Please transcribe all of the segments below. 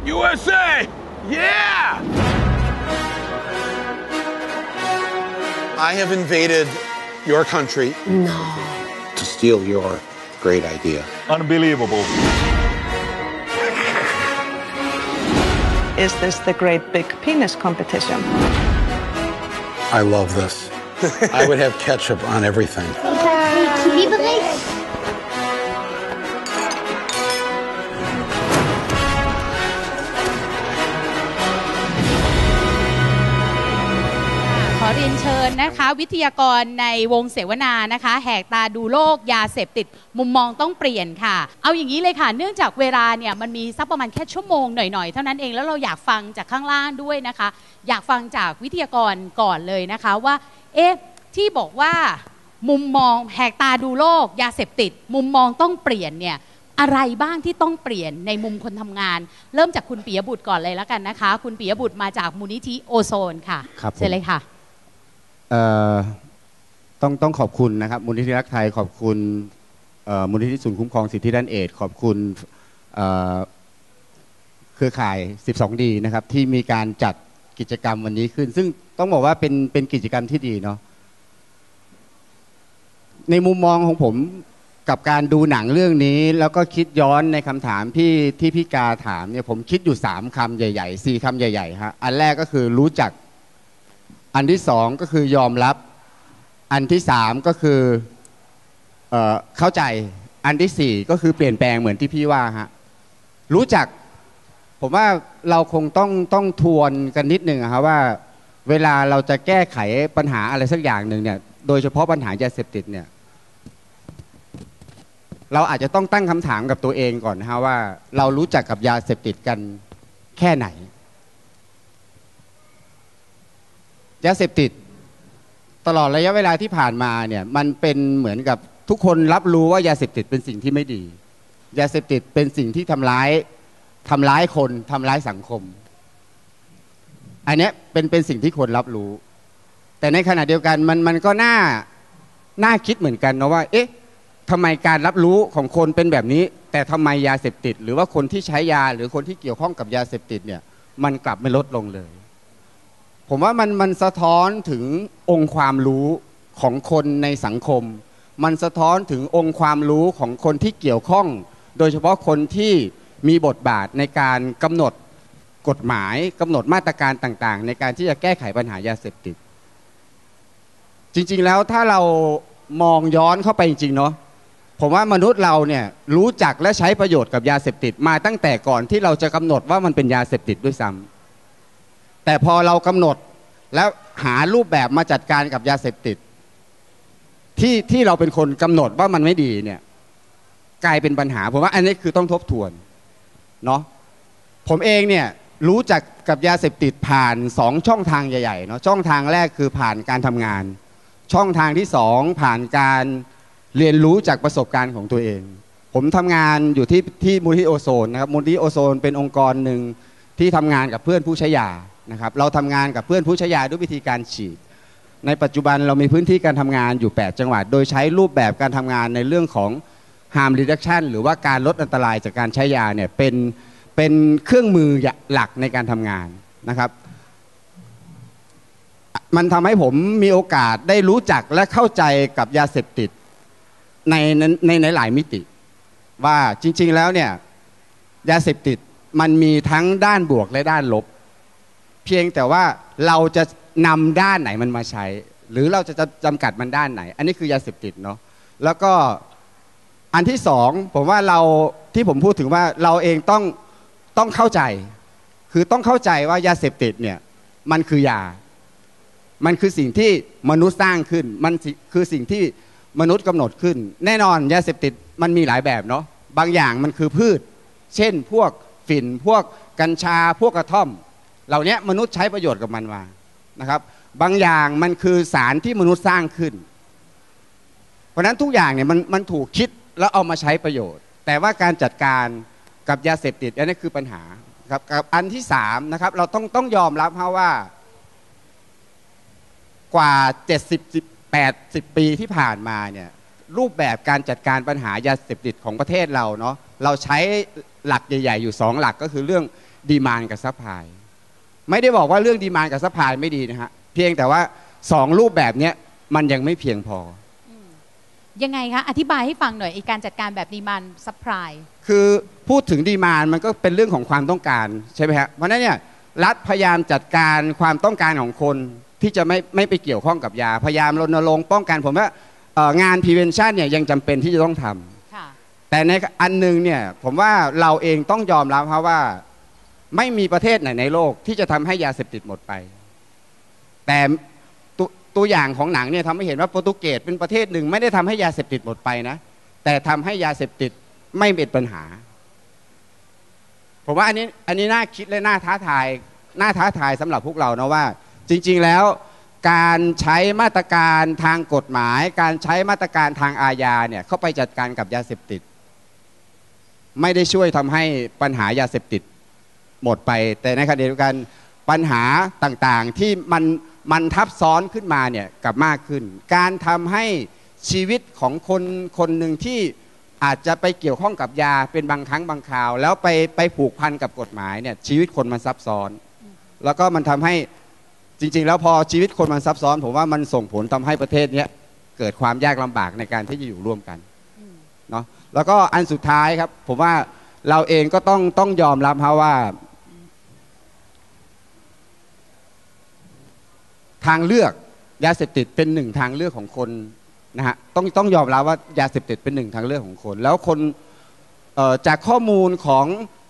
USA! Yeah! I have invaded your country. No. To steal your great idea. Unbelievable. Is this the great big penis competition? I love this. I would have ketchup on everything. Kieberecht. ขอเรียนเชิญนะคะวิทยากรในวงเสวนานะคะแหกตาดูโลกยาเสพติดมุมมองต้องเปลี่ยนค่ะเอาอย่างนี้เลยค่ะเนื่องจากเวลาเนี่ยมันมีสักประมาณแค่ชั่วโมงหน่อยๆเท่านั้นเองแล้วเราอยากฟังจากข้างล่างด้วยนะคะอยากฟังจากวิทยากรก่อนเลยนะคะว่าที่บอกว่ามุมมองแหกตาดูโลกยาเสพติดมุมมองต้องเปลี่ยนเนี่ยอะไรบ้างที่ต้องเปลี่ยนในมุมคนทำงานเริ่มจากคุณปิยบุตรก่อนเลยแล้วกันนะคะคุณปิยบุตรมาจากมูลนิธิโอโซนค่ะเชิญเลยค่ะต้องขอบคุณนะครับมูลนิธิรักไทยขอบคุณมูลนิธิศูนย์คุ้มครองสิทธิด้านเอดส์ขอบคุณเครือข่าย 12D นะครับที่มีการจัดกิจกรรมวันนี้ขึ้นซึ่งต้องบอกว่าเป็นกิจกรรมที่ดีเนาะในมุมมองของผมกับการดูหนังเรื่องนี้แล้วก็คิดย้อนในคำถามที่พี่กาถามเนี่ยผมคิดอยู่3คำใหญ่ๆ4คำใหญ่ๆฮะอันแรกก็คือรู้จักอันที่2ก็คือยอมรับอันที่3ก็คือเข้าใจอันที่4ก็คือเปลี่ยนแปลงเหมือนที่พี่ว่าฮะรู้จักผมว่าเราคงต้องทวนกันนิดนึงครับว่าเวลาเราจะแก้ไขปัญหาอะไรสักอย่างหนึ่งเนี่ยโดยเฉพาะปัญหายาเสพติดเนี่ยเราอาจจะต้องตั้งคำถามกับตัวเองก่อนนะฮะว่าเรารู้จักกับยาเสพติดกันแค่ไหนยาเสพติดตลอดระยะเวลาที่ผ่านมาเนี่ยมันเป็นเหมือนกับทุกคนรับรู้ว่ายาเสพติดเป็นสิ่งที่ไม่ดียาเสพติดเป็นสิ่งที่ทำร้ายคนทำร้ายสังคมอันนี้เป็นสิ่งที่คนรับรู้แต่ในขณะเดียวกันมันก็น่าคิดเหมือนกันนะว่าเอ๊ะทำไมการรับรู้ของคนเป็นแบบนี้แต่ทำไมยาเสพติดหรือว่าคนที่ใช้ยาหรือคนที่เกี่ยวข้องกับยาเสพติดเนี่ยมันกลับไม่ลดลงเลยผมว่ามันสะท้อนถึงองค์ความรู้ของคนในสังคมมันสะท้อนถึงองค์ความรู้ของคนที่เกี่ยวข้องโดยเฉพาะคนที่มีบทบาทในการกำหนดกฎหมายกำหนดมาตรการต่างๆในการที่จะแก้ไขปัญหายาเสพติดจริงๆแล้วถ้าเรามองย้อนเข้าไปจริงๆเนาะผมว่ามนุษย์เราเนี่ยรู้จักและใช้ประโยชน์กับยาเสพติดมาตั้งแต่ก่อนที่เราจะกำหนดว่ามันเป็นยาเสพติดด้วยซ้ำแต่พอเรากำหนดแล้วหารูปแบบมาจัดการกับยาเสพติดที่เราเป็นคนกำหนดว่ามันไม่ดีเนี่ยกลายเป็นปัญหาผมว่าอันนี้คือต้องทบทวนเนาะผมเองเนี่ยรู้จักกับยาเสพติดผ่าน2ช่องทางใหญ่ๆเนาะช่องทางแรกคือผ่านการทำงานช่องทางที่2ผ่านการเรียนรู้จากประสบการณ์ของตัวเองผมทำงานอยู่ที่มูลนิธิโอโซนนะครับมูลนิธิโอโซนเป็นองค์กรหนึ่งที่ทำงานกับเพื่อนผู้ใช้ยานะครับเราทำงานกับเพื่อนผู้ใช้ยาด้วยวิธีการฉีดในปัจจุบันเรามีพื้นที่การทำงานอยู่8จังหวัดโดยใช้รูปแบบการทำงานในเรื่องของ harm reduction หรือว่าการลดอันตรายจากการใช้ยาเนี่ยเป็นเครื่องมือหลักในการทำงานนะครับมันทำให้ผมมีโอกาสได้รู้จักและเข้าใจกับยาเสพติดในหลายมิติว่าจริงๆแล้วเนี่ยยาเสพติดมันมีทั้งด้านบวกและด้านลบเพียงแต่ว่าเราจะนำด้านไหนมันมาใช้หรือเราจะจำกัดมันด้านไหนอันนี้คือยาเสพติดเนาะแล้วก็อันที่สองผมว่าเราที่ผมพูดถึงว่าเราเองต้องเข้าใจคือต้องเข้าใจว่ายาเสพติดเนี่ยมันคือยามันคือสิ่งที่มนุษย์สร้างขึ้นมันคือสิ่งที่มนุษย์กำหนดขึ้นแน่นอนยาเสพติดมันมีหลายแบบเนาะบางอย่างมันคือพืชเช่นพวกฝิ่นพวกกัญชาพวกกระท่อมเหล่านี้มนุษย์ใช้ประโยชน์กับมันมานะครับบางอย่างมันคือสารที่มนุษย์สร้างขึ้นเพราะฉะนั้นทุกอย่างเนี่ยมันถูกคิดแล้วเอามาใช้ประโยชน์แต่ว่าการจัดการกับยาเสพติดอันนี้คือปัญหาครับกับอันที่3นะครับเราต้องยอมรับว่ากว่า70-80 ปีที่ผ่านมาเนี่ยรูปแบบการจัดการปัญหายาเสพติดของประเทศเราเนาะเราใช้หลักใหญ่ๆอยู่2หลักก็คือเรื่องดีมานด์กับซัพพลายไม่ได้บอกว่าเรื่องดีมานด์กับซัพพลายไม่ดีนะฮะเพียงแต่ว่า2รูปแบบนี้มันยังไม่เพียงพอยังไงคะอธิบายให้ฟังหน่อยการจัดการแบบดีมานด์ซัพพลายคือพูดถึงดีมานด์มันก็เป็นเรื่องของความต้องการใช่ไหมฮะเพราะนั้นเนี่ยรัฐพยายามจัดการความต้องการของคนที่จะไม่ไปเกี่ยวข้องกับยาพยายามรณรงค์ป้องกันผมว่างาน prevention เนี่ยยังจำเป็นที่จะต้องทำแต่ในอันนึงเนี่ยผมว่าเราเองต้องยอมรับครับว่าไม่มีประเทศไหนในโลกที่จะทำให้ยาเสพติดหมดไปแต่ตัวอย่างของหนังเนี่ยทำให้เห็นว่าโปรตุเกสเป็นประเทศหนึ่งไม่ได้ทำให้ยาเสพติดหมดไปนะแต่ทำให้ยาเสพติดไม่เป็นปัญหาผมว่าอันนี้น่าคิดและน่าท้าทายสำหรับพวกเรานะว่าจริงๆแล้วการใช้มาตรการทางกฎหมายการใช้มาตรการทางอาญาเนี่ยเข้าไปจัดการกับยาเสพติดไม่ได้ช่วยทำให้ปัญหายาเสพติดหมดไปแต่ในขณะเดียวกันปัญหาต่างๆที่มันทับซ้อนขึ้นมาเนี่ยกลับมากขึ้นการทำให้ชีวิตของคนหนึ่งที่อาจจะไปเกี่ยวข้องกับยาเป็นบางครั้งบางคราวแล้วไปผูกพันกับกฎหมายเนี่ยชีวิตคนมันซับซ้อนแล้วก็มันทำให้จริงๆแล้วพอชีวิตคนมันซับซ้อนผมว่ามันส่งผลทำให้ประเทศนี้เกิดความยากลำบากในการที่จะอยู่ร่วมกันเนาะแล้วก็อันสุดท้ายครับผมว่าเราเองก็ต้องยอมรับครับว่าทางเลือกยาเสพติดเป็นหนึ่งทางเลือกของคนนะฮะต้องยอมรับว่ายาเสพติดเป็นหนึ่งทางเลือกของคนแล้วคนจากข้อมูลของ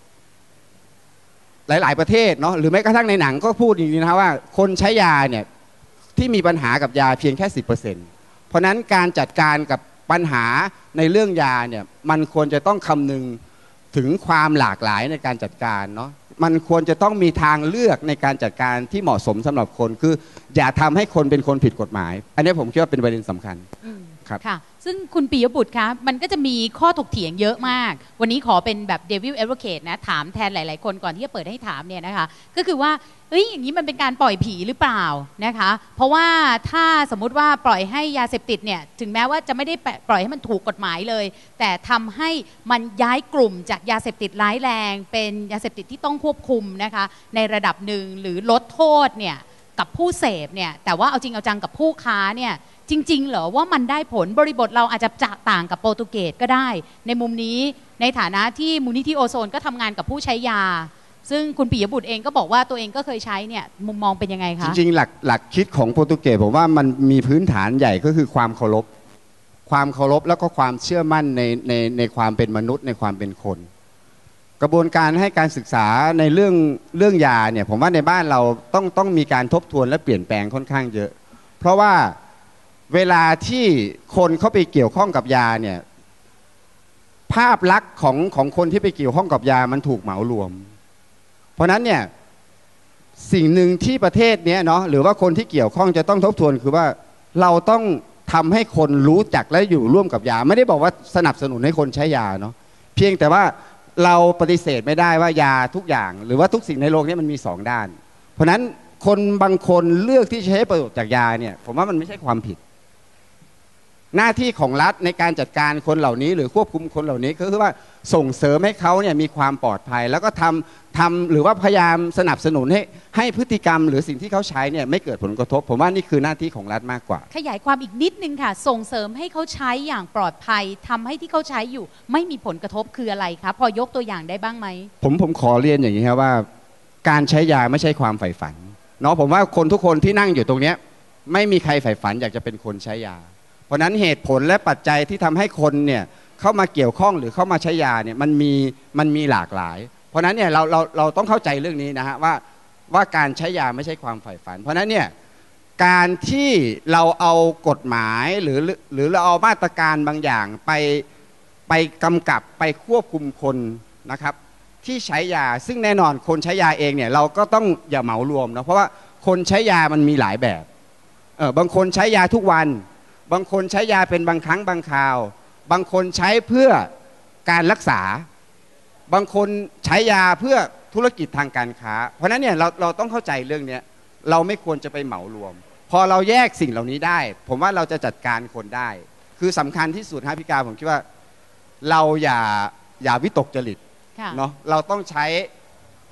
หลายๆประเทศเนาะหรือแม้กระทั่งในหนังก็พูดอย่างนี้นะครับว่าคนใช้ยาเนี่ยที่มีปัญหากับยาเพียงแค่ 10% เพราะนั้นการจัดการกับปัญหาในเรื่องยาเนี่ยมันควรจะต้องคำนึงถึงความหลากหลายในการจัดการเนาะมันควรจะต้องมีทางเลือกในการจัดการที่เหมาะสมสำหรับคนคืออย่าทำให้คนเป็นคนผิดกฎหมายอันนี้ผมคิดว่าเป็นประเด็นสำคัญครับค่ะซึ่งคุณปิยบุตรคะมันก็จะมีข้อถกเถียงเยอะมากวันนี้ขอเป็นแบบ Devil Advocate นะถามแทนหลายๆคนก่อนที่จะเปิดให้ถามเนี่ยนะคะก็คือว่าอย่างนี้มันเป็นการปล่อยผีหรือเปล่านะคะเพราะว่าถ้าสมมุติว่าปล่อยให้ยาเสพติดเนี่ยถึงแม้ว่าจะไม่ได้ปล่อยให้มันถูกกฎหมายเลยแต่ทำให้มันย้ายกลุ่มจากยาเสพติดร้ายแรงเป็นยาเสพติดที่ต้องควบคุมนะคะในระดับหนึ่งหรือลดโทษเนี่ยกับผู้เสพเนี่ยแต่ว่าเอาจริงเอาจังกับผู้ค้าเนี่ยจริงๆเหรอว่ามันได้ผลบริบทเราอาจจะต่างกับโปรตุเกสก็ได้ในมุมนี้ในฐานะที่มูลนิธิโอโซนก็ทำงานกับผู้ใช้ยาซึ่งคุณปิยบุตรเองก็บอกว่าตัวเองก็เคยใช้เนี่ยมุมมองเป็นยังไงคะจริงๆหลักคิดของโปรตุเกสผมว่ามันมีพื้นฐานใหญ่ก็คือความเคารพแล้วก็ความเชื่อมั่นในความเป็นมนุษย์ในความเป็นคนกระบวนการให้การศึกษาในเรื่องยาเนี่ยผมว่าในบ้านเราต้องมีการทบทวนและเปลี่ยนแปลงค่อนข้างเยอะเพราะว่าเวลาที่คนเข้าไปเกี่ยวข้องกับยาเนี่ยภาพลักษณ์ของคนที่ไปเกี่ยวข้องกับยามันถูกเหมารวมเพราะนั้นเนี่ยสิ่งหนึ่งที่ประเทศนี้เนาะหรือว่าคนที่เกี่ยวข้องจะต้องทบทวนคือว่าเราต้องทำให้คนรู้จักและอยู่ร่วมกับยาไม่ได้บอกว่าสนับสนุนให้คนใช้ยาเนาะเพียงแต่ว่าเราปฏิเสธไม่ได้ว่ายาทุกอย่างหรือว่าทุกสิ่งในโลกนี้มันมี2ด้านเพราะนั้นคนบางคนเลือกที่จะใช้ประโยชน์จากยาเนี่ยผมว่ามันไม่ใช่ความผิดหน้าที่ของรัฐในการจัดการคนเหล่านี้หรือควบคุมคนเหล่านี้ก็คือว่าส่งเสริมให้เขาเนี่ยมีความปลอดภัยแล้วก็ทำหรือว่าพยายามสนับสนุนให้พฤติกรรมหรือสิ่งที่เขาใช้เนี่ยไม่เกิดผลกระทบผมว่านี่คือหน้าที่ของรัฐมากกว่าขยายความอีกนิดนึงค่ะส่งเสริมให้เขาใช้อย่างปลอดภัยทำให้ที่เขาใช้อยู่ไม่มีผลกระทบคืออะไรคะพอยกตัวอย่างได้บ้างไหมผมขอเรียนอย่างนี้ครับว่าการใช้ยาไม่ใช่ความใฝ่ฝันเนาะผมว่าคนทุกคนที่นั่งอยู่ตรงนี้ไม่มีใครใฝ่ฝันอยากจะเป็นคนใช้ยาเพราะนั้นเหตุผลและปัจจัยที่ทำให้คนเนี่ยเข้ามาเกี่ยวข้องหรือเข้ามาใช้ยาเนี่ยมันมีหลากหลายเพราะนั้นเนี่ยเราต้องเข้าใจเรื่องนี้นะฮะว่าการใช้ยาไม่ใช่ความใฝ่ฝันเพราะนั้นเนี่ยการที่เราเอากฎหมายหรือเราเอามาตรการบางอย่างไปกำกับไปควบคุมคนนะครับที่ใช้ยาซึ่งแน่นอนคนใช้ยาเองเนี่ยเราก็ต้องอย่าเหมารวมนะเพราะว่าคนใช้ยามันมีหลายแบบบางคนใช้ยาทุกวันบางคนใช้ยาเป็นบางครั้งบางคราวบางคนใช้เพื่อการรักษาบางคนใช้ยาเพื่อธุรกิจทางการค้าเพราะนั้นเนี่ยเราต้องเข้าใจเรื่องนี้เราไม่ควรจะไปเหมารวมพอเราแยกสิ่งเหล่านี้ได้ผมว่าเราจะจัดการคนได้คือสำคัญที่สุดฮะพี่กาผมคิดว่าเราอย่าวิตกจริตเนาะเราต้องใช้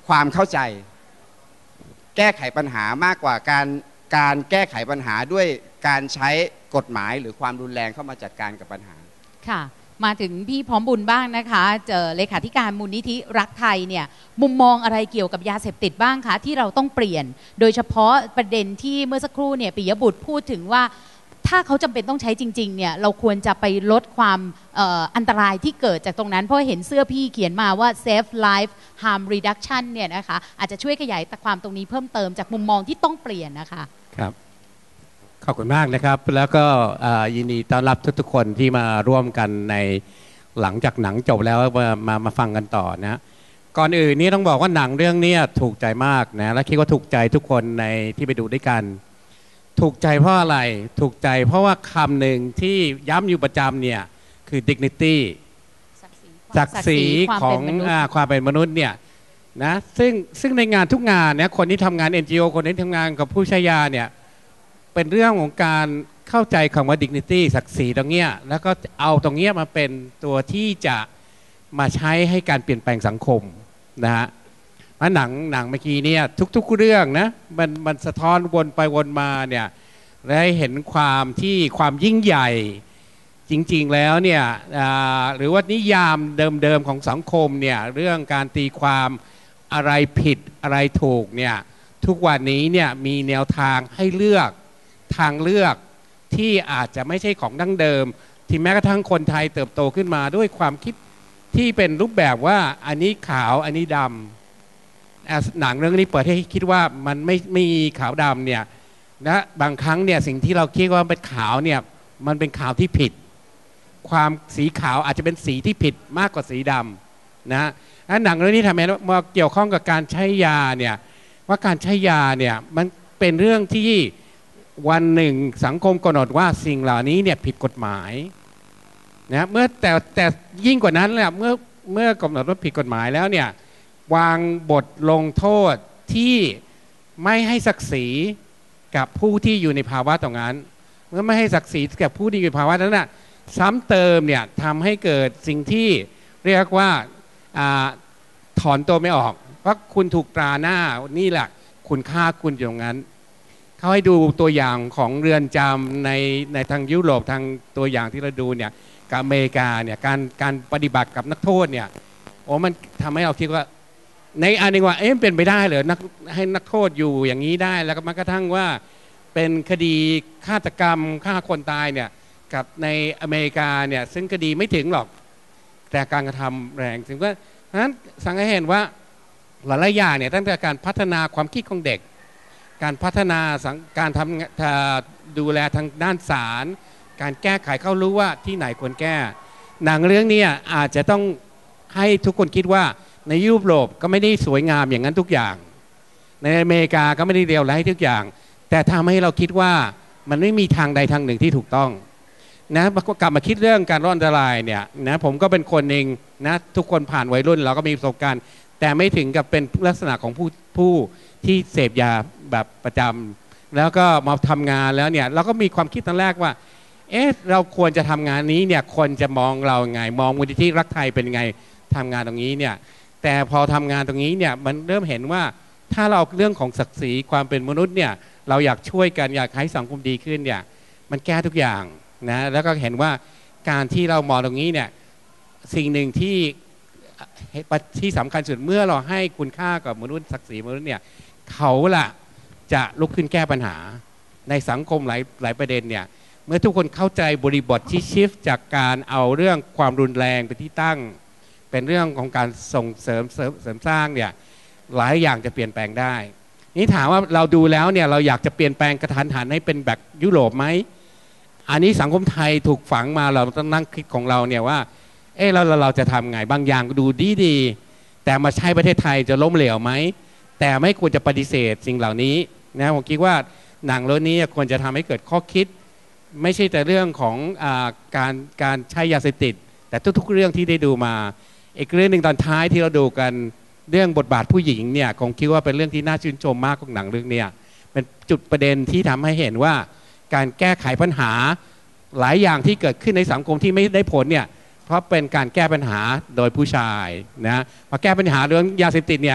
ความเข้าใจแก้ไขปัญหามากกว่าการแก้ไขปัญหาด้วยการใช้กฎหมายหรือความรุนแรงเข้ามาจัดการกับปัญหาค่ะมาถึงพี่พร้อมบุญบ้างนะคะเลขาธิการมูลนิธิรักไทยเนี่ยมุมมองอะไรเกี่ยวกับยาเสพติดบ้างคะที่เราต้องเปลี่ยนโดยเฉพาะประเด็นที่เมื่อสักครู่เนี่ยปิยบุตรพูดถึงว่าถ้าเขาจำเป็นต้องใช้จริงๆเนี่ยเราควรจะไปลดความอันตรายที่เกิดจากตรงนั้นเพราะเห็นเสื้อพี่เขียนมาว่า Save Life Harm Reduction เนี่ยนะคะอาจจะช่วยขยายความตรงนี้เพิ่มเติมจากมุมมองที่ต้องเปลี่ยนนะคะครับขอบคุณมากนะครับแล้วก็ยินดีต้อนรับทุกๆคนที่มาร่วมกันในหลังจากหนังจบแล้วมาฟังกันต่อนะก่อนอื่นนี่ต้องบอกว่าหนังเรื่องนี้ถูกใจมากนะและคิดว่าถูกใจทุกคนในที่ไปดูด้วยกันถูกใจเพราะอะไรถูกใจเพราะว่าคำหนึ่งที่ย้ำอยู่ประจำเนี่ยคือ dignity ศักดิ์ศรีของความเป็นมนุษย์เนี่ยนะซึ่งในงานทุกงานเนี่ยคนที่ทำงาน NGO คนที่ทำงานกับผู้ใช้ยาเนี่ยเป็นเรื่องของการเข้าใจคำว่า dignity ศักดิ์ศรีตรงเนี้ยแล้วก็เอาตรงเนี้ยมาเป็นตัวที่จะมาใช้ให้การเปลี่ยนแปลงสังคมนะฮะหนังเมื่อกี้เนี่ยทุกๆเรื่องนะมันสะท้อนวนไปวนมาเนี่ยได้เห็นความยิ่งใหญ่จริงๆแล้วเนี่ยหรือว่านิยามเดิมๆของสังคมเนี่ยเรื่องการตีความอะไรผิดอะไรถูกเนี่ยทุกวันนี้เนี่ยมีแนวทางให้เลือกทางเลือกที่อาจจะไม่ใช่ของดั้งเดิมที่แม้กระทั่งคนไทยเติบโตขึ้นมาด้วยความคิดที่เป็นรูปแบบว่าอันนี้ขาวอันนี้ดำหนังเรื่องนี้เปิดให้คิดว่ามันไม่มีขาวดำเนี่ยนะบางครั้งเนี่ยสิ่งที่เราคิดว่าเป็นขาวเนี่ยมันเป็นขาวที่ผิดความสีขาวอาจจะเป็นสีที่ผิดมากกว่าสีดำนะหนังเรื่องนี้ทำให้มาเกี่ยวข้องกับการใช้ยาเนี่ยว่าการใช้ยาเนี่ยมันเป็นเรื่องที่วันหนึ่งสังคมกำหนดว่าสิ่งเหล่านี้เนี่ยผิดกฎหมายนะเมื่อแต่ยิ่งกว่านั้นแหละเมื่อกำหนดว่าผิดกฎหมายแล้วเนี่ยวางบทลงโทษที่ไม่ให้ศักดิ์ศรีกับผู้ที่อยู่ในภาวะตรงนั้นเมื่อไม่ให้ศักดิ์ศรีกับผู้ที่อยู่ในภาวะนั้นน่ะซ้ำเติมเนี่ยทำให้เกิดสิ่งที่เรียกว่าถอนตัวไม่ออกเพราะคุณถูกตราหน้านี่แหละคุณฆ่าคุณอยู่ตรงนั้นเขาให้ดูตัวอย่างของเรือนจำในทางยุโรปทางตัวอย่างที่เราดูเนี่ยกับอเมริกาเนี่ยการปฏิบัติกับนักโทษเนี่ยโอ้มันทำให้เราคิดว่าในอันนึงว่าเป็นไปได้เหรอให้นักโทษอยู่อย่างนี้ได้แล้วก็มันกระทั่งว่าเป็นคดีฆาตกรรมฆ่าคนตายเนี่ยกับในอเมริกาเนี่ยซึ่งคดีไม่ถึงหรอกแต่การกระทำแรงถึงว่าฉะนั้นสังเกตเห็นว่าหลายๆอย่างเนี่ยตั้งแต่การพัฒนาความคิดของเด็กการพัฒนาการทำดูแลทางด้านศาลการแก้ไขเขารู้ว่าที่ไหนควรแก้หนังเรื่องนี้อาจจะต้องให้ทุกคนคิดว่าในยุโรปก็ไม่ได้สวยงามอย่างนั้นทุกอย่างในอเมริกาก็ไม่ได้เลวร้ายทุกอย่างแต่ทำให้เราคิดว่ามันไม่มีทางใดทางหนึ่งที่ถูกต้องนะกลับมาคิดเรื่องการรอดอันตรายเนี่ยนะผมก็เป็นคนเองนะทุกคนผ่านวัยรุ่นเราก็มีประสบการณ์แต่ไม่ถึงกับเป็นลักษณะของผู้ที่เสพยาแบบประจำแล้วก็มาทำงานแล้วเนี่ยเราก็มีความคิดตอนแรกว่าเราควรจะทำงานนี้เนี่ยคนจะมองเราไงมองมูลนิธิรักไทยเป็นไงทำงานตรงนี้เนี่ยแต่พอทำงานตรงนี้เนี่ยมันเริ่มเห็นว่าถ้าเราเรื่องของศักดิ์ศรีความเป็นมนุษย์เนี่ยเราอยากช่วยกันอยากให้สังคมดีขึ้นเนี่ยมันแก้ทุกอย่างนะแล้วก็เห็นว่าการที่เรามองตรงนี้เนี่ยสิ่งหนึ่งที่สำคัญสุดเมื่อเราให้คุณค่ากับมนุษย์ศักดิ์ศรีมนุษย์เนี่ยเขาล่ะจะลุกขึ้นแก้ปัญหาในสังคมหลายประเด็นเนี่ยเมื่อทุกคนเข้าใจบริบทที่ชิฟจากการเอาเรื่องความรุนแรงเป็นที่ตั้งเป็นเรื่องของการส่งเสริมสร้างเนี่ยหลายอย่างจะเปลี่ยนแปลงได้นี่ถามว่าเราดูแล้วเนี่ยเราอยากจะเปลี่ยนแปลงกระทันหันให้เป็นแบบยุโรปไหมอันนี้สังคมไทยถูกฝังมาเราต้องนั่งคิดของเราเนี่ยว่าเราจะทำไงบางอย่างดูดีแต่มาใช้ประเทศไทยจะล้มเหลวไหมแต่ไม่ควรจะปฏิเสธสิ่งเหล่านี้นะผมคิดว่าหนังเรื่องนี้ควรจะทำให้เกิดข้อคิดไม่ใช่แต่เรื่องของการใช้ยาเสพติดแต่ทุกๆเรื่องที่ได้ดูมาอีกเรื่องหนึ่งตอนท้ายที่เราดูกันเรื่องบทบาทผู้หญิงเนี่ยคงคิดว่าเป็นเรื่องที่น่าชื่นชมมากของหนังเรื่องนี้เป็นจุดประเด็นที่ทำให้เห็นว่าการแก้ไขปัญหาหลายอย่างที่เกิดขึ้นในสังคมที่ไม่ได้ผลเนี่ยเพราะเป็นการแก้ปัญหาโดยผู้ชายนะพอแก้ปัญหาเรื่องยาเสพติดเนี่ย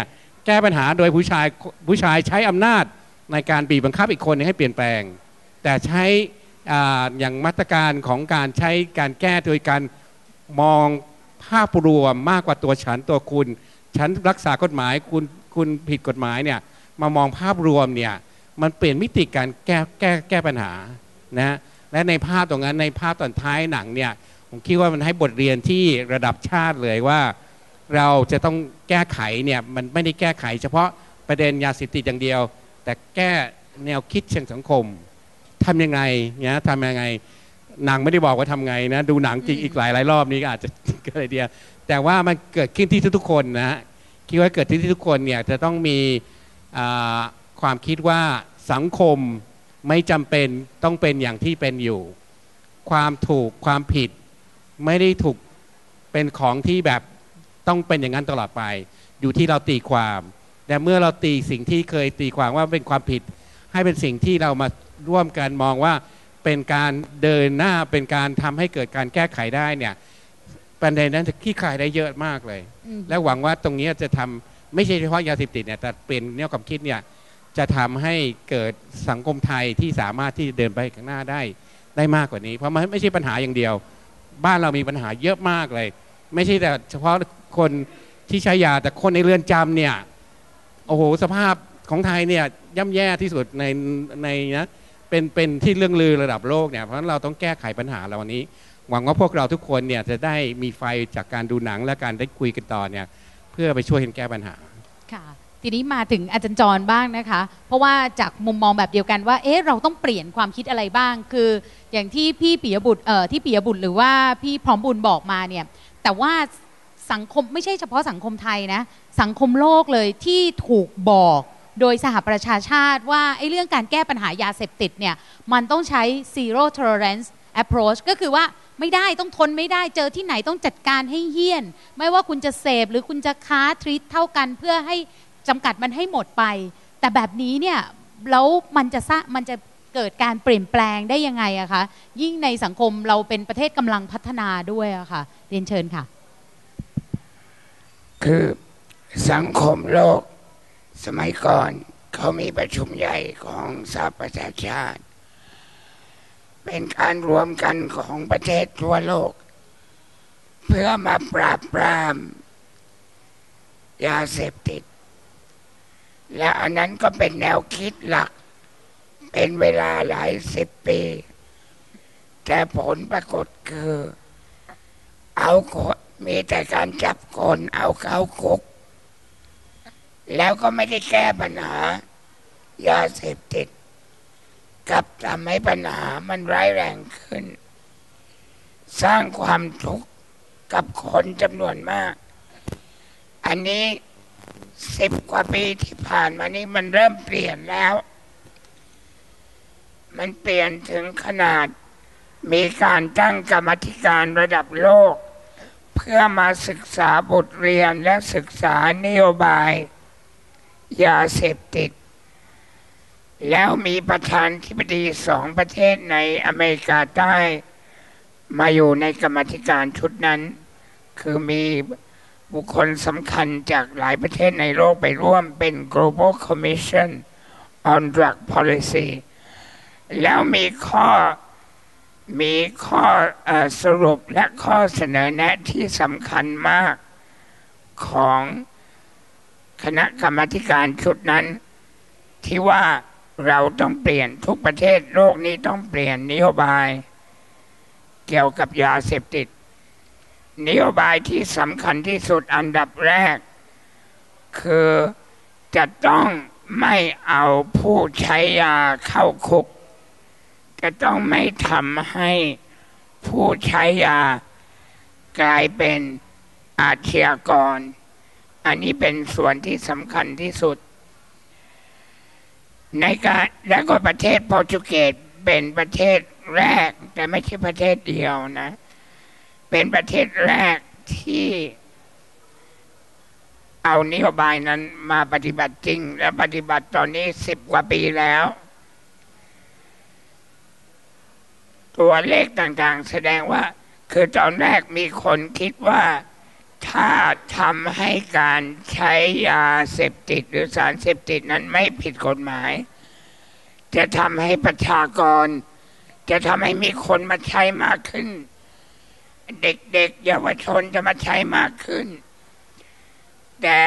แก้ปัญหาโดยผู้ชายใช้อำนาจในการบีบบังคับอีกคนให้เปลี่ยนแปลงแต่ใช้อย่างมาตรการของการใช้การแก้โดยการมองภาพรวมมากกว่าตัวฉันตัวคุณฉันรักษากฎหมายคุณผิดกฎหมายเนี่ยมามองภาพรวมเนี่ยมันเปลี่ยนมิติการแก้ปัญหานะและในภาพตรงนั้นในภาพตอนท้ายหนังเนี่ยผมคิดว่ามันให้บทเรียนที่ระดับชาติเลยว่าเราจะต้องแก้ไขเนี่ยมันไม่ได้แก้ไขเฉพาะประเด็นยาเสพติดอย่างเดียวแต่แก้แนวคิดเชิงสังคมทำยังไงเนี่ยทำยังไงหนังไม่ได้บอกว่าทำไงนะดูหนังจริงอีกหลายรอบนี้ก็อาจจะเกิดไอเดียแต่ว่ามันเกิดขึ้นที่ทุกๆคนนะคิดว่าเกิดที่ทุกคนเนี่ยจะต้องมีความคิดว่าสังคมไม่จำเป็นต้องเป็นอย่างที่เป็นอยู่ความถูกความผิดไม่ได้ถูกเป็นของที่แบบต้องเป็นอย่างนั้นตลอดไปอยู่ที่เราตีความแต่เมื่อเราตีสิ่งที่เคยตีความว่าเป็นความผิดให้เป็นสิ่งที่เรามาร่วมกันมองว่าเป็นการเดินหน้าเป็นการทำให้เกิดการแก้ไขได้เนี่ยประเด็นนั้นจะคลี่คลายได้เยอะมากเลยและหวังว่าตรงนี้จะทำไม่ใช่เฉพาะยาเสพติดเนี่ยแต่เป็นแนวความคิดเนี่ยจะทำให้เกิดสังคมไทยที่สามารถที่เดินไปข้างหน้าได้มากกว่านี้เพราะมันไม่ใช่ปัญหาอย่างเดียวบ้านเรามีปัญหาเยอะมากเลยไม่ใช่แต่เฉพาะคนที่ใช้ยาแต่คนในเรือนจำเนี่ยโอ้โหสภาพของไทยเนี่ยย่ำแย่ที่สุดในนะเป็นที่เรื่องลือระดับโลกเนี่ยเพราะฉะนั้นเราต้องแก้ไขปัญหาเราวันนี้หวังว่าพวกเราทุกคนเนี่ยจะได้มีไฟจากการดูหนังและการได้คุยกันต่อเนี่ยเพื่อไปช่วยกันแก้ปัญหาค่ะทีนี้มาถึงอาจารย์จรบ้างนะคะเพราะว่าจากมุมมองแบบเดียวกันว่าเราต้องเปลี่ยนความคิดอะไรบ้างคืออย่างที่พี่ปิยบุตรหรือว่าพี่พร้อมบุญบอกมาเนี่ยแต่ว่าสังคมไม่ใช่เฉพาะสังคมไทยนะสังคมโลกเลยที่ถูกบอกโดยสหประชาชาติว่าเรื่องการแก้ปัญหายาเสพติดเนี่ยมันต้องใช้ zero tolerance approach ก็คือว่าไม่ได้ต้องทนไม่ได้เจอที่ไหนต้องจัดการให้เหี้ยนไม่ว่าคุณจะเสพหรือคุณจะค้าทรีตเท่ากันเพื่อให้จำกัดมันให้หมดไปแต่แบบนี้เนี่ยแล้วมันจะเกิดการเปลี่ยนแปลงได้ยังไงอะคะยิ่งในสังคมเราเป็นประเทศกำลังพัฒนาด้วยอะค่ะเรียนเชิญค่ะคือสังคมโลกสมัยก่อนเขามีประชุมใหญ่ของสหประชาชาติเป็นการรวมกันของประเทศทั่วโลกเพื่อมาปราบปรามยาเสพติดและอันนั้นก็เป็นแนวคิดหลักเป็นเวลาหลาย10 ปีแต่ผลปรากฏคือเอาคนมีแต่การจับคนเอาเข้าคุกแล้วก็ไม่ได้แก้ปัญหายาเสพติดกลับทำให้ปัญหามันร้ายแรงขึ้นสร้างความทุกข์กับคนจำนวนมากอันนี้10 กว่าปีที่ผ่านมานี้มันเริ่มเปลี่ยนแล้วมันเปลี่ยนถึงขนาดมีการตั้งกรรมาธิการระดับโลกเพื่อมาศึกษาบทเรียนและศึกษานโยบายยาเสพติดแล้วมีประธานธิบดี2 ประเทศในอเมริกาใต้มาอยู่ในกรรมาธิการชุดนั้นคือมีบุคคลสำคัญจากหลายประเทศในโลกไปร่วมเป็น Global Commission on Drug Policy แล้วมีข้อสรุปและข้อเสนอแนะที่สำคัญมากของคณะกรรมาธิการชุดนั้นที่ว่าเราต้องเปลี่ยนทุกประเทศโลกนี้ต้องเปลี่ยนนโยบายเกี่ยวกับยาเสพติดนโยบายที่สำคัญที่สุดอันดับแรกคือจะต้องไม่เอาผู้ใช้ยาเข้าคุกจะต้องไม่ทำให้ผู้ใช้ยากลายเป็นอาชญากรอันนี้เป็นส่วนที่สำคัญที่สุดในการและก็ประเทศโปรตุเกสเป็นประเทศแรกแต่ไม่ใช่ประเทศเดียวนะเป็นประเทศแรกที่เอานโยบายนั้นมาปฏิบัติจริงและปฏิบัติตอนนี้10 กว่าปีแล้วตัวเลขต่างๆแสดงว่าคือตอนแรกมีคนคิดว่าถ้าทำให้การใช้ยาเสพติดหรือสารเสพติดนั้นไม่ผิดกฎหมายจะทำให้ประชากรจะทำให้มีคนมาใช้มากขึ้นเด็กๆเยาวชนจะมาใช้มากขึ้นแต่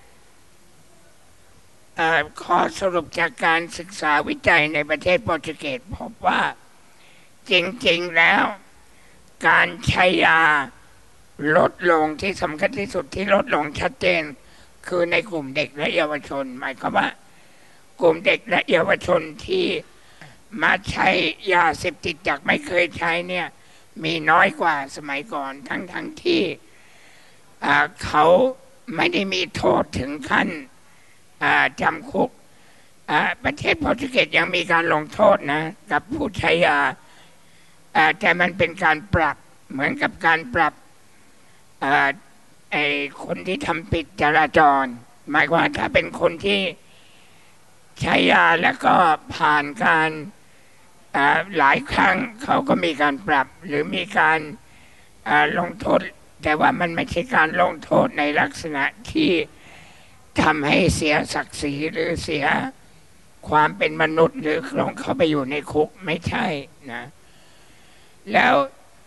ข้อสรุปจากการศึกษาวิจัยในประเทศโปรตุเกสพบว่าจริงๆแล้วการใช้ยาลดลงที่สำคัญที่สุดที่ลดลงชัดเจนคือในกลุ่มเด็กและเยาวชนหมายความว่ากลุ่มเด็กและเยาวชนที่มาใช้ยาเสพติดจากไม่เคยใช้เนี่ยมีน้อยกว่าสมัยก่อนทั้งที่เขาไม่ได้มีโทษถึงขั้นจำคุกประเทศโปรตุเกสยังมีการลงโทษนะกับผู้ใช้ยาแต่มันเป็นการปรับเหมือนกับการปรับไอ้คนที่ทำผิดจราจรหมายความว่าถ้าเป็นคนที่ใช้ยาแล้วก็ผ่านการหลายครั้งเขาก็มีการปรับหรือมีการลงโทษแต่ว่ามันไม่ใช่การลงโทษในลักษณะที่ทำให้เสียศักดิ์ศรีหรือเสียความเป็นมนุษย์หรือลงเข้าไปอยู่ในคุกไม่ใช่นะแล้ว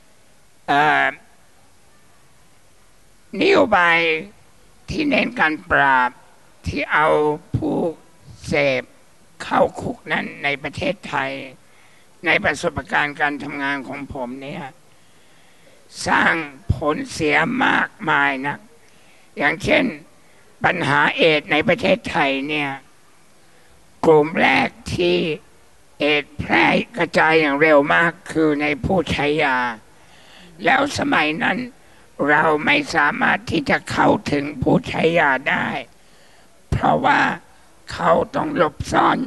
นโยบายที่เน้นการปราบที่เอาผู้เสพเข้าคุกนั้นในประเทศไทยในประสบการณ์การทำงานของผมเนี่ยสร้างผลเสียมากมายนะอย่างเช่นปัญหาเอดส์ในประเทศไทยเนี่ยกลุ่มแรกที่เอดส์แพร่กระจายอย่างเร็วมากคือในผู้ใช้ยาแล้วสมัยนั้นเราไม่สามารถที่จะเข้าถึงผู้ใช้ยาได้เพราะว่าเขาต้องหลบซ่อน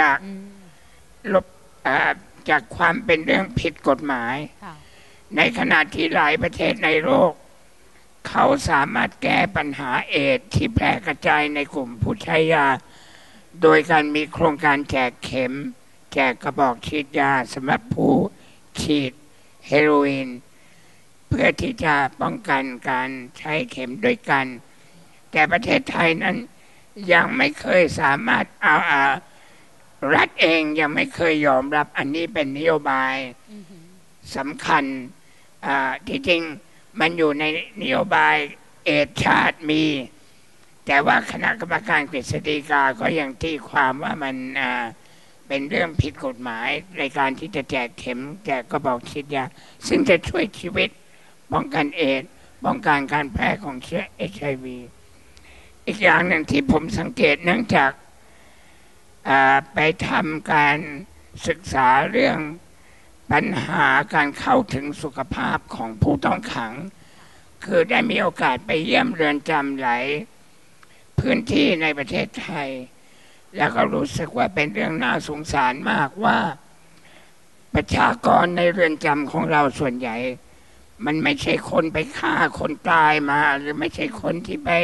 จากความเป็นเรื่องผิดกฎหมายในขณะที่หลายประเทศในโลกเขาสามารถแก้ปัญหาเอดส์ที่แพร่กระจายในกลุ่มผู้ใช้ยาโดยการมีโครงการแจกเข็มแจกกระบอกฉีดยาสำหรับผู้ฉีดเฮโรอีนเพื่อที่จะป้องกันการใช้เข็มด้วยกันแต่ประเทศไทยนั้นยังไม่เคยสามารถเอารัฐเองยังไม่เคยยอมรับอันนี้เป็นนโยบายสำคัญที่จริงมันอยู่ในนโยบายเอดส์ชาติมีแต่ว่าคณะกรรมการกฤษฎีกาก็ยังตีความว่ามันเป็นเรื่องผิดกฎหมายในการที่จะแจกเข็มแจกกระบอกฉีดยาซึ่งจะช่วยชีวิตป้องกันเอดส์ป้องกันการแพร่ของเชื้อ HIV อีกอย่างหนึ่งที่ผมสังเกตเนื่องจากไปทำการศึกษาเรื่องปัญหาการเข้าถึงสุขภาพของผู้ต้องขังคือได้มีโอกาสไปเยี่ยมเรือนจำหลายพื้นที่ในประเทศไทยแล้วก็รู้สึกว่าเป็นเรื่องน่าสงสารมากว่าประชากรในเรือนจำของเราส่วนใหญ่มันไม่ใช่คนไปฆ่าคนตายมาหรือไม่ใช่คนที่ไป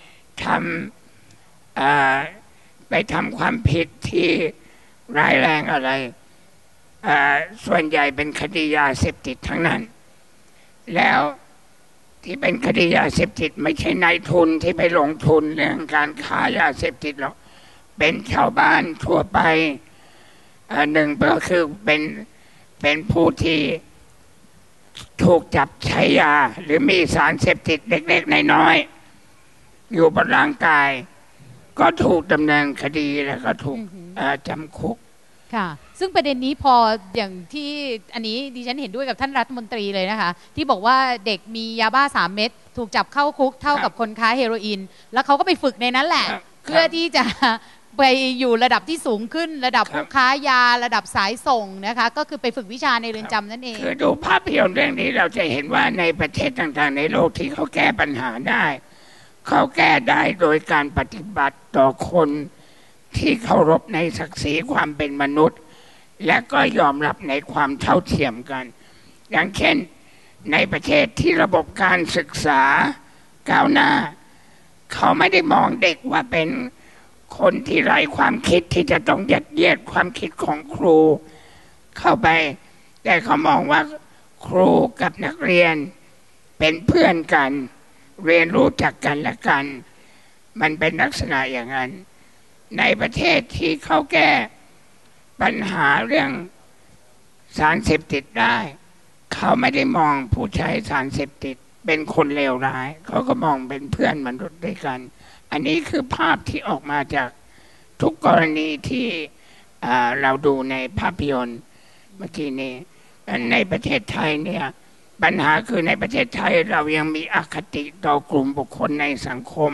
ทำความผิดที่ร้ายแรงอะไรส่วนใหญ่เป็นคดียาเสพติดทั้งนั้นแล้วที่เป็นคดียาเสพติดไม่ใช่นายทุนที่ไปลงทุนเรื่องการค้ายาเสพติดหรอกเป็นชาวบ้านทั่วไปหนึ่งก็คือเป็นผู้ที่ถูกจับใช้ยาหรือมีสารเสพติดเล็กๆน้อยๆอยู่บนร่างกายก็ถูกดำเนินคดีแล้วก็ถูกจำคุกค่ะซึ่งประเด็นนี้พออย่างที่อันนี้ดิฉันเห็นด้วยกับท่านรัฐมนตรีเลยนะคะที่บอกว่าเด็กมียาบ้า3 เม็ดถูกจับเข้าคุกเท่ากับคนค้าเฮโรอีนแล้วเขาก็ไปฝึกในนั้นแหละเพื่อที่จะไปอยู่ระดับที่สูงขึ้นระดับผู้ค้ายาระดับสายส่งนะคะก็คือไปฝึกวิชาในเรือนจำนั่นเองคือดูภาพยนตร์เรื่องนี้เราจะเห็นว่าในประเทศต่างๆในโลกที่เขาแก้ปัญหาได้เขาแก้ได้โดยการปฏิบัติต่อคนที่เคารพในศักดิ์ศรีความเป็นมนุษย์และก็ยอมรับในความเท่าเทียมกันอย่างเช่นในประเทศที่ระบบการศึกษาก้าวหน้าเขาไม่ได้มองเด็กว่าเป็นคนที่ไร้ความคิดที่จะต้องยัดเยียดความคิดของครูเข้าไปแต่เขามองว่าครูกับนักเรียนเป็นเพื่อนกันเรียนรู้จากกันและกัน มันเป็นลักษณะอย่างนั้นในประเทศที่เขาแก้ปัญหาเรื่องสารเสพติดได้เขาไม่ได้มองผู้ใช้สารเสพติดเป็นคนเลวร้ายเขาก็มองเป็นเพื่อนมนุษย์ด้วยกันอันนี้คือภาพที่ออกมาจากทุกกรณีที่เราดูในภาพยนตร์เมื่อกี้นี้ในประเทศไทยเนี่ยปัญหาคือในประเทศไทยเรายังมีอคติต่อกลุ่มบุคคลในสังคม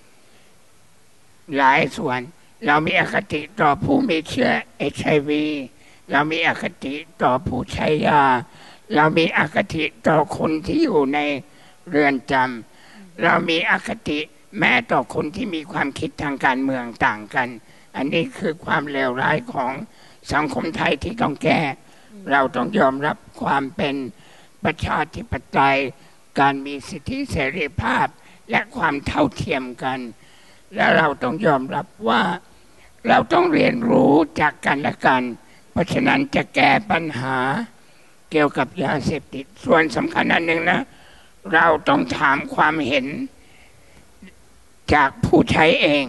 หลายส่วนเรามีอคติต่อผู้มีเชื้อ HIV เรามีอคติต่อผู้ใช้ยาเรามีอคติต่อคนที่อยู่ในเรือนจำเรามีอคติแม้ต่อคนที่มีความคิดทางการเมืองต่างกันอันนี้คือความเลวร้ายของสังคมไทยที่ต้องแก้เราต้องยอมรับความเป็นประชาธิปไตยการมีสิทธิเสรีภาพและความเท่าเทียมกันและเราต้องยอมรับว่าเราต้องเรียนรู้จากกันและกันเพราะฉะนั้นจะแก้ปัญหาเกี่ยวกับยาเสพติดส่วนสำคัญอันหนึ่งนะเราต้องถามความเห็นจากผู้ใช้เอง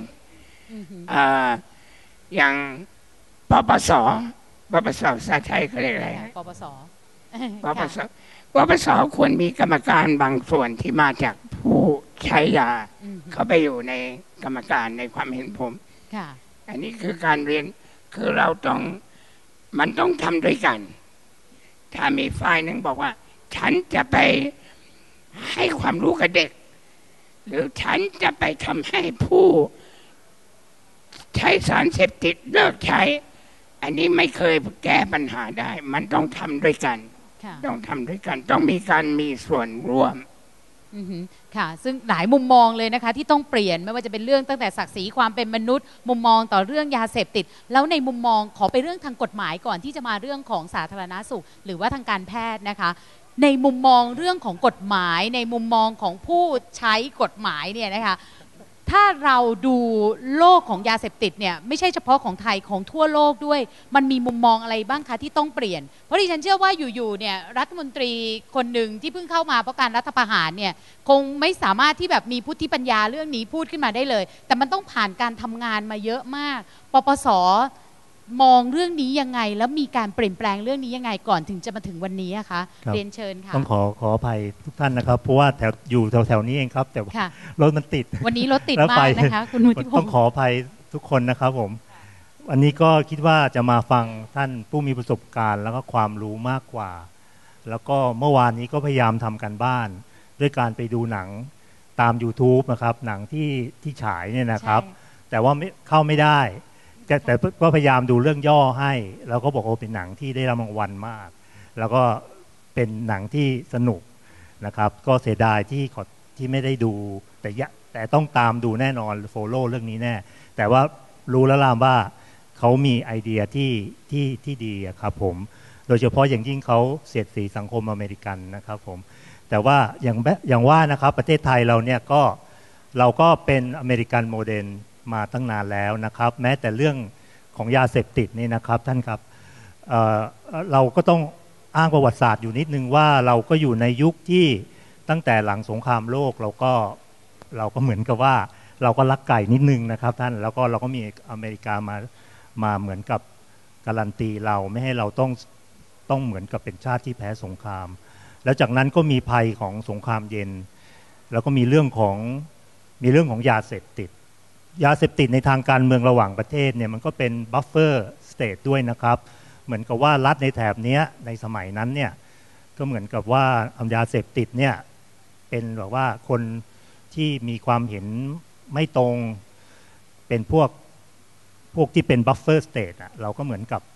อย่างปปสภาษาไทยเขาเรียกอะไรปปสปปสควรมีกรรมการบางส่วนที่มาจากผู้ใช้ยาเขาไปอยู่ในกรรมการในความเห็นผมอันนี้คือการเรียนคือเราต้องมันต้องทำด้วยกันถ้ามีฝ่ายหนึ่งบอกว่าฉันจะไปให้ความรู้กับเด็กหรือฉันจะไปทำให้ผู้ใช้สารเสพติดเลิกใช้อันนี้ไม่เคยแก้ปัญหาได้มันต้องทำด้วยกันต้องทำด้วยกันต้องมีการมีส่วนร่วมค่ะซึ่งหลายมุมมองเลยนะคะที่ต้องเปลี่ยนไม่ว่าจะเป็นเรื่องตั้งแต่ศักดิ์ศรีความเป็นมนุษย์มุมมองต่อเรื่องยาเสพติดแล้วในมุมมองขอไปเรื่องทางกฎหมายก่อนที่จะมาเรื่องของสาธารณสุขหรือว่าทางการแพทย์นะคะในมุมมองเรื่องของกฎหมายในมุมมองของผู้ใช้กฎหมายเนี่ยนะคะถ้าเราดูโลกของยาเสพติดเนี่ยไม่ใช่เฉพาะของไทยของทั่วโลกด้วยมันมีมุมมองอะไรบ้างคะที่ต้องเปลี่ยนเพราะดิฉันเชื่อว่าอยู่ๆเนี่ยรัฐมนตรีคนหนึ่งที่เพิ่งเข้ามาเพราะการรัฐประหารเนี่ยคงไม่สามารถที่แบบมีพุทธิปัญญาเรื่องนี้พูดขึ้นมาได้เลยแต่มันต้องผ่านการทำงานมาเยอะมากปปส.มองเรื่องนี้ยังไงแล้วมีการเปลี่ยนแปลงเรื่องนี้ยังไงก่อนถึงจะมาถึงวันนี้อะคะเรียนเชิญค่ะต้องขออภัยทุกท่านนะครับเพราะว่าอยู่แถวนี้เองครับแต่รถมันติดวันนี้รถติดมากนะคะคุณนุติพงศ์ต้องขออภัยทุกคนนะครับผมวันนี้ก็คิดว่าจะมาฟังท่านผู้มีประสบการณ์แล้วก็ความรู้มากกว่าแล้วก็เมื่อวานนี้ก็พยายามทำกันบ้านด้วยการไปดูหนังตาม YouTube นะครับหนังที่ฉายเนี่ยนะครับแต่ว่าเข้าไม่ได้แต่ก็พยายามดูเรื่องย่อให้แล้วก็บอกว่าเป็นหนังที่ได้รางวัลมากแล้วก็เป็นหนังที่สนุกนะครับก็เสียดายที่ไม่ได้ดูแต่ต้องตามดูแน่นอนโฟโล่เรื่องนี้แน่แต่ว่ารู้แล้วล่ะว่าเขามีไอเดียที่ดีครับผมโดยเฉพาะอย่างยิ่งเขาเสียดสีสังคมอเมริกันนะครับผมแต่ว่าอย่างว่านะครับประเทศไทยเราเนี่ยเราก็เป็นอเมริกันโมเดลมาตั้งนานแล้วนะครับแม้แต่เรื่องของยาเสพติดนี่นะครับท่านครับเราก็ต้องอ้างประวัติศาสตร์อยู่นิดนึงว่าเราก็อยู่ในยุคที่ตั้งแต่หลังสงครามโลกเราก็เหมือนกับว่าเราก็รักไก่นิดนึงนะครับท่านแล้วก็เราก็มีอเมริกามาเหมือนกับการันตีเราไม่ให้เราต้องเหมือนกับเป็นชาติที่แพ้สงครามแล้วจากนั้นก็มีภัยของสงครามเย็นแล้วก็มีเรื่องของยาเสพติดในทางการเมืองระหว่างประเทศเนี่ยมันก็เป็นบัฟเฟอร์สเตทด้วยนะครับเหมือนกับว่ารัฐในแถบนี้ในสมัยนั้นเนี่ยก็เหมือนกับว่ายาเสพติดเนี่ยเป็นแบบว่าคนที่มีความเห็นไม่ตรงเป็นพวกที่เป็นบัฟเฟอร์สเตทเราก็เหมือนกับ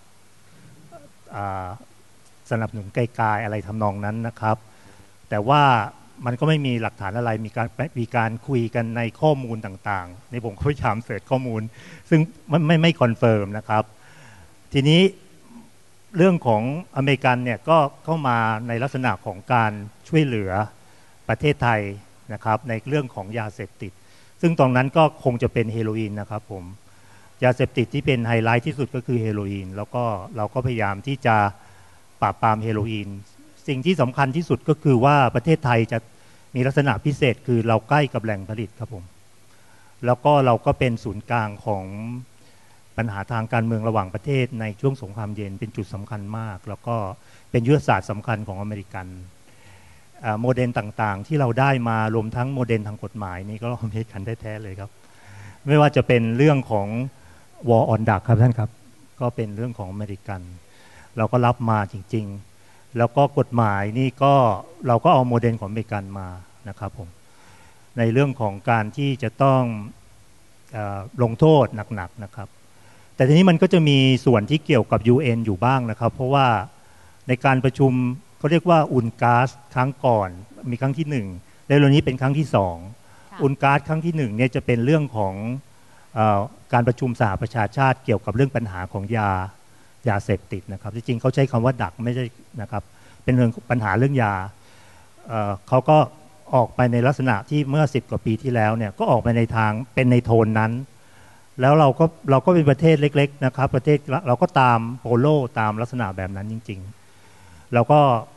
สนับสนุนไกลๆอะไรทำนองนั้นนะครับแต่ว่ามันก็ไม่มีหลักฐานอะไรมีการคุยกันในข้อมูลต่างๆในผมก็พยายามเสิร์ชข้อมูลซึ่งไม่คอนเฟิร์มนะครับทีนี้เรื่องของอเมริกันเนี่ยก็เข้ามาในลักษณะของการช่วยเหลือประเทศไทยนะครับในเรื่องของยาเสพติดซึ่งตรงนั้นก็คงจะเป็นเฮโรอีนนะครับผมยาเสพติดที่เป็นไฮไลท์ที่สุดก็คือเฮโรอีนแล้วก็เราก็พยายามที่จะปราบปรามเฮโรอีนสิ่งที่สำคัญที่สุดก็คือว่าประเทศไทยมีลักษณะพิเศษคือเราใกล้กับแหล่งผลิตครับผมแล้วก็เราก็เป็นศูนย์กลางของปัญหาทางการเมืองระหว่างประเทศในช่วงสงครามเย็นเป็นจุดสำคัญมากแล้วก็เป็นยุทธศาสตร์สำคัญของอเมริกันโมเดลต่างๆที่เราได้มารวมทั้งโมเดลทางกฎหมายนี่ก็อเมริกันแท้ๆเลยครับไม่ว่าจะเป็นเรื่องของ War on Drug ครับท่านครับก็เป็นเรื่องของอเมริกันเราก็รับมาจริงๆแล้วก็กฎหมายนี่ก็เราก็เอาโมเดลของอเมริกันมานะครับผมในเรื่องของการที่จะต้องลงโทษหนักๆนะครับแต่ทีนี้มันก็จะมีส่วนที่เกี่ยวกับ UN อยู่บ้างนะครับเพราะว่าในการประชุมเขาเรียกว่าอุนกาสครั้งก่อนมีครั้งที่1แล้วนี้เป็นครั้งที่2อุนกาสครั้งที่1เนี่ยจะเป็นเรื่องของการประชุมสหประชาชาติเกี่ยวกับเรื่องปัญหาของยาเสพติดนะครับจริงๆเขาใช้คำว่าดักไม่ใช่นะครับเป็นเรื่องปัญหาเรื่องยาเขาก็ออกไปในลักษณะที่เมื่อ10 กว่าปีที่แล้วเนี่ยก็ออกไปในทางเป็นในโทนนั้นแล้วเราก็เป็นประเทศเล็กๆนะครับประเทศเราก็ตามโปโลตามลักษณะแบบนั้นจริงๆแล้วก็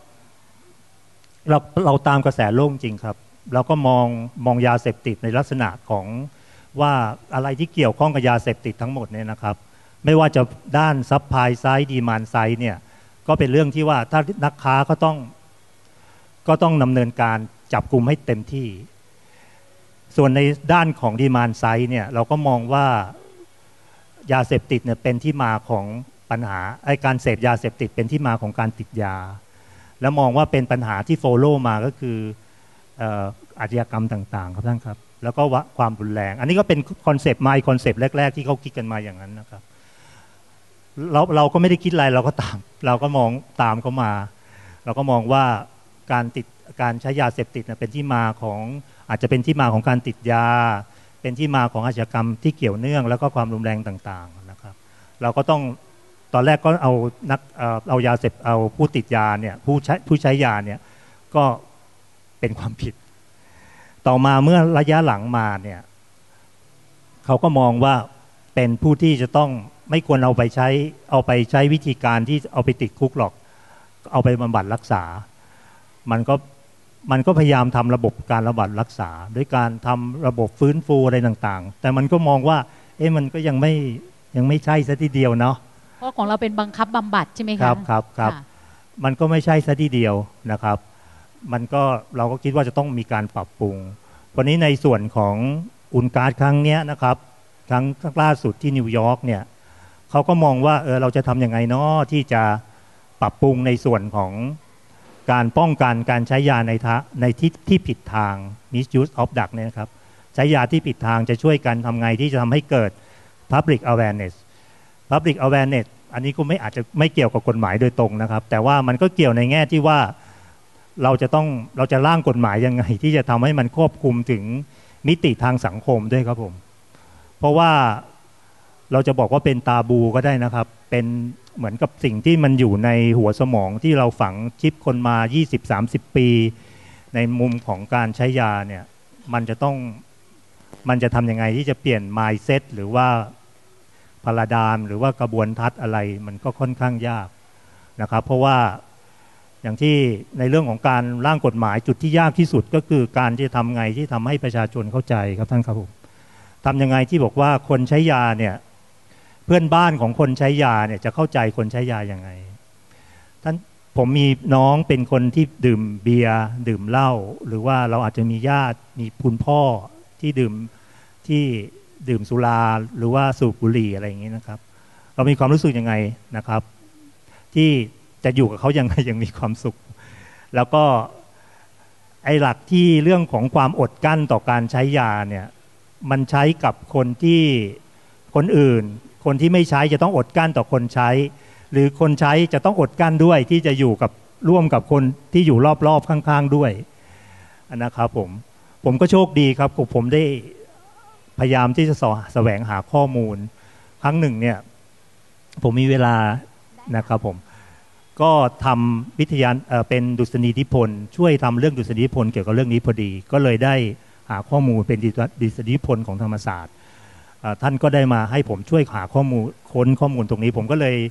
เราตามกระแสโลกจริงครับเราก็มองยาเสพติดในลักษณะของว่าอะไรที่เกี่ยวข้องกับยาเสพติดทั้งหมดเนี่ยนะครับไม่ว่าจะด้านซัพพลายไซด์ดีมานด์ไซด์เนี่ยก็เป็นเรื่องที่ว่าถ้านักค้าก็ต้องดำเนินการจับกุมให้เต็มที่ส่วนในด้านของดีมานด์ไซด์เนี่ยเราก็มองว่ายาเสพติดเนี่ยเป็นที่มาของปัญหาการเสพยาเสพติดเป็นที่มาของการติดยาแล้วมองว่าเป็นปัญหาที่โฟโล่มาก็คืออาชญากรรมต่างๆครับท่านครับแล้วก็ความรุนแรงอันนี้ก็เป็นคอนเซปต์คอนเซปต์แรกๆที่เขาคิดกันมาอย่างนั้นนะครับเราก็ไม่ได้คิดอะไรเราก็มองตามเขามาเราก็มองว่าการใช้ยาเสพติดเป็นที่มาของอาจจะเป็นที่มาของการติดยาเป็นที่มาของอาชญากรรมที่เกี่ยวเนื่องแล้วก็ความรุนแรงต่างๆนะครับเราก็ต้องตอนแรกก็เอายาเสพเอาผู้ติดยาเนี่ยผู้ใช้ยาเนี่ยก็เป็นความผิดต่อมาเมื่อระยะหลังมาเนี่ยเขาก็มองว่าเป็นผู้ที่จะต้องไม่ควรเอาไปใช้วิธีการที่เอาไปติดคุกหรอกเอาไปบำบัดรักษามันก็พยายามทำระบบการบำบัดรักษาด้วยการทำระบบฟื้นฟูอะไรต่างๆแต่มันก็มองว่ามันก็ยังไม่ใช่ซะทีเดียวเนาะเพราะของเราเป็นบังคับบำบัดใช่ไหมคะครับมันก็ไม่ใช่ซะทีเดียวนะครับเราก็คิดว่าจะต้องมีการปรับปรุงวันนี้ในส่วนของอุนการ์ดครั้งนี้นะครับครั้งล่าสุดที่นิวยอร์กเนี่ยเขาก็มองว่าเราจะทำยังไงเนาะที่จะปรับปรุงในส่วนของการป้องกันการใช้ยาในที่ผิดทาง misuse of drug เนี่ยนะครับใช้ยาที่ผิดทางจะช่วยกันทำไงที่จะทำให้เกิด public awareness อันนี้ก็อาจจะไม่เกี่ยวกับกฎหมายโดยตรงนะครับแต่ว่ามันก็เกี่ยวในแง่ที่ว่าเราจะร่างกฎหมายยังไงที่จะทำให้มันควบคุมถึงมิติทางสังคมด้วยครับผมเพราะว่าเราจะบอกว่าเป็นตาบูก็ได้นะครับเป็นเหมือนกับสิ่งที่มันอยู่ในหัวสมองที่เราฝังชิปคนมา 20-30 ปีในมุมของการใช้ยาเนี่ยมันจะทำยังไงที่จะเปลี่ยน mindset หรือว่าพาราดามหรือว่ากระบวนทัศน์อะไรมันก็ค่อนข้างยากนะครับเพราะว่าอย่างที่ในเรื่องของการร่างกฎหมายจุดที่ยากที่สุดก็คือการที่ทำไงที่ทำให้ประชาชนเข้าใจครับท่านครับผมทำยังไงที่บอกว่าคนใช้ยาเนี่ยเพื่อนบ้านของคนใช้ยาเนี่ยจะเข้าใจคนใช้ยาอย่างไงผมมีน้องเป็นคนที่ดื่มเบียร์ดื่มเหล้าหรือว่าเราอาจจะมีญาติมีคุณพ่อที่ดื่มสุราหรือว่าสูบบุหรี่อะไรอย่างนี้นะครับเรามีความรู้สึกยังไงนะครับที่จะอยู่กับเขายังไงยังมีความสุขแล้วก็ไอ้หลักที่เรื่องของความอดกั้นต่อการใช้ยาเนี่ยมันใช้กับคนอื่นคนที่ไม่ใช้จะต้องอดกั้นต่อคนใช้หรือคนใช้จะต้องอดกั้นด้วยที่จะอยู่กับร่วมกับคนที่อยู่รอบๆข้างๆด้วยนะครับผมก็โชคดีครับผมได้พยายามที่จะแสวงหาข้อมูลครั้งหนึ่งเนี่ยผมมีเวลานะครับผมก็ทำวิทยาเป็นดุษฎีนิพนธ์ช่วยทำเรื่องดุษฎีนิพนธ์เกี่ยวกับเรื่องนี้พอดีก็เลยได้หาข้อมูลเป็นดุษฎีนิพนธ์ของธรรมศาสตร์ท่านก็ได้มาให้ผมช่วยหาข้อมูลค้นข้อมูลตรงนี้ผมก็เลย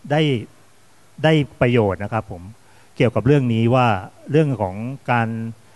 ได้ประโยชน์นะครับผมเกี่ยวกับเรื่องนี้ว่าเรื่องของ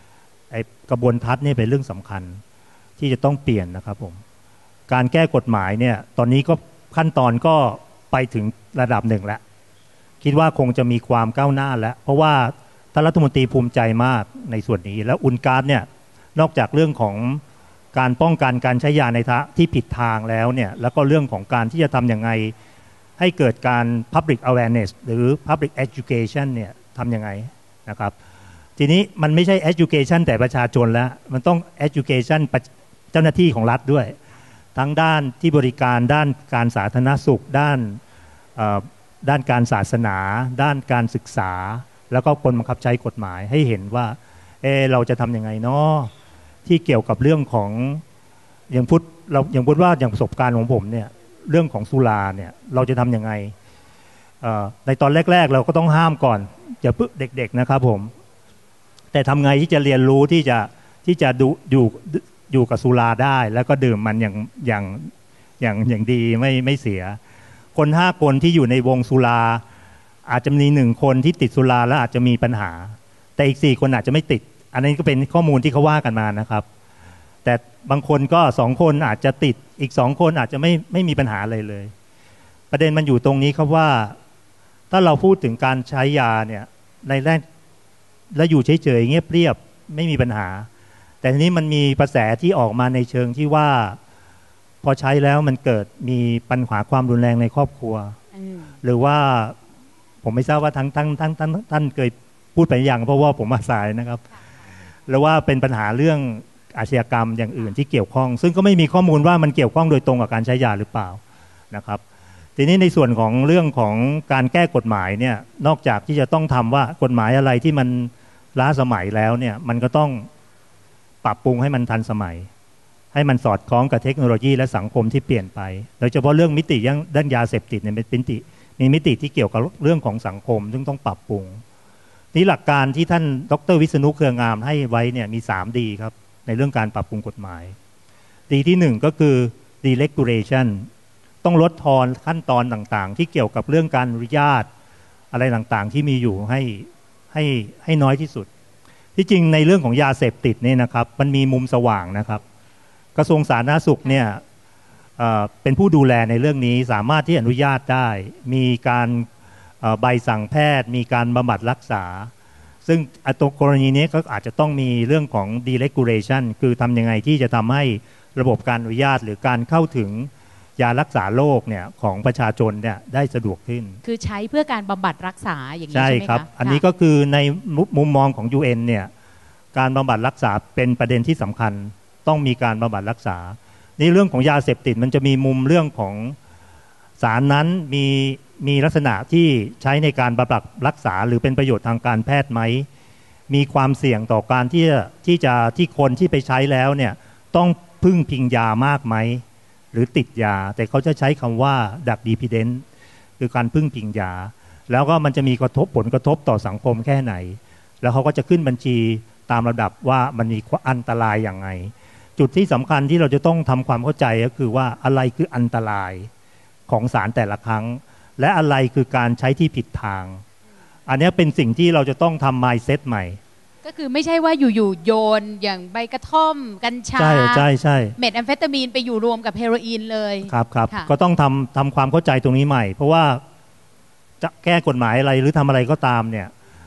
กระบวนทัศน์นี่เป็นเรื่องสำคัญที่จะต้องเปลี่ยนนะครับผมการแก้กฎหมายเนี่ยตอนนี้ก็ขั้นตอนก็ไปถึงระดับหนึ่งแล้วคิดว่าคงจะมีความก้าวหน้าแล้วเพราะว่าท่านรัฐมนตรีภูมิใจมากในส่วนนี้แล้วอุนการ์ดเนี่ยนอกจากเรื่องของการป้องกันการใช้ยาในทางที่ผิดทางแล้วเนี่ยแล้วก็เรื่องของการที่จะทำยังไงให้เกิดการ public awareness หรือ public education เนี่ยทำยังไงนะครับทีนี้มันไม่ใช่ education แต่ประชาชนแล้วมันต้อง education เจ้าหน้าที่ของรัฐด้วยทั้งด้านที่บริการด้านการสาธารณสุขด้านการศาสนาด้านการศึกษาแล้วก็คนบังคับใช้กฎหมายให้เห็นว่าเราจะทำยังไงเนาะที่เกี่ยวกับเรื่องของอย่างพูดว่าอย่างประสบการณ์ของผมเนี่ยเรื่องของสุราเนี่ยเราจะทำยังไงในตอนแรกๆเราก็ต้องห้ามก่อนอย่าพึ่งเด็กๆนะครับผมแต่ทำไงที่จะเรียนรู้ที่จะอยู่กับสุราได้แล้วก็ดื่มมันอย่างดีไม่เสียคน5 คนที่อยู่ในวงสุราอาจจะมี1 คนที่ติดสุราแล้วอาจจะมีปัญหาแต่อีก4 คนอาจจะไม่ติดอันนี้ก็เป็นข้อมูลที่เขาว่ากันมานะครับแต่บางคนก็2 คนอาจจะติดอีก2 คนอาจจะไม่มีปัญหาอะไรเลยประเด็นมันอยู่ตรงนี้ครับว่าถ้าเราพูดถึงการใช้ยาเนี่ยในแรกแล้วอยู่เฉยๆเงียบเรียบไม่มีปัญหาแต่ทีนี้มันมีกระแสที่ออกมาในเชิงที่ว่าพอใช้แล้วมันเกิดมีปัญหาความรุนแรงในครอบครัวหรือว่าผมไม่ทราบว่าท่านเคยพูดไปอย่างเพราะว่าผมมาสายนะครับหรือว่าเป็นปัญหาเรื่องอาชญากรรมอย่างอื่นที่เกี่ยวข้องซึ่งก็ไม่มีข้อมูลว่ามันเกี่ยวข้องโดยตรงกับการใช้ยาหรือเปล่านะครับทีนี้ในส่วนของเรื่องของการแก้กฎหมายเนี่ยนอกจากที่จะต้องทำว่ากฎหมายอะไรที่มันล้าสมัยแล้วเนี่ยมันก็ต้องปรับปรุงให้มันทันสมัยให้มันสอดคล้องกับเทคโนโลยีและสังคมที่เปลี่ยนไปโดยเฉพาะเรื่องมิติด้านยาเสพติดเนี่ยเป็นมีมิติที่เกี่ยวกับเรื่องของสังคมซึ่งต้องปรับปรุงนี่หลักการที่ท่านดร.วิษณุเครืองามให้ไว้เนี่ยมี3 ดีครับในเรื่องการปรับปรุงกฎหมายดีที่1ก็คือ deregulation ต้องลดทอนขั้นตอนต่างๆที่เกี่ยวกับเรื่องการอนุญาตอะไรต่างๆที่มีอยู่ให้น้อยที่สุดที่จริงในเรื่องของยาเสพติดเนี่ยนะครับมันมีมุมสว่างนะครับกระทรวงสาธารณสุขเนี่ยเป็นผู้ดูแลในเรื่องนี้สามารถที่อนุญาตได้มีการใบสั่งแพทย์มีการบำบัดรักษาซึ่งตัวกรณีนี้ก็อาจจะต้องมีเรื่องของ deregulation คือทำยังไงที่จะทำให้ระบบการอนุญาตหรือการเข้าถึงยารักษาโรคเนี่ยของประชาชนเนี่ยได้สะดวกขึ้นคือใช้เพื่อการบำบัดรักษาอย่างนี้ใช่ไหมครับอันนี้ก็คือในมุมมองของ UN เนี่ยการบำบัดรักษาเป็นประเด็นที่สำคัญต้องมีการบำบัดรักษาในเรื่องของยาเสพติดมันจะมีมุมเรื่องของสารนั้นมีลักษณะที่ใช้ในการบำบัดรักษาหรือเป็นประโยชน์ทางการแพทย์ไหมมีความเสี่ยงต่อการที่คนที่ไปใช้แล้วเนี่ยต้องพึ่งพิงยามากไหมหรือติดยาแต่เขาจะใช้คำว่าดักดีพิเดนต์คือการพึ่งพิงยาแล้วก็มันจะมีผลกระทบต่อสังคมแค่ไหนแล้วเขาก็จะขึ้นบัญชีตามระดับว่ามันมีอันตรายอย่างไรจุดที่สำคัญที่เราจะต้องทำความเข้าใจก็คือว่าอะไรคืออันตรายของสารแต่ละครั้งและอะไรคือการใช้ที่ผิดทางอันนี้เป็นสิ่งที่เราจะต้องทำ mindset ใหม่ก็คือไม่ใช่ว่าอยู่ๆโยนอย่างใบกระท่อมกัญชาใช่เม็ดแอมเฟตามีนไปอยู่รวมกับเฮโรอีนเลยครับก็ต้องทำความเข้าใจตรงนี้ใหม่เพราะว่าจะแก้กฎหมายอะไรหรือทำอะไรก็ตามเนี่ย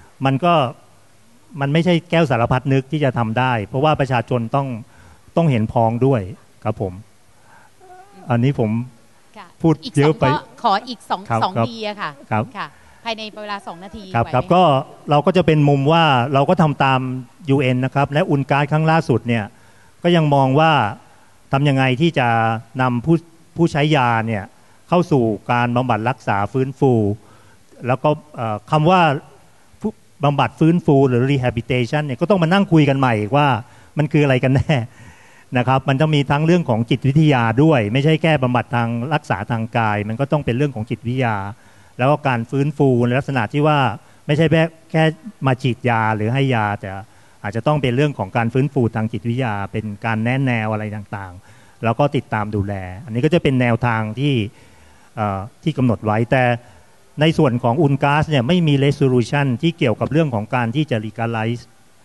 มันไม่ใช่แก้วสารพัดนึกที่จะทำได้เพราะว่าประชาชนต้องเห็นพ้องด้วยครับผมอันนี้ผมพูดเยอะไปขออีก2 ดีอะค่ะภายในเวลา2 นาทีครับก็เราก็จะเป็นมุมว่าเราก็ทำตาม UN นะครับและอุนการ์ดครั้งล่าสุดเนี่ยก็ยังมองว่าทำยังไงที่จะนำผู้ใช้ยาเนี่ยเข้าสู่การบำบัดรักษาฟื้นฟูแล้วก็คำว่าบำบัดฟื้นฟูหรือ rehabilitation เนี่ยก็ต้องมานั่งคุยกันใหม่ว่ามันคืออะไรกันแน่นะครับมันต้องมีทั้งเรื่องของจิตวิทยาด้วยไม่ใช่แค่บำบัดทางรักษาทางกายมันก็ต้องเป็นเรื่องของจิตวิทยาแล้วก็การฟื้นฟูในลักษณะที่ว่าไม่ใช่แค่มาฉีดยาหรือให้ยาแต่อาจจะต้องเป็นเรื่องของการฟื้นฟูทางจิตวิทยาเป็นการแนะแนวอะไรต่างๆแล้วก็ติดตามดูแลอันนี้ก็จะเป็นแนวทางที่กำหนดไว้แต่ในส่วนของอุนกาสเนี่ยไม่มี resolution ที่เกี่ยวกับเรื่องของการที่จะ legalize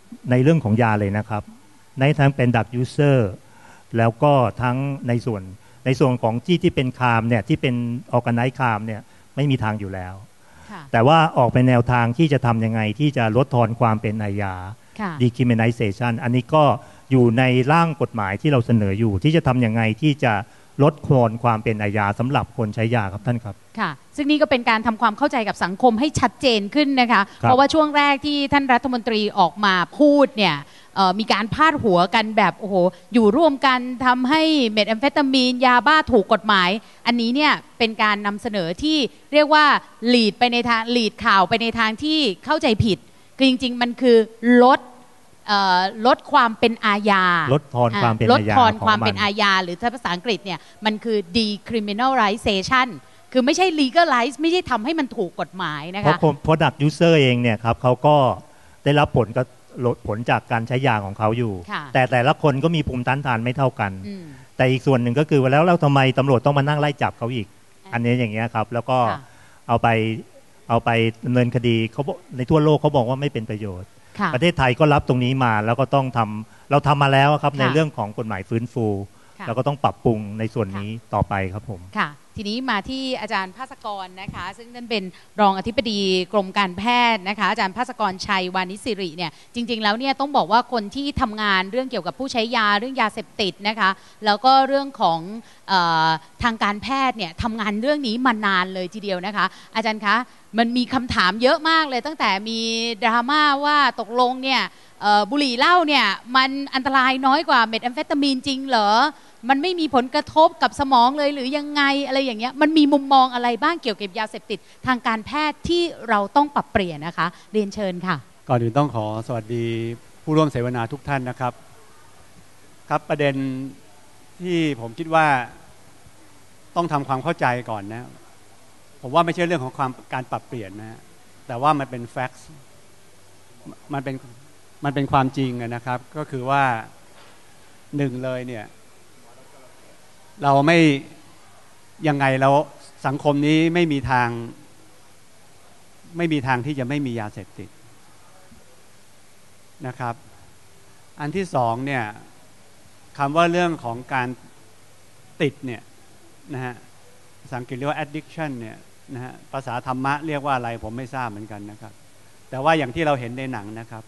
ในเรื่องของยาเลยนะครับในทั้งเป็นดักยูเซอร์แล้วก็ทั้งในส่วนของที่เป็นคามเนี่ยที่เป็นออร์แกไนซ์คามเนี่ยไม่มีทางอยู่แล้วแต่ว่าออกเป็นแนวทางที่จะทำยังไงที่จะลดทอนความเป็นอาญา decriminalization อันนี้ก็อยู่ในร่างกฎหมายที่เราเสนออยู่ที่จะทำยังไงที่จะลดทอนความเป็นอาญาสำหรับคนใช้ยาครับท่านครับค่ะซึ่งนี่ก็เป็นการทำความเข้าใจกับสังคมให้ชัดเจนขึ้นนะคะเพราะว่าช่วงแรกที่ท่านรัฐมนตรีออกมาพูดเนี่ยมีการพาดหัวกันแบบโอ้โหอยู่ร่วมกันทำให้เมทแอมเฟตามีนยาบ้าถูกกฎหมายอันนี้เนี่ยเป็นการนำเสนอที่เรียกว่าลีดข่าวไปในทางที่เข้าใจผิดคือจริงๆมันคือลดความเป็นอาญาลดทอนความเป็นอาญาหรือถ้าภาษาอังกฤษเนี่ยมันคือ decriminalization คือไม่ใช่ legalize ไม่ใช่ทำให้มันถูกกฎหมายนะคะเพราะ product user เองเนี่ยครับเขาก็ได้รับผลจากการใช้ยาของเขาอยู่แต่ละคนก็มีภูมิต้านทานไม่เท่ากันแต่อีกส่วนหนึ่งก็คือว่าแล้วทำไมตำรวจต้องมานั่งไล่จับเขาอีกอันนี้อย่างเงี้ยครับแล้วก็เอาไปดำเนินคดีเขาในทั่วโลกเขาบอกว่าไม่เป็นประโยชน์ประเทศไทยก็รับตรงนี้มาแล้วก็ต้องเราทำมาแล้วครับในเรื่องของกฎหมายฟื้นฟูเราก็ต้องปรับปรุงในส่วนนี้ต่อไปครับผมค่ะทีนี้มาที่อาจารย์ภาสกรนะคะซึ่งท่านเป็นรองอธิบดีกรมการแพทย์นะคะอาจารย์ภาสกรชัยวานิชสิริเนี่ยจริงๆแล้วเนี่ยต้องบอกว่าคนที่ทำงานเรื่องเกี่ยวกับผู้ใช้ยาเรื่องยาเสพติดนะคะแล้วก็เรื่องของทางการแพทย์เนี่ยทำงานเรื่องนี้มานานเลยทีเดียวนะคะอาจารย์คะมันมีคำถามเยอะมากเลยตั้งแต่มีดราม่าว่าตกลงเนี่ยบุหรี่เหล้าเนี่ยมันอันตรายน้อยกว่าเมทแอมเฟตามีนจริงเหรอมันไม่มีผลกระทบกับสมองเลยหรือยังไงอะไรอย่างเงี้ยมันมีมุมมองอะไรบ้างเกี่ยวกับยาเสพติดทางการแพทย์ที่เราต้องปรับเปลี่ยนนะคะเรียนเชิญค่ะก่อนอื่นต้องขอสวัสดีผู้ร่วมเสวนาทุกท่านนะครับครับประเด็นที่ผมคิดว่าต้องทำความเข้าใจก่อนนะผมว่าไม่ใช่เรื่องของการปรับเปลี่ยนนะแต่ว่ามันเป็นแฟกต์มันเป็นความจริงนะครับก็คือว่าหนึ่งเลยเนี่ยเราไม่ยังไงแล้วสังคมนี้ไม่มีทางที่จะไม่มียาเสพติดนะครับอันที่สองเนี่ยคำว่าเรื่องของการติดเนี่ยนะฮะภาษาอังกฤษเรียกว่า addiction เนี่ยนะฮะภาษาธรรมะเรียกว่าอะไรผมไม่ทราบเหมือนกันนะครับแต่ว่าอย่างที่เราเห็นในหนังนะครับ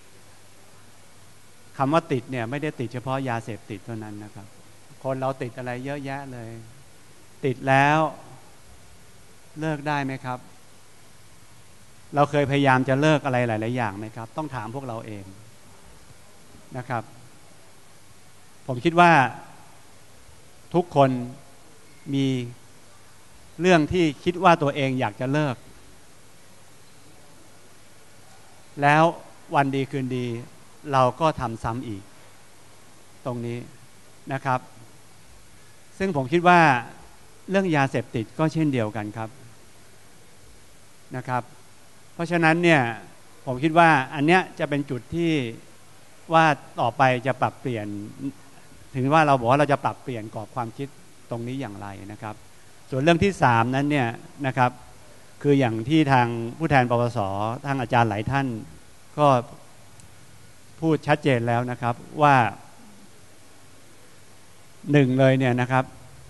คำว่าติดเนี่ยไม่ได้ติดเฉพาะยาเสพติดเท่านั้นนะครับคนเราติดอะไรเยอะแยะเลยติดแล้วเลิกได้ไหมครับเราเคยพยายามจะเลิกอะไรหลายๆอย่างไหมครับต้องถามพวกเราเองนะครับผมคิดว่าทุกคนมีเรื่องที่คิดว่าตัวเองอยากจะเลิกแล้ววันดีคืนดีเราก็ทำซ้ำอีกตรงนี้นะครับซึ่งผมคิดว่าเรื่องยาเสพติดก็เช่นเดียวกันครับนะครับเพราะฉะนั้นเนี่ยผมคิดว่าอันเนี้ยจะเป็นจุดที่ว่าต่อไปจะปรับเปลี่ยนถึงว่าเราบอกว่าเราจะปรับเปลี่ยนกรอบความคิดตรงนี้อย่างไรนะครับส่วนเรื่องที่3นั้นเนี่ยนะครับคืออย่างที่ทางผู้แทนปปส.ทางอาจารย์หลายท่านก็พูดชัดเจนแล้วนะครับว่าหนึ่งเลยเนี่ยนะครับ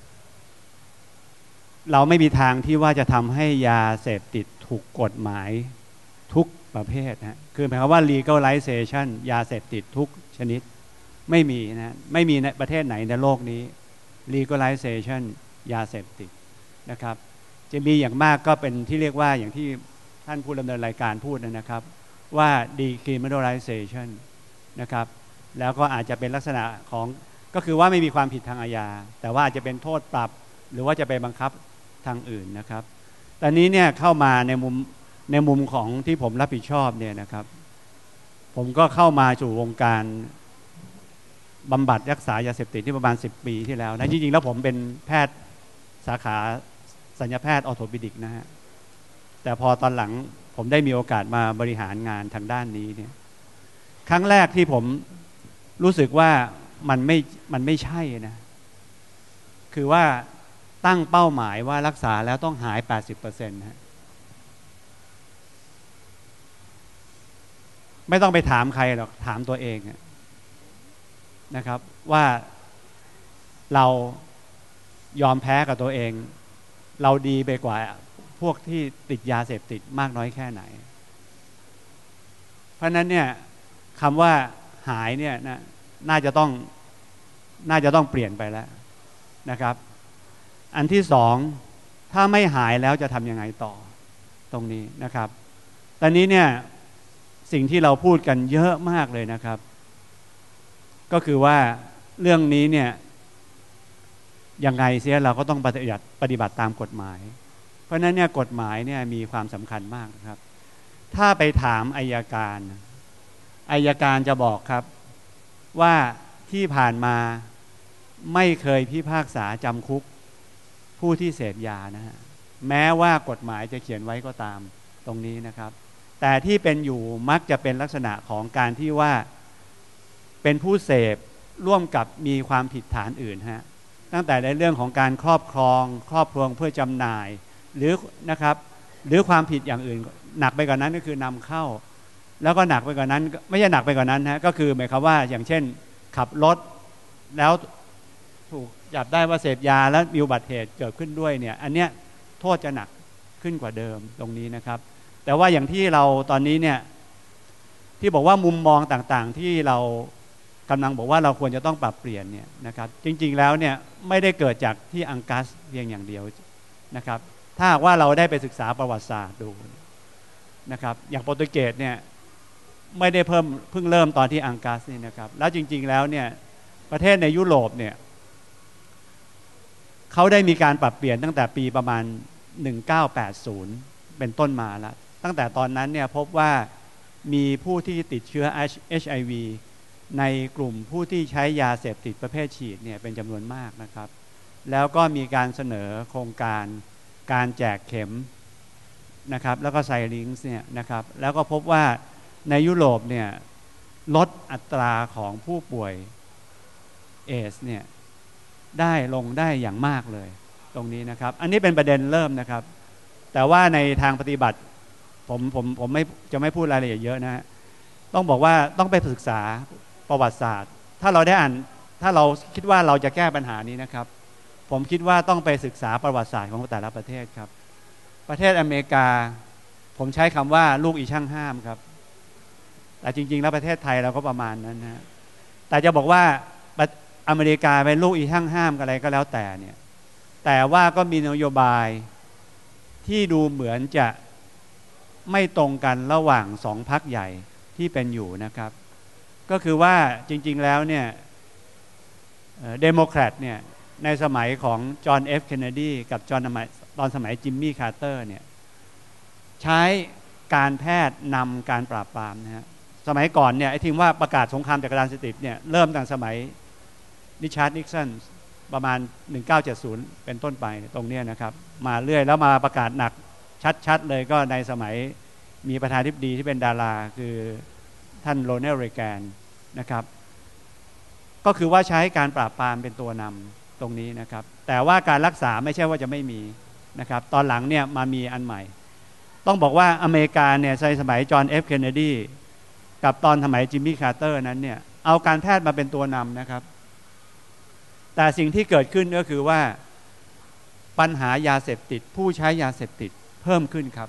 เราไม่มีทางที่ว่าจะทำให้ยาเสพติดถูกกฎหมายทุกประเภทนะคือหมายความว่า legalization ยาเสพติดทุกชนิดไม่มีนะไม่มีในประเทศไหนในโลกนี้ legalization ยาเสพติดนะครับจะมีอย่างมากก็เป็นที่เรียกว่าอย่างที่ท่านผู้ดำเนินรายการพูดนะครับว่า decriminalization นะครับแล้วก็อาจจะเป็นลักษณะของก็คือว่าไม่มีความผิดทางอาญาแต่ว่าอาจจะเป็นโทษปรับหรือว่าจะไปบังคับทางอื่นนะครับตอนนี้เนี่ยเข้ามาในมุมของที่ผมรับผิดชอบเนี่ยนะครับผมก็เข้ามาสู่วงการบำบัดรักษายาเสพติดที่ประมาณ10 ปีที่แล้วนะจริงๆแล้วผมเป็นแพทย์สาขาศัลยแพทย์ออร์โทปิดิกนะฮะแต่พอตอนหลังผมได้มีโอกาสมาบริหารงานทางด้านนี้เนี่ยครั้งแรกที่ผมรู้สึกว่ามันไม่ใช่นะคือว่าตั้งเป้าหมายว่ารักษาแล้วต้องหาย 80% ฮะไม่ต้องไปถามใครหรอกถามตัวเองนะครับว่าเรายอมแพ้กับตัวเองเราดีไปกว่าพวกที่ติดยาเสพติดมากน้อยแค่ไหนเพราะนั้นเนี่ยคำว่าหายเนี่ยน่าจะต้องเปลี่ยนไปแล้วนะครับอันที่สองถ้าไม่หายแล้วจะทำยังไงต่อตรงนี้นะครับตอนนี้เนี่ยสิ่งที่เราพูดกันเยอะมากเลยนะครับก็คือว่าเรื่องนี้เนี่ยยังไงเสียเราก็ต้องปฏิบัติตามกฎหมายเพราะฉะนั้นเนี่ยกฎหมายเนี่ยมีความสำคัญมากนะครับถ้าไปถามอัยการจะบอกครับว่าที่ผ่านมาไม่เคยพิพากษาจำคุกผู้ที่เสพยานะฮะแม้ว่ากฎหมายจะเขียนไว้ก็ตามตรงนี้นะครับแต่ที่เป็นอยู่มักจะเป็นลักษณะของการที่ว่าเป็นผู้เสพร่วมกับมีความผิดฐานอื่นฮะตั้งแต่ในเรื่องของการครอบครองเพื่อจำหน่ายหรือนะครับหรือความผิดอย่างอื่นหนักไปกว่านั้นก็คือนำเข้าแล้วก็หนักไปกว่านั้นไม่ใช่หนักไปกว่านั้นฮะก็คือหมายความว่าอย่างเช่นขับรถแล้วถูกจับได้ว่าเสพยาแล้วมีอุบัติเหตุเกิดขึ้นด้วยเนี่ยอันเนี้ยโทษจะหนักขึ้นกว่าเดิมตรงนี้นะครับแต่ว่าอย่างที่เราตอนนี้เนี่ยที่บอกว่ามุมมองต่างๆที่เรากำลังบอกว่าเราควรจะต้องปรับเปลี่ยนเนี่ยนะครับจริงๆแล้วเนี่ยไม่ได้เกิดจากที่อังกัสเพียงอย่างเดียวนะครับถ้าว่าเราได้ไปศึกษาประวัติศาสตร์ดูนะครับอย่างโปรตุเกสเนี่ยไม่ได้เพิ่งเริ่มตอนที่อังกัสนี่นะครับแล้วจริงๆแล้วเนี่ยประเทศในยุโรปเนี่ยเขาได้มีการปรับเปลี่ยนตั้งแต่ปีประมาณ1980เป็นต้นมาแล้วตั้งแต่ตอนนั้นเนี่ยพบว่ามีผู้ที่ติดเชื้อ HIV ในกลุ่มผู้ที่ใช้ยาเสพติดประเภทฉีดเนี่ยเป็นจำนวนมากนะครับแล้วก็มีการเสนอโครงการแจกเข็มนะครับแล้วก็ไซริงส์เนี่ยนะครับแล้วก็พบว่าในยุโรปเนี่ยลดอัตราของผู้ป่วยเอดส์เนี่ยได้ลงได้อย่างมากเลยตรงนี้นะครับอันนี้เป็นประเด็นเริ่มนะครับแต่ว่าในทางปฏิบัติผมไม่พูดรายละเอียดเยอะนะฮะต้องบอกว่าต้องไปศึกษาประวัติศาสตร์ถ้าเราได้อ่านถ้าเราคิดว่าเราจะแก้ปัญหานี้นะครับผมคิดว่าต้องไปศึกษาประวัติศาสตร์ของแต่ละประเทศครับประเทศอเมริกาผมใช้คำว่าลูกอีช่างห้ามครับแต่จริงๆแล้วประเทศไทยเราก็ประมาณนั้นนะแต่จะบอกว่าอเมริกาเป็นลูกอีช่างห้ามอะไรก็แล้วแต่เนี่ยแต่ว่าก็มีนโยบายที่ดูเหมือนจะไม่ตรงกันระหว่างสองพรรคใหญ่ที่เป็นอยู่นะครับก็คือว่าจริงๆแล้วเนี่ยเดโมแครตเนี่ยในสมัยของจอห์นเอฟเคนเนดีกับตอนสมัยจิมมี่คาร์เตอร์เนี่ยใช้การแพทย์นำการปราบปรามนะฮะสมัยก่อนเนี่ยไอ้ที่ว่าประกาศสงครามจากยาเสพติดเนี่ยเริ่มตั้งสมัยริชาร์ดนิกสันประมาณ1970เป็นต้นไปตรงนี้นะครับมาเรื่อยแล้วมาประกาศหนักชัดๆเลยก็ในสมัยมีประธานาธิบดีที่เป็นดาราคือท่านโรนัลด์ เรแกนนะครับก็คือว่าใช้การปราบปรามเป็นตัวนำตรงนี้นะครับแต่ว่าการรักษาไม่ใช่ว่าจะไม่มีนะครับตอนหลังเนี่ยมามีอันใหม่ต้องบอกว่าอเมริกาเนี่ยในสมัยจอห์นเอฟเคนเนดีกับตอนสมัยจิมมี่คาร์เตอร์นั้นเนี่ยเอาการแพทย์มาเป็นตัวนำนะครับแต่สิ่งที่เกิดขึ้นก็คือว่าปัญหายาเสพติดผู้ใช้ยาเสพติดเพิ่มขึ้นครับ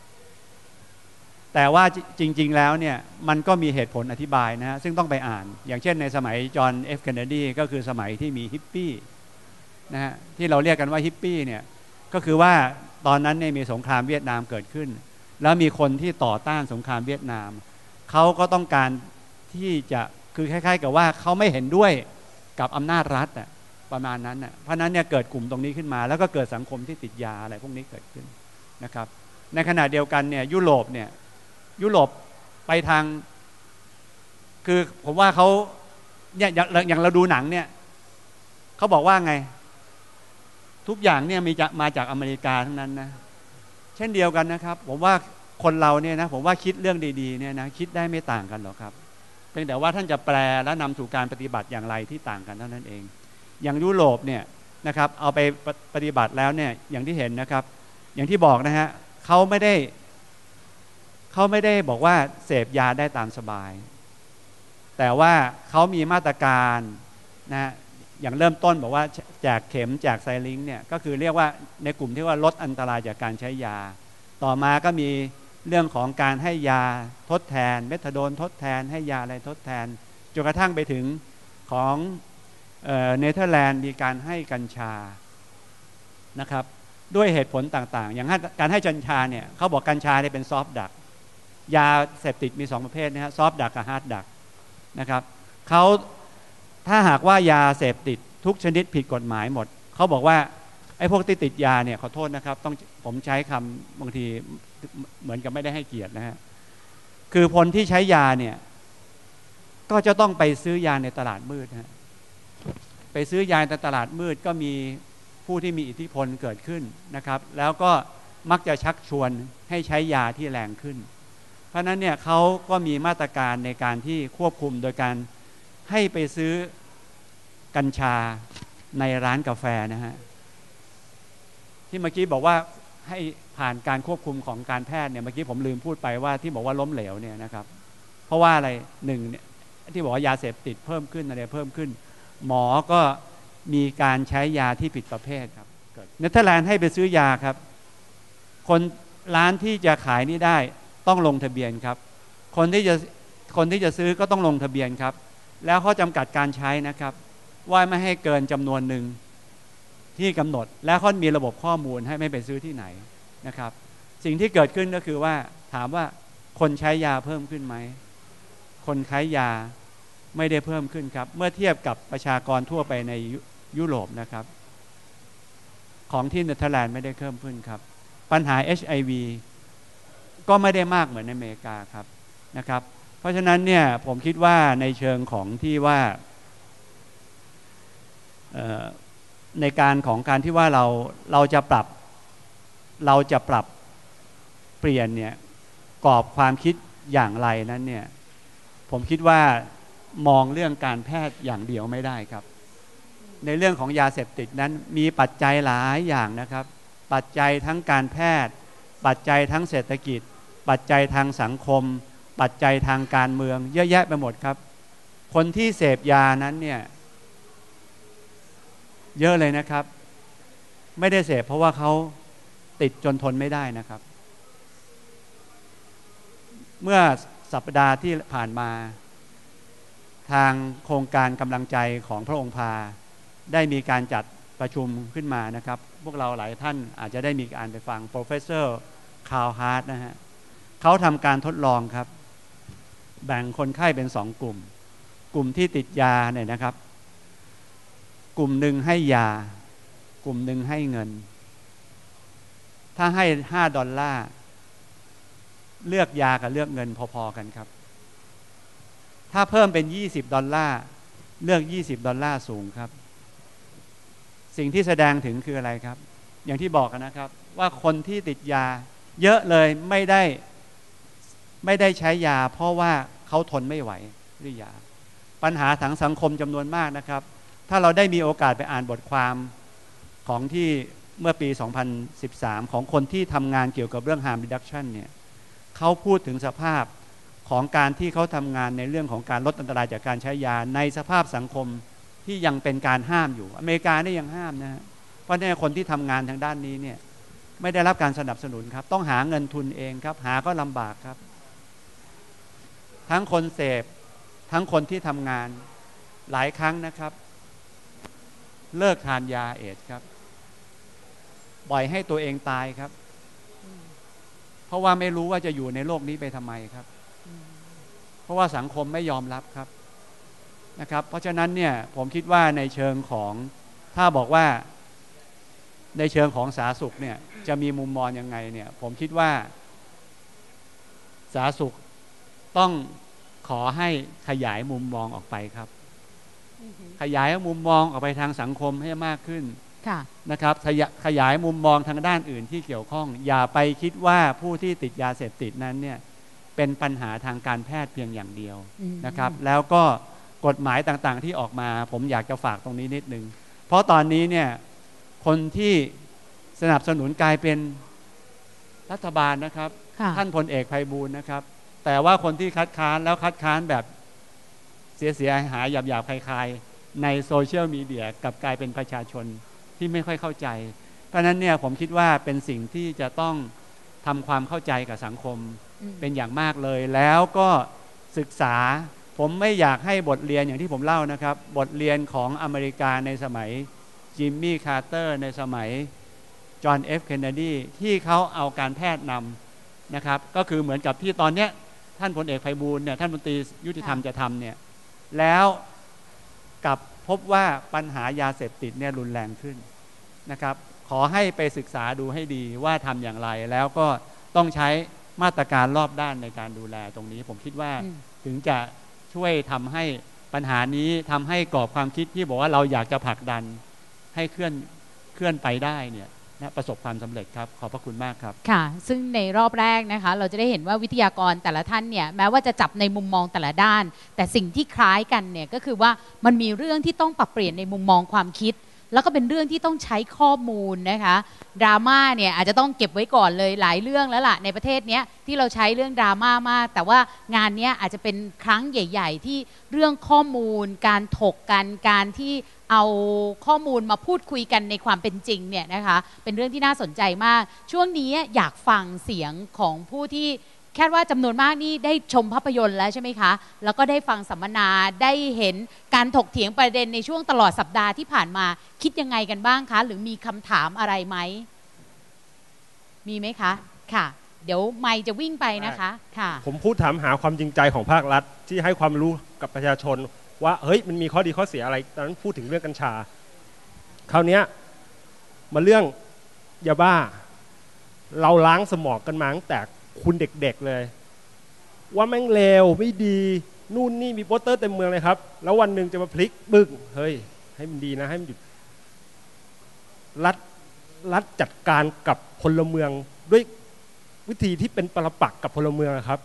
แต่ว่าจริงๆแล้วเนี่ยมันก็มีเหตุผลอธิบายนะฮะซึ่งต้องไปอ่านอย่างเช่นในสมัยจอห์นเอฟเคนเนดีก็คือสมัยที่มีฮิปปี้นะฮะที่เราเรียกกันว่าฮิปปี้เนี่ยก็คือว่าตอนนั้นเนี่ยมีสงครามเวียดนามเกิดขึ้นแล้วมีคนที่ต่อต้านสงครามเวียดนามเขาก็ต้องการที่จะคือคล้ายๆกับว่าเขาไม่เห็นด้วยกับอำนาจรัฐอ่ะประมาณนั้นอ่ะเพราะนั้นเนี่ยเกิดกลุ่มตรงนี้ขึ้นมาแล้วก็เกิดสังคมที่ติดยาอะไรพวกนี้เกิดขึ้นนะครับในขณะเดียวกันเนี่ยยุโรปไปทางคือผมว่าเขาเนี่ยอย่างเราดูหนังเนี่ยเขาบอกว่าไงทุกอย่างเนี่ยมาจากอเมริกาทั้งนั้นนะเช่นเดียวกันนะครับผมว่าคนเราเนี่ยนะผมว่าคิดเรื่องดีๆเนี่ยนะคิดได้ไม่ต่างกันหรอกครับเพียงแต่ว่าท่านจะแปลและนำสู่การปฏิบัติอย่างไรที่ต่างกันเท่านั้นเองอย่างยุโรปเนี่ยนะครับเอาไปปฏิบัติแล้วเนี่ยอย่างที่เห็นนะครับอย่างที่บอกนะฮะเขาไม่ได้เขาไม่ได้บอกว่าเสพยาได้ตามสบายแต่ว่าเขามีมาตรการนะอย่างเริ่มต้นบอกว่าแจกเข็มแจกไซลิงเนี่ยก็คือเรียกว่าในกลุ่มที่ว่าลดอันตรายจากการใช้ยาต่อมาก็มีเรื่องของการให้ยาทดแทนเมทาโดนทดแทนให้ยาอะไรทดแทนจนกระทั่งไปถึงของเนเธอร์แลนด์มีการให้กัญชานะครับด้วยเหตุผลต่างๆอย่างการให้กัญชาเนี่ยเขาบอกกัญชาเนี่ยเป็นซอฟต์ดักยาเสพติดมี2ประเภทนะฮะซอฟต์ดักกับฮาร์ดดักนะครับเขาถ้าหากว่ายาเสพติดทุกชนิดผิดกฎหมายหมดเขาบอกว่าไอ้พวกที่ติดยาเนี่ยขอโทษนะครับต้องผมใช้คำบางทีเหมือนกับไม่ได้ให้เกียรตินะฮะคือคนที่ใช้ยาเนี่ยก็จะต้องไปซื้อยาในตลาดมืดฮะไปซื้อยาในตลาดมืดก็มีผู้ที่มีอิทธิพลเกิดขึ้นนะครับแล้วก็มักจะชักชวนให้ใช้ยาที่แรงขึ้นเพราะนั้นเนี่ยเขาก็มีมาตรการในการที่ควบคุมโดยการให้ไปซื้อกัญชาในร้านกาแฟนะฮะที่เมื่อกี้บอกว่าให้ผ่านการควบคุมของการแพทย์เนี่ยเมื่อกี้ผมลืมพูดไปว่าที่บอกว่าล้มเหลวเนี่ยนะครับเพราะว่าอะไรหนึ่งเนี่ยที่บอกว่ายาเสพติดเพิ่มขึ้นอะไรเพิ่มขึ้นหมอก็มีการใช้ยาที่ผิดประเภทครับเนเธอร์แลนด์ให้ไปซื้อยาครับคนร้านที่จะขายนี่ได้ต้องลงทะเบียนครับคนที่จะซื้อก็ต้องลงทะเบียนครับแล้วเขาจำกัดการใช้นะครับว่าไม่ให้เกินจำนวนหนึ่งที่กำหนดแล้วเขามีระบบข้อมูลให้ไม่ไปซื้อที่ไหนนะครับสิ่งที่เกิดขึ้นก็คือว่าถามว่าคนใช้ยาเพิ่มขึ้นไหมคนใช้ยาไม่ได้เพิ่มขึ้นครับเมื่อเทียบกับประชากรทั่วไปในยุโรปนะครับของที่เนเธอร์แลนด์ไม่ได้เพิ่มขึ้นครับปัญหา HIV ก็ไม่ได้มากเหมือนในอเมริกาครับนะครับเพราะฉะนั้นเนี่ยผมคิดว่าในเชิงของที่ว่าในการของการที่ว่าเราจะปรับเปลี่ยนเนี่ยกรอบความคิดอย่างไรนั้นเนี่ยผมคิดว่ามองเรื่องการแพทย์อย่างเดียวไม่ได้ครับในเรื่องของยาเสพติดนั้นมีปัจจัยหลายอย่างนะครับปัจจัยทั้งการแพทย์ปัจจัยทั้งเศรษฐกิจปัจจัยทางสังคมปัจจัยทางการเมืองเยอะแยะไปหมดครับคนที่เสพยานั้นเนี่ยเยอะเลยนะครับไม่ได้เสพเพราะว่าเขาติดจนทนไม่ได้นะครับเมื่อสัปดาห์ที่ผ่านมาทางโครงการกำลังใจของพระองค์พาได้มีการจัดประชุมขึ้นมานะครับพวกเราหลายท่านอาจจะได้มีการไปฟัง Professor Carl Hart นะฮะเขาทำการทดลองครับแบ่งคนไข้เป็น2กลุ่มที่ติดยาเนี่ยนะครับกลุ่มหนึ่งให้ยากลุ่มหนึ่งให้เงินถ้าให้$5เลือกยากับเลือกเงินพอๆกันครับถ้าเพิ่มเป็น$20เลือก$20สูงครับสิ่งที่แสดงถึงคืออะไรครับอย่างที่บอกกันนะครับว่าคนที่ติดยาเยอะเลยไม่ได้ใช้ยาเพราะว่าเขาทนไม่ไหวด้วยยาปัญหาทางสังคมจำนวนมากนะครับถ้าเราได้มีโอกาสไปอ่านบทความของที่เมื่อปี 2013 ของคนที่ทำงานเกี่ยวกับเรื่อง harm reduction เนี่ยเขาพูดถึงสภาพของการที่เขาทำงานในเรื่องของการลดอันตรายจากการใช้ยาในสภาพสังคมที่ยังเป็นการห้ามอยู่อเมริกาเนี่ยยังห้ามนะฮะเพราะเนี่ยคนที่ทำงานทางด้านนี้เนี่ยไม่ได้รับการสนับสนุนครับต้องหาเงินทุนเองครับหาก็ลำบากครับทั้งคนเสพทั้งคนที่ทำงานหลายครั้งนะครับเลิกทานยาเอดส์ครับปล่อยให้ตัวเองตายครับเพราะว่าไม่รู้ว่าจะอยู่ในโลกนี้ไปทำไมครับเพราะว่าสังคมไม่ยอมรับครับนะครับเพราะฉะนั้นเนี่ยผมคิดว่าในเชิงของถ้าบอกว่าในเชิงของสาธารณสุขเนี่ยจะมีมุมมองยังไงเนี่ยผมคิดว่าสาธารณสุขต้องขอให้ขยายมุมมองออกไปครับขยายมุมมองออกไปทางสังคมให้มากขึ้นนะครับขยายมุมมองทางด้านอื่นที่เกี่ยวข้องอย่าไปคิดว่าผู้ที่ติดยาเสพติดนั้นเนี่ยเป็นปัญหาทางการแพทย์เพียงอย่างเดียวนะครับแล้วก็กฎหมายต่างๆที่ออกมาผมอยากจะฝากตรงนี้นิดนึงเพราะตอนนี้เนี่ยคนที่สนับสนุนกลายเป็นรัฐบาลนะครับท่านพลเอกไพบูลย์นะครับแต่ว่าคนที่คัดค้านแล้วคัดค้านแบบเสียหายหยาบๆคลายๆในโซเชียลมีเดียกับกลายเป็นประชาชนที่ไม่ค่อยเข้าใจเพราะฉะนั้นเนี่ยผมคิดว่าเป็นสิ่งที่จะต้องทำความเข้าใจกับสังคมเป็นอย่างมากเลยแล้วก็ศึกษาผมไม่อยากให้บทเรียนอย่างที่ผมเล่านะครับบทเรียนของอเมริกาในสมัยจิมมี่คาร์เตอร์ในสมัยจอห์น F. เคนเนดีที่เขาเอาการแพทย์นำนะครับก็คือเหมือนกับที่ตอนนี้ท่านพลเอกไพบูลย์เนี่ยท่านมนตรียุติธรรมจะทำเนี่ยแล้วกับพบว่าปัญหายาเสพติดเนี่ยรุนแรงขึ้นนะครับขอให้ไปศึกษาดูให้ดีว่าทำอย่างไรแล้วก็ต้องใช้มาตรการรอบด้านในการดูแลตรงนี้ผมคิดว่าถึงจะช่วยทำให้ปัญหานี้ทำให้กรอบความคิดที่บอกว่าเราอยากจะผลักดันให้เคลื่อนไปได้เนี่ยประสบความสำเร็จครับขอบพระคุณมากครับค่ะซึ่งในรอบแรกนะคะเราจะได้เห็นว่าวิทยากรแต่ละท่านเนี่ยแม้ว่าจะจับในมุมมองแต่ละด้านแต่สิ่งที่คล้ายกันเนี่ยก็คือว่ามันมีเรื่องที่ต้องปรับเปลี่ยนในมุมมองความคิดแล้วก็เป็นเรื่องที่ต้องใช้ข้อมูลนะคะดราม่าเนี่ยอาจจะต้องเก็บไว้ก่อนเลยหลายเรื่องแล้วล่ะในประเทศนี้ที่เราใช้เรื่องดราม่ามากแต่ว่างานนี้อาจจะเป็นครั้งใหญ่ๆที่เรื่องข้อมูลการถกกันการที่เอาข้อมูลมาพูดคุยกันในความเป็นจริงเนี่ยนะคะเป็นเรื่องที่น่าสนใจมากช่วงนี้อยากฟังเสียงของผู้ที่แค่ว่าจำนวนมากนี่ได้ชมภาพยนตร์แล้วใช่ไหมคะแล้วก็ได้ฟังสัมมนาได้เห็นการถกเถียงประเด็นในช่วงตลอดสัปดาห์ที่ผ่านมาคิดยังไงกันบ้างคะหรือมีคำถามอะไรไหมมีไหมคะค่ะเดี๋ยวไมค์จะวิ่งไปนะคะค่ะผมพูดถามหาความจริงใจของภาครัฐที่ให้ความรู้กับประชาชนว่าเฮ้ยมันมีข้อดีข้อเสียอะไรตอนนั้นพูดถึงเรื่องกัญชาคราวนี้มาเรื่องยาบ้าเราล้างสมองกันมาตั้งแต่คุณเด็กๆเลยว่าแม่งเลวไม่ดีนู่นนี่มีโปสเตอร์เต็มเมืองเลยครับแล้ววันหนึ่งจะมาพลิกบึ้งเฮ้ยให้มันดีนะให้มันหยุดรัฐจัดการกับพลเมืองด้วยวิธีที่เป็นปรปักษ์กับพลเมืองครับ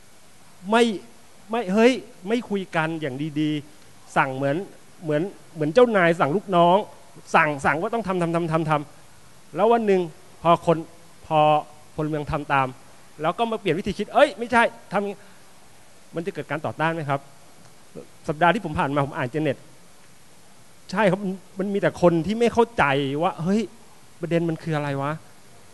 ไม่เฮ้ยไม่คุยกันอย่างดีๆสั่งเหมือนเจ้านายสั่งลูกน้องสั่งว่าต้องทำแล้ววันหนึ่งพอพลเมืองทำตามแล้วก็มาเปลี่ยนวิธีคิดไม่ใช่ทำมันจะเกิดการต่อต้านไหมครับสัปดาห์ที่ผมผ่านมาผมอ่านเน็ตใช่ครับมันมีแต่คนที่ไม่เข้าใจว่าเฮ้ยประเด็นมันคืออะไรวะ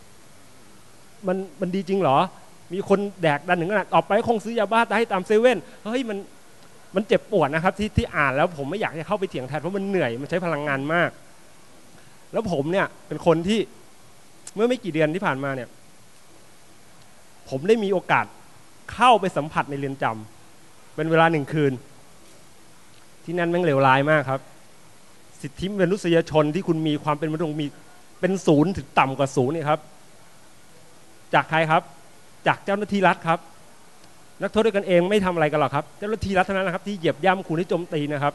มันดีจริงเหรอมีคนแดกดันถึงขนาดต่อไปคงซื้อยาบ้าให้ตามเซเว่นเฮ้ยมันเจ็บปวดนะครับที่อ่านแล้วผมไม่อยากจะเข้าไปเถียงแทนเพราะมันเหนื่อยมันใช้พลังงานมากแล้วผมเนี่ยเป็นคนที่เมื่อไม่กี่เดือนที่ผ่านมาเนี่ยผมได้มีโอกาสเข้าไปสัมผัสในเรือนจำเป็นเวลา1 คืนที่นั่นแม่งเลวร้ายมากครับสิทธิมนุษยชนที่คุณมีความเป็นมนุษย์มีเป็น0ถึงต่ำกว่า0นี่ครับจากใครครับจากเจ้าหน้าที่รัฐครับนักโทษด้วยกันเองไม่ทำอะไรกันหรอกครับเจ้าหน้าที่รัฐเท่านั้นนะครับที่เหยียบย่ำคุณให้โจมตีนะครับ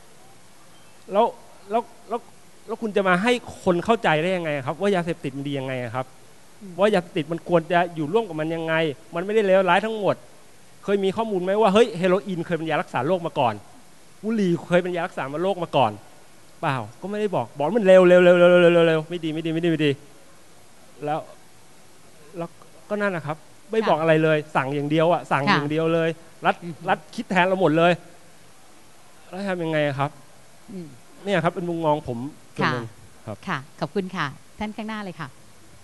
แล้วคุณจะมาให้คนเข้าใจได้ยังไงครับว่ายาเสพติดมันดียังไงครับว่ายาเสพติดมันควรจะอยู่ร่วมกับมันยังไงมันไม่ได้เลวร้ายทั้งหมดเคยมีข้อมูลไหมว่าเฮ้ยเฮโรอีนเคยเป็นยารักษาโรคมาก่อนบุหรี่เคยเป็นยารักษาโรคมาก่อนเปล่าก็ไม่ได้บอกมันเร็วไม่ดีแล้วก็นั่นนะครับไม่บอกอะไรเลยสั่งอย่างเดียวสั่งอย่างเดียวเลยรัฐคิดแทนเราหมดเลยแล้วทำยังไงครับเนี่ยครับเป็นมุมมองผมค่ะครับค่ะขอบคุณค่ะท่านข้างหน้าเลยค่ะ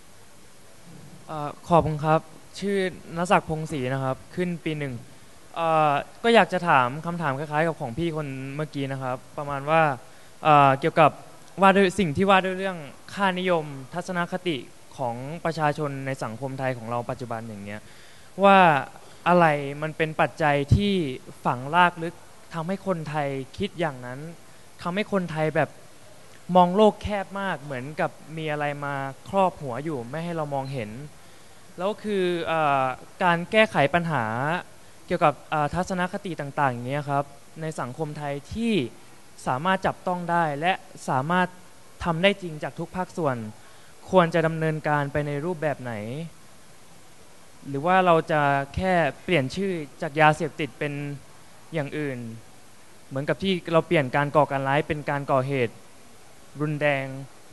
ขอบคุณครับชื่อณศักดิ์พงศรีนะครับขึ้นปี1ก็อยากจะถามคำถามคล้ายๆกับของพี่คนเมื่อกี้นะครับประมาณว่าเกี่ยวกับว่าด้วยสิ่งที่ว่าด้วยเรื่องค่านิยมทัศนคติของประชาชนในสังคมไทยของเราปัจจุบันอย่างเงี้ยว่าอะไรมันเป็นปัจจัยที่ฝังรากลึกทำให้คนไทยคิดอย่างนั้นทำให้คนไทยแบบมองโลกแคบมากเหมือนกับมีอะไรมาครอบหัวอยู่ไม่ให้เรามองเห็นแล้วคือการแก้ไขปัญหาเกี่ยวกับทัศนคติต่างๆอย่างนี้ครับในสังคมไทยที่สามารถจับต้องได้และสามารถทำได้จริงจากทุกภาคส่วนควรจะดำเนินการไปในรูปแบบไหนหรือว่าเราจะแค่เปลี่ยนชื่อจากยาเสพติดเป็นอย่างอื่นเหมือนกับที่เราเปลี่ยนการก่อการร้ายเป็นการก่อเหตุรุนแรง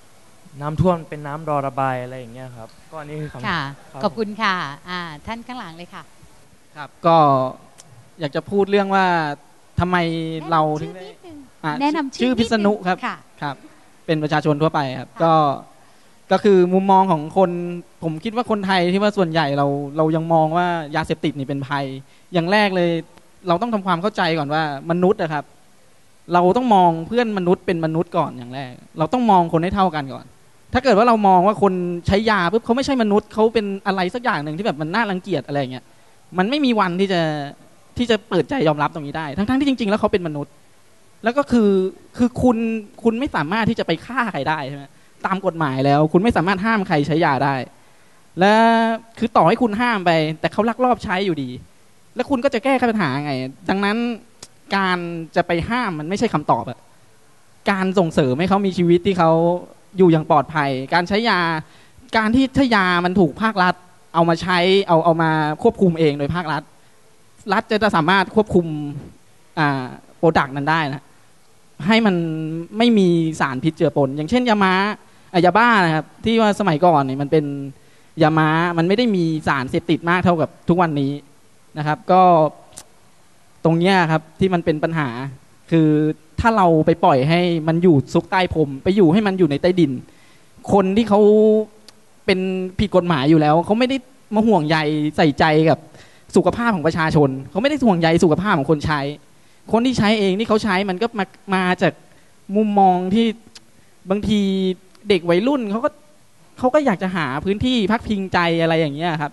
น้ำท่วมเป็นน้ำรอระบายอะไรอย่างเงี้ยครับก็อันนี้คือคำค่ะรับขอบคุณค่ะท่านข้างหลังเลยค่ะครับก็อยากจะพูดเรื่องว่าทำไมเราถึงได้แนะนำชื่อพิษณุครับค่ะครับ เป็นประชาชนทั่วไปครับก็คือมุมมองของคนผมคิดว่าคนไทยที่ว่าส่วนใหญ่เรายังมองว่ายาเสพติดนี่เป็นภัยอย่างแรกเลยเราต้องทำความเข้าใจก่อนว่ามนุษย์นะครับเราต้องมองเพื่อนมนุษย์เป็นมนุษย์ก่อนอย่างแรกเราต้องมองคนให้เท่ากันก่อนถ้าเกิดว่าเรามองว่าคนใช้ยาปุ๊บเขาไม่ใช่มนุษย์เขาเป็นอะไรสักอย่างหนึ่งที่แบบมันน่ารังเกียจอะไรเงี้ยมันไม่มีวันที่จะเปิดใจยอมรับตรงนี้ได้ทั้งที่จริงๆแล้วเขาเป็นมนุษย์แล้วก็คือคุณไม่สามารถที่จะไปฆ่าใครได้ใช่ไหมตามกฎหมายแล้วคุณไม่สามารถห้ามใครใช้ยาได้และคือต่อให้คุณห้ามไปแต่เขาลักลอบใช้อยู่ดีแล้วคุณก็จะแก้ปัญหาไงดังนั้นการจะไปห้ามมันไม่ใช่คำตอบอะการส่งเสริมให้เขามีชีวิตที่เขาอยู่อย่างปลอดภัยการใช้ยาการที่ถ้ายามันถูกภาครัฐเอามาใช้เอามาควบคุมเองโดยภาครัฐจะสามารถควบคุมโปรดักต์นั้นได้นะให้มันไม่มีสารพิษเจือปนอย่างเช่นยาบ้านะครับที่ว่าสมัยก่อนเนี่ยมันเป็นยาม้ามันไม่ได้มีสารเสพติดมากเท่ากับทุกวันนี้นะครับก็ตรงเนี้ยครับที่มันเป็นปัญหาคือถ้าเราไปปล่อยให้มันอยู่ซุกใต้พรมไปอยู่ให้มันอยู่ในใต้ดินคนที่เขาเป็นผิดกฎหมายอยู่แล้วเขาไม่ได้มาห่วงใยใส่ใจกับสุขภาพของประชาชนเขาไม่ได้ห่วงใยสุขภาพของคนใช้คนที่ใช้เองที่เขาใช้มันก็มาจากมุมมองที่บางทีเด็กวัยรุ่นเขาก็อยากจะหาพื้นที่พักพิงใจอะไรอย่างเงี้ยครับ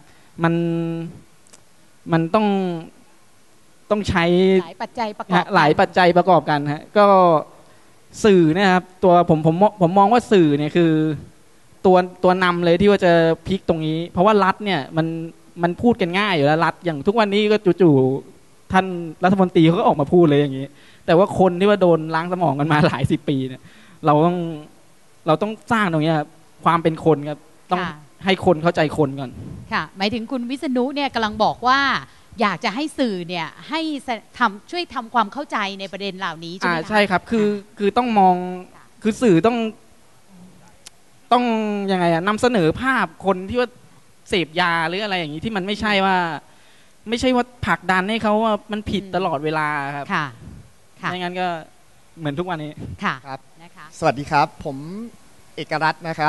มันต้องใช้หลายปัจจัยประกอบหลายปัจจัยประกอบกันฮะก็สื่อนะครับตัวผมมองว่าสื่อเนี่ยคือตัวนำเลยที่ว่าจะพลิกตรงนี้เพราะว่ารัฐเนี่ยมันพูดกันง่ายอยู่แล้วรัฐอย่างทุกวันนี้ก็จู่ๆท่านรัฐมนตรีเขาก็ออกมาพูดเลยอย่างนี้แต่ว่าคนที่ว่าโดนล้างสมองกันมาหลาย10 ปีเนี่ยเราต้องสร้างตรงนี้ครับความเป็นคนครับต้องให้คนเข้าใจคนก่อนค่ะหมายถึงคุณวิษณุเนี่ยกำลังบอกว่าอยากจะให้สื่อเนี่ยให้ช่วยทำความเข้าใจในประเด็นเหล่านี้ใช่ไหมคะใช่ครับคือต้องมองคือสื่อต้องยังไงนำเสนอภาพคนที่ว่าเสพยาหรืออะไรอย่างนี้ที่มันไม่ใช่ว่าผลักดันให้เขาว่ามันผิดตลอดเวลาครับค่ะไม่งั้นก็เหมือนทุกวันนี้ค่ะครับนะคะสวัสดีครับผมเอกรัตน์นะครับ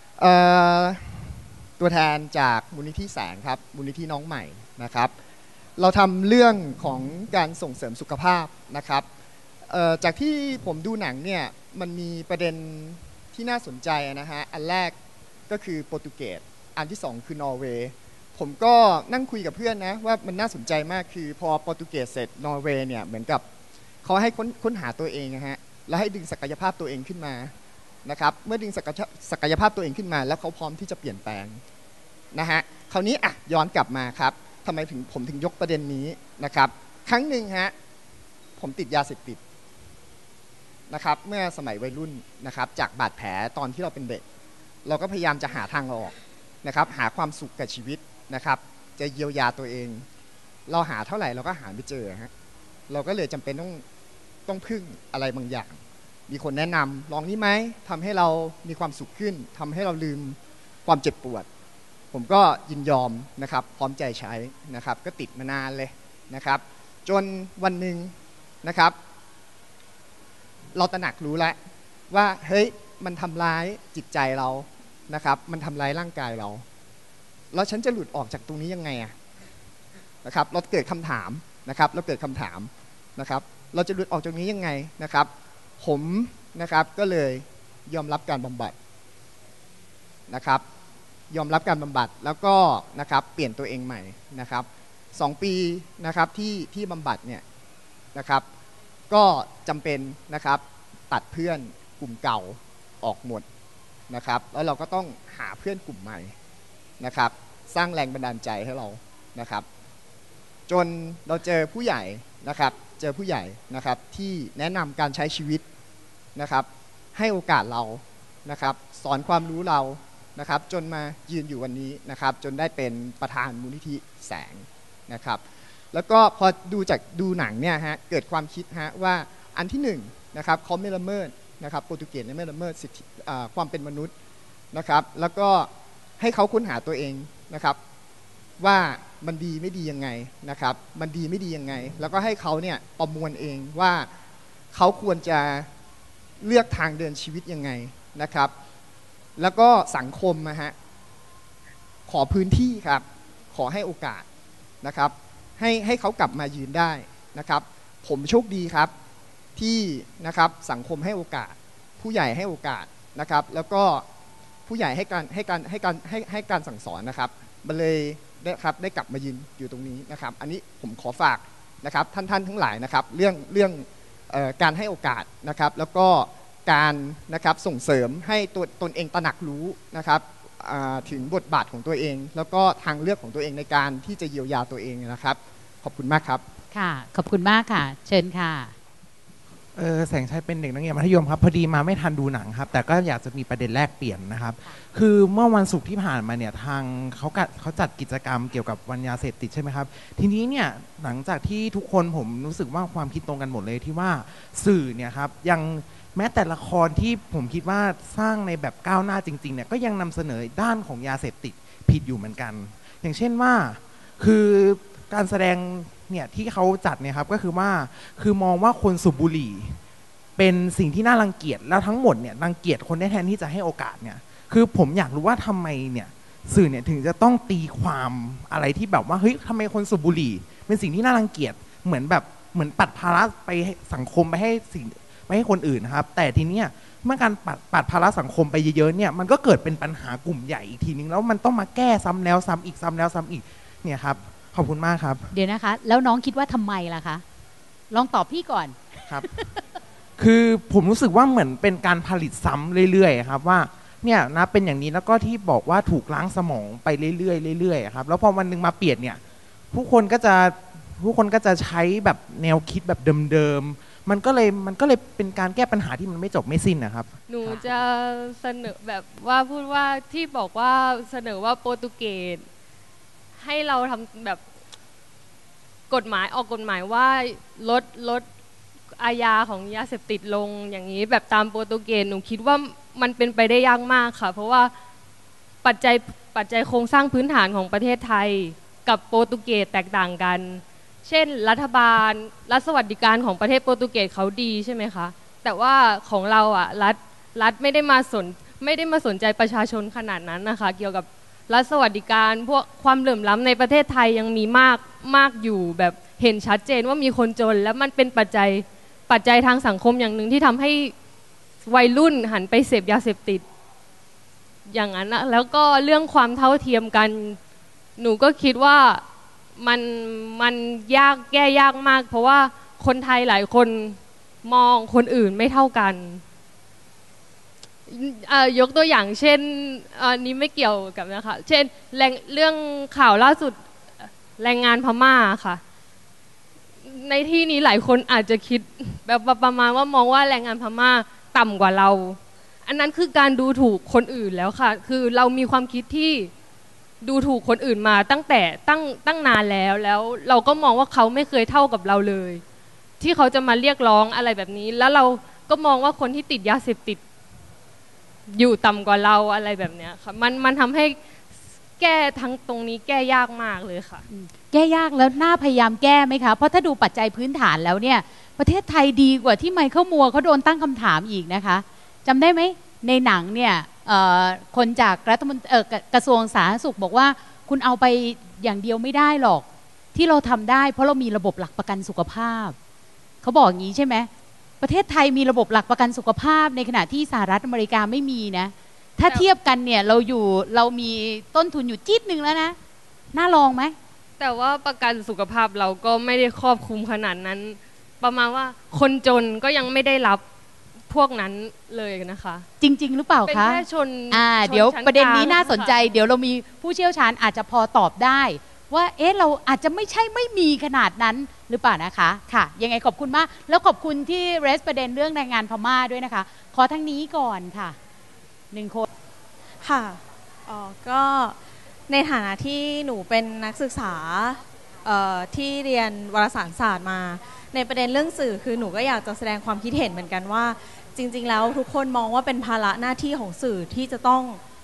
ตัวแทนจากมูลนิธิแสงครับมูลนิธิน้องใหม่นะครับเราทำเรื่องของการส่งเสริมสุขภาพนะครับจากที่ผมดูหนังเนี่ยมันมีประเด็นที่น่าสนใจนะฮะอันแรกก็คือโปรตุเกสอันที่2คือนอร์เวย์ผมก็นั่งคุยกับเพื่อนนะว่ามันน่าสนใจมากคือพอโปรตุเกสเสร็จนอร์เวย์เนี่ยเหมือนกับเขาให้ค้นหาตัวเองนะฮะแล้วให้ดึงศักยภาพตัวเองขึ้นมานะครับเมื่อดึงศักยภาพตัวเองขึ้นมาแล้วเขาพร้อมที่จะเปลี่ยนแปลงนะฮะคราวนี้ย้อนกลับมาครับทำไมผมถึงยกประเด็นนี้นะครับครั้งหนึ่งฮะผมติดยาเสพติดนะครับเมื่อสมัยวัยรุ่นนะครับจากบาดแผลตอนที่เราเป็นเด็กเราก็พยายามจะหาทางออกนะครับหาความสุขกับชีวิตนะครับจะเยียวยาตัวเองเราหาเท่าไหร่เราก็หาไม่เจอฮะเราก็เลยจำเป็นต้องพึ่งอะไรบางอย่างมีคนแนะนำลองนี้ไหมทำให้เรามีความสุขขึ้นทำให้เราลืมความเจ็บปวดผมก็ยินยอมนะครับพร้อมใจใช้นะครับก็ติดมานานเลยนะครับจนวันหนึ่งนะครับเราตระหนักรู้แล้วว่าเฮ้ยมันทำร้ายจิตใจเรานะครับมันทำร้ายร่างกายเราแล้วฉันจะหลุดออกจากตรงนี้ยังไงนะครับเราเกิดคำถามนะครับเราจะหลุดออกจากนี้ยังไงนะครับผมนะครับก็เลยยอมรับการบำบัดนะครับยอมรับการบำบัดแล้วก็นะครับเปลี่ยนตัวเองใหม่นะครับ2 ปีนะครับที่บำบัดเนี่ยนะครับก็จำเป็นนะครับตัดเพื่อนกลุ่มเก่าออกหมดนะครับแล้วเราก็ต้องหาเพื่อนกลุ่มใหม่นะครับสร้างแรงบันดาลใจให้เรานะครับจนเราเจอผู้ใหญ่นะครับที่แนะนำการใช้ชีวิตนะครับให้โอกาสเรานะครับสอนความรู้เรานะครับจนมายืนอยู่วันนี้นะครับจนได้เป็นประธานมูลนิธิแสงนะครับแล้วก็พอดูหนังเนี่ยฮะเกิดความคิดฮะว่าอันที่1นะครับเขาไม่ละเมิดนะครับโปรตุเกสไม่ละเมิดสิทธิความเป็นมนุษย์นะครับแล้วก็ให้เขาค้นหาตัวเองนะครับว่ามันดีไม่ดียังไงนะครับมันดีไม่ดียังไงแล้วก็ให้เขาเนี่ยประมวลเองว่าเขาควรจะเลือกทางเดินชีวิตยังไงนะครับแล้วก็สังคมนะฮะขอพื้นที่ครับขอให้โอกาสนะครับให้เขากลับมายืนได้นะครับผมโชคดีครับที่นะครับสังคมให้โอกาสผู้ใหญ่ให้โอกาสนะครับแล้วก็ผู้ใหญ่ให้การสั่งสอนนะครับมันเลยได้กลับมายืนอยู่ตรงนี้นะครับอันนี้ผมขอฝากนะครับท่านทั้งหลายนะครับเรื่องการให้โอกาสนะครับแล้วก็การนะครับส่งเสริมให้ตนเองตระหนักรู้นะครับถึงบทบาทของตัวเองแล้วก็ทางเลือกของตัวเองในการที่จะเยียวยาตัวเองนะครับขอบคุณมากครับค่ะขอบคุณมากค่ะเชิญค่ะแสงชัยเป็นเด็กนักเรียนมัธยมครับพอดีมาไม่ทันดูหนังครับแต่ก็อยากจะมีประเด็นแลกเปลี่ยนนะครับคือเมื่อวันศุกร์ที่ผ่านมาเนี่ยทางเขาจัดกิจกรรมเกี่ยวกับวันยาเสพติดใช่ไหมครับทีนี้เนี่ยหลังจากที่ทุกคนผมรู้สึกว่าความคิดตรงกันหมดเลยที่ว่าสื่อเนี่ยครับยังแม้แต่ละครที่ผมคิดว่าสร้างในแบบก้าวหน้าจริงๆเนี่ยก็ยังนำเสนอด้านของยาเสพติดผิดอยู่เหมือนกันอย่างเช่นว่าคือการแสดงเนี่ยที่เขาจัดเนี่ยครับก็คือว่าคือมองว่าคนสูบบุหรี่เป็นสิ่งที่น่ารังเกียจแล้วทั้งหมดเนี่ยรังเกียจคนได้แทนที่จะให้โอกาสเนี่ยคือผมอยากรู้ว่าทำไมเนี่ยสื่อเนี่ยถึงจะต้องตีความอะไรที่แบบว่าเฮ้ยทำไมคนสูบบุหรี่เป็นสิ่งที่น่ารังเกียจเหมือนปัดภาระไปสังคมไปให้คนอื่นนะครับแต่ทีเนี้ยเมื่อการปัดภาระสังคมไปเยอะๆเนี่ยมันก็เกิดเป็นปัญหากลุ่มใหญ่อีกทีนึงแล้วมันต้องมาแก้ซ้ำแล้วซ้ำอีกซ้ำแล้วซ้ำอีกเนี่ยครับขอบคุณมากครับเดี๋ยวนะคะแล้วน้องคิดว่าทำไมล่ะคะลองตอบพี่ก่อนครับ คือผมรู้สึกว่าเหมือนเป็นการผลิตซ้ำเรื่อยๆครับว่าเนี่ยนะเป็นอย่างนี้แล้วก็ที่บอกว่าถูกล้างสมองไปเรื่อยๆเรื่อยๆครับแล้วพอวันนึงมาเปลี่ยนเนี่ยผู้คนก็จะใช้แบบแนวคิดแบบเดิมๆมันก็เลยเป็นการแก้ปัญหาที่มันไม่จบไม่สิ้นนะครับหนูจะเสนอแบบว่าพูดว่าที่บอกว่าเสนอว่าโปรตุเกสให้เราทำแบบกฎหมายว่าลดอาญาของยาเสพติดลงอย่างนี้แบบตามโปรตุเกสหนูคิดว่ามันเป็นไปได้ยากมากค่ะเพราะว่าปัจจัยโครงสร้างพื้นฐานของประเทศไทยกับโปรตุเกสแตกต่างกันเช่นรัฐบาลรัฐสวัสดิการของประเทศโปรตุเกสเขาดีใช่ไหมคะแต่ว่าของเราอ่ะรัฐไม่ได้มาสนใจประชาชนขนาดนั้นนะคะเกี่ยวกับรัฐสวัสดิการพวกความเหลื่อมล้ำในประเทศไทยยังมีมากอยู่แบบเห็นชัดเจนว่ามีคนจนแล้วมันเป็นปัจจัยทางสังคมอย่างหนึ่งที่ทำให้วัยรุ่นหันไปเสพยาเสพติดอย่างนั้นนะแล้วก็เรื่องความเท่าเทียมกันหนูก็คิดว่ามันแก้ยากมากเพราะว่าคนไทยหลายคนมองคนอื่นไม่เท่ากันยกตัวอย่างเช่นอันนี้ไม่เกี่ยวกับนะคะเช่นเรื่องข่าวล่าสุดแรงงานพม่าค่ะในที่นี้หลายคนอาจจะคิดแบบประมาณว่ามองว่าแรงงานพม่าต่ำกว่าเราอันนั้นคือการดูถูกคนอื่นแล้วค่ะคือเรามีความคิดที่ดูถูกคนอื่นมาตั้งนานแล้วเราก็มองว่าเขาไม่เคยเท่ากับเราเลยที่เขาจะมาเรียกร้องอะไรแบบนี้แล้วเราก็มองว่าคนที่ติดยาเสพติดอยู่ต่ำกว่าเราอะไรแบบเนี้ยค่ะมันทำให้แก้ทั้งตรงนี้แก้ยากมากเลยค่ะแก้ยากแล้วน่าพยายามแก้ไหมคะเพราะถ้าดูปัจจัยพื้นฐานแล้วเนี่ยประเทศไทยดีกว่าที่ไมเคิลมัวร์เขาโดนตั้งคำถามอีกนะคะจำได้ไหมในหนังเนี่ยคนจากกระทรวงสาธารณสุขบอกว่าคุณเอาไปอย่างเดียวไม่ได้หรอกที่เราทำได้เพราะเรามีระบบหลักประกันสุขภาพเขาบอกอย่างนี้ใช่ไหมประเทศไทยมีระบบหลักประกันสุขภาพในขณะที่สหรัฐอเมริกาไม่มีนะถ้าเทียบกันเนี่ยเรามีต้นทุนอยู่จี๊ดนึงแล้วนะน่าลองไหมแต่ว่าประกันสุขภาพเราก็ไม่ได้ครอบคลุมขนาดนั้นประมาณว่าคนจนก็ยังไม่ได้รับพวกนั้นเลยนะคะจริงๆหรือเปล่าคะเป็นแค่ชนเดี๋ยวประเด็นนี้น่าสนใจเดี๋ยวเรามีผู้เชี่ยวชาญอาจจะพอตอบได้ว่าเราอาจจะไม่มีขนาดนั้นหรือเปล่านะคะค่ะยังไงขอบคุณมากแล้วขอบคุณที่เรสประเด็นเรื่องแรงงานพม่าด้วยนะคะขอทั้งนี้ก่อนค่ะ1 คนค่ะก็ในฐานะที่หนูเป็นนักศึกษาที่เรียนวารสารศาสตร์มาในประเด็นเรื่องสื่อคือหนูก็อยากจะแสดงความคิดเห็นเหมือนกันว่าจริงๆแล้วทุกคนมองว่าเป็นภาระหน้าที่ของสื่อที่จะต้อง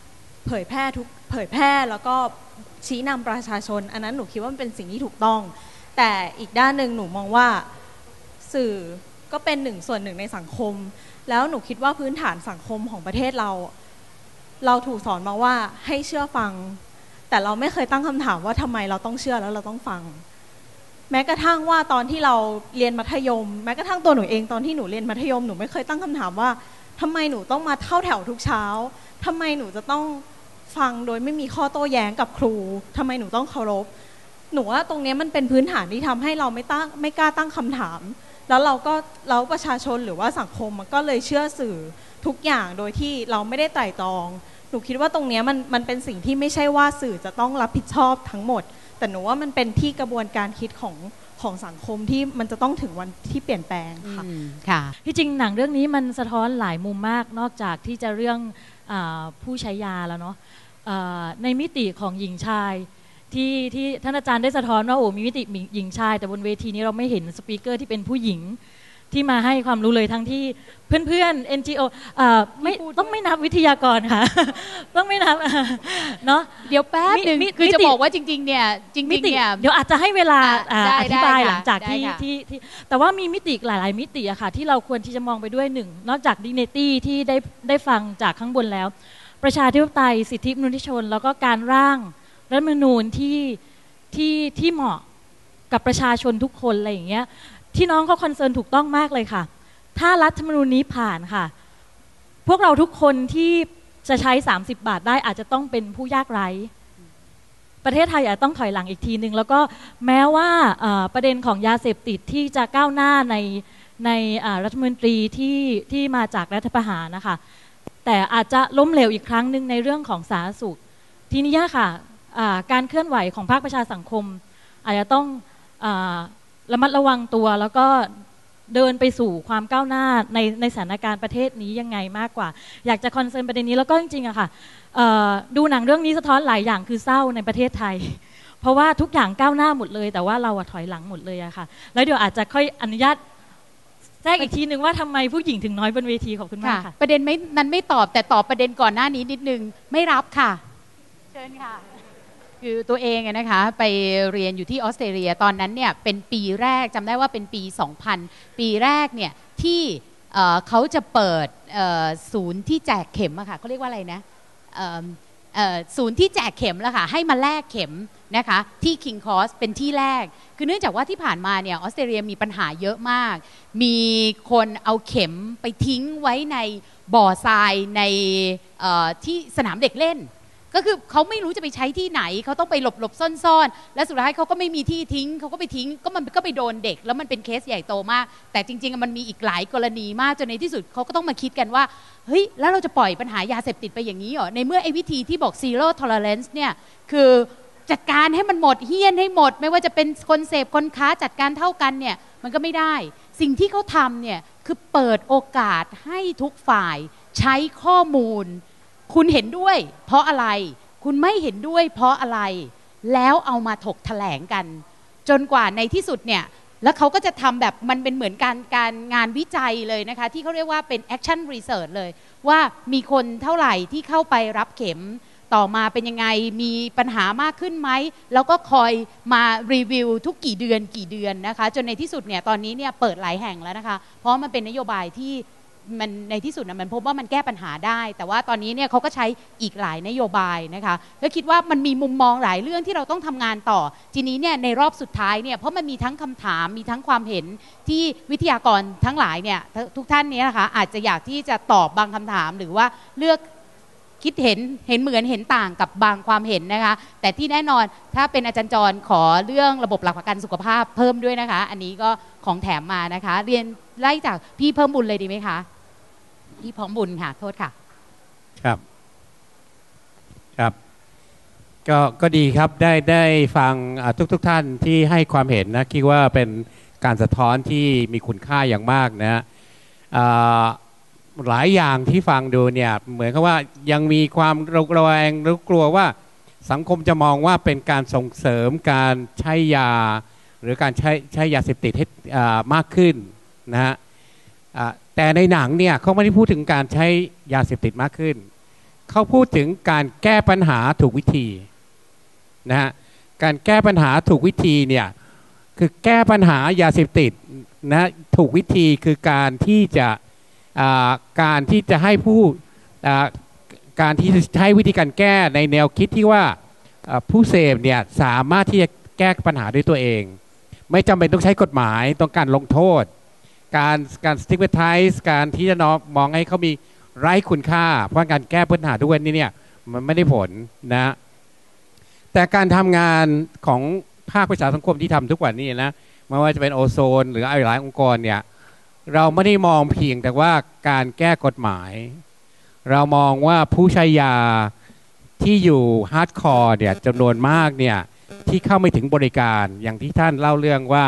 เผยแพร่แล้วก็ชี้นำประชาชนอันนั้นหนูคิดว่ามันเป็นสิ่งที่ถูกต้องแต่อีกด้านหนึ่งหนูมองว่าสื่อก็เป็นส่วนหนึ่งในสังคมแล้วหนูคิดว่าพื้นฐานสังคมของประเทศเราถูกสอนมาว่าให้เชื่อฟังแต่เราไม่เคยตั้งคำถามว่าทำไมเราต้องเชื่อแล้วเราต้องฟังแม้กระทั่งว่าตอนที่เราเรียนมัธยมแม้กระทั่งตัวหนูเองตอนที่หนูเรียนมัธยมหนูไม่เคยตั้งคำถามว่าทำไมหนูต้องมาเข้าแถวทุกเช้าทำไมหนูจะต้องฟังโดยไม่มีข้อโต้แย้งกับครูทำไมหนูต้องเคารพหนูว่าตรงนี้มันเป็นพื้นฐานที่ทำให้เราไม่กล้าตั้งคำถามแล้วประชาชนหรือว่าสังคมมันก็เลยเชื่อสื่อทุกอย่างโดยที่เราไม่ได้ไตร่ตรองหนูคิดว่าตรงนี้มันเป็นสิ่งที่ไม่ใช่ว่าสื่อจะต้องรับผิดชอบทั้งหมดแต่หนูว่ามันเป็นที่กระบวนการคิดของสังคมที่มันจะต้องถึงวันที่เปลี่ยนแปลงค่ะที่จริงหนังเรื่องนี้มันสะท้อนหลายมุมมากนอกจากที่จะเรื่องผู้ใช้ยาแล้วเนาะในมิติของหญิงชายที่ท่านอาจารย์ได้สะท้อนว่าโอ้มีมิติหญิงชายแต่บนเวทีนี้เราไม่เห็นสปีกเกอร์ที่เป็นผู้หญิงที่มาให้ความรู้เลยทั้งที่เพื่อนๆ NGO ไม่ต้องไม่นับวิทยากรค่ะ ต้องไม่นับเนาะเดี๋ยวแป๊บนึงคือจะบอกว่าจริงๆเนี่ยเดี๋ยวอาจจะให้เวลาอธิบายหลังจากที่แต่ว่ามีมิติหลายๆมิติอะค่ะที่เราควรที่จะมองไปด้วยหนึ่งนอกจากดิเนตี้ที่ได้ฟังจากข้างบนแล้วประชาธิปไตยสิทธิมนุษยชนแล้วก็การร่างรัฐธรรมนูญที่เหมาะกับประชาชนทุกคนอะไรอย่างเงี้ยที่น้องเขาคอนเซิร์นถูกต้องมากเลยค่ะถ้ารัฐธรรมนูญนี้ผ่านค่ะพวกเราทุกคนที่จะใช้30 บาทได้อาจจะต้องเป็นผู้ยากไร้ประเทศไทยอาจต้องถอยหลังอีกทีนึงแล้วก็แม้ว่าประเด็นของยาเสพติดที่จะก้าวหน้าในรัฐมนตรีที่มาจากรัฐประหารนะคะแต่อาจจะล้มเหลวอีกครั้งหนึ่งในเรื่องของสาธารณสุขทีนี้ค่ะการเคลื่อนไหวของภาคประชาสังคมอาจจะต้องระมัดระวังตัวแล้วก็เดินไปสู่ความก้าวหน้าในสถานการณ์ประเทศนี้ยังไงมากกว่าอยากจะคอนเซิร์นประเด็นนี้แล้วก็จริงๆอะค่ะดูหนังเรื่องนี้สะท้อนหลายอย่างคือเศร้าในประเทศไทยเพราะว่าทุกอย่างก้าวหน้าหมดเลยแต่ว่าเราถอยหลังหมดเลยอะค่ะแล้วเดี๋ยวอาจจะค่อยอนุญาตแทรกอีกทีนึงว่าทำไมผู้หญิงถึงน้อยบนเวทีขอบคุณมากค่ะประเด็นนั้นไม่ตอบแต่ตอบประเด็นก่อนหน้านี้นิดนึงไม่รับค่ะเชิญค่ะคือตัวเองนะคะไปเรียนอยู่ที่ออสเตรเลียตอนนั้นเนี่ยเป็นปีแรกจำได้ว่าเป็นปี 2000 ปีแรกเนี่ยที่เขาจะเปิดศูนย์ที่แจกเข็มอะค่ะเขาเรียกว่าอะไรนะศูนย์ที่แจกเข็มแล้วค่ะให้มาแลกเข็มนะคะที่ King Cross เป็นที่แรกคือเนื่องจากว่าที่ผ่านมาเนี่ยออสเตรเลียมีปัญหาเยอะมากมีคนเอาเข็มไปทิ้งไว้ในบ่อทรายในที่สนามเด็กเล่นก็คือเขาไม่รู้จะไปใช้ที่ไหนเขาต้องไปหลบซ่อนๆและสุดท้ายเขาก็ไม่มีที่ทิ้งเขาก็ไปทิ้งก็มันก็ไปโดนเด็กแล้วมันเป็นเคสใหญ่โตมากแต่จริงๆมันมีอีกหลายกรณีมากจนในที่สุดเขาก็ต้องมาคิดกันว่าเฮ้ยแล้วเราจะปล่อยปัญหายาเสพติดไปอย่างนี้เหรอในเมื่อไอ้วิธีที่บอก zero tolerance เนี่ยคือจัดการให้มันหมดเฮี้ยนให้หมดไม่ว่าจะเป็นคนเสพคนค้าจัดการเท่ากันเนี่ยมันก็ไม่ได้สิ่งที่เขาทำเนี่ยคือเปิดโอกาสให้ทุกฝ่ายใช้ข้อมูลคุณเห็นด้วยเพราะอะไรคุณไม่เห็นด้วยเพราะอะไรแล้วเอามาถกแถลงกันจนกว่าในที่สุดเนี่ยแล้วเขาก็จะทำแบบมันเป็นเหมือนการงานวิจัยเลยนะคะที่เขาเรียกว่าเป็น action research เลยว่ามีคนเท่าไหร่ที่เข้าไปรับเข็มต่อมาเป็นยังไงมีปัญหามากขึ้นไหมแล้วก็คอยมารีวิวทุกกี่เดือนนะคะจนในที่สุดเนี่ยตอนนี้เนี่ยเปิดหลายแห่งแล้วนะคะเพราะมันเป็นนโยบายที่มันในที่สุดนะมันพบว่ามันแก้ปัญหาได้แต่ว่าตอนนี้เนี่ยเขาก็ใช้อีกหลายนโยบายนะคะแล้วคิดว่ามันมีมุมมองหลายเรื่องที่เราต้องทำงานต่อทีนี้เนี่ยในรอบสุดท้ายเนี่ยเพราะมันมีทั้งคำถามมีทั้งความเห็นที่วิทยากรทั้งหลายเนี่ยทุกท่านนี้นะคะอาจจะอยากที่จะตอบบางคำถามหรือว่าเลือกคิดเห็นเหมือนเห็นต่างกับบางความเห็นนะคะแต่ที่แน่นอนถ้าเป็นอาจารย์จรขอเรื่องระบบหลักประกันสุขภาพเพิ่มด้วยนะคะอันนี้ก็ของแถมมานะคะเรียนไล่จากพี่เพิ่มบุญเลยดีไหมคะพี่พร้อมบุญค่ะโทษค่ะครับก็ดีครับได้ฟังทุกท่านที่ให้ความเห็นนะคิดว่าเป็นการสะท้อนที่มีคุณค่าอย่างมากนะหลายอย่างที่ฟังดูเนี่ยเหมือนกับว่ายังมีความระแวงหรือกลัวว่าสังคมจะมองว่าเป็นการส่งเสริมการใช้ยาหรือการใช้ยาเสพติดให้มากขึ้นนะฮะแต่ในหนังเนี่ยเขาไม่ได้พูดถึงการใช้ยาเสพติดมากขึ้นเขาพูดถึงการแก้ปัญหาถูกวิธีนะฮะการแก้ปัญหาถูกวิธีเนี่ยคือแก้ปัญหายาเสพติดนะถูกวิธีคือการที่จะให้การที่จะใช้วิธีการแก้ในแนวคิดที่ว่าผู้เสพเนี่ยสามารถที่จะแก้ปัญหาด้วยตัวเองไม่จำเป็นต้องใช้กฎหมายต้องการลงโทษการสติ๊กเวทไทส์การที่จะมองให้เขามีไร้คุณค่าเพราะการแก้ปัญหาทุกวันนี้เนี่ยมันไม่ได้ผลนะแต่การทำงานของภาคประชาสังคมที่ทำทุกวันนี้นะไม่ว่าจะเป็นโอโซนหรือหลายองค์กรเนี่ยเราไม่ได้มองเพียงแต่ว่าการแก้กฎหมายเรามองว่าผู้ใช้ยาที่อยู่ฮาร์ดคอร์เนี่ยจำนวนมากเนี่ยที่เข้าไม่ถึงบริการอย่างที่ท่านเล่าเรื่องว่า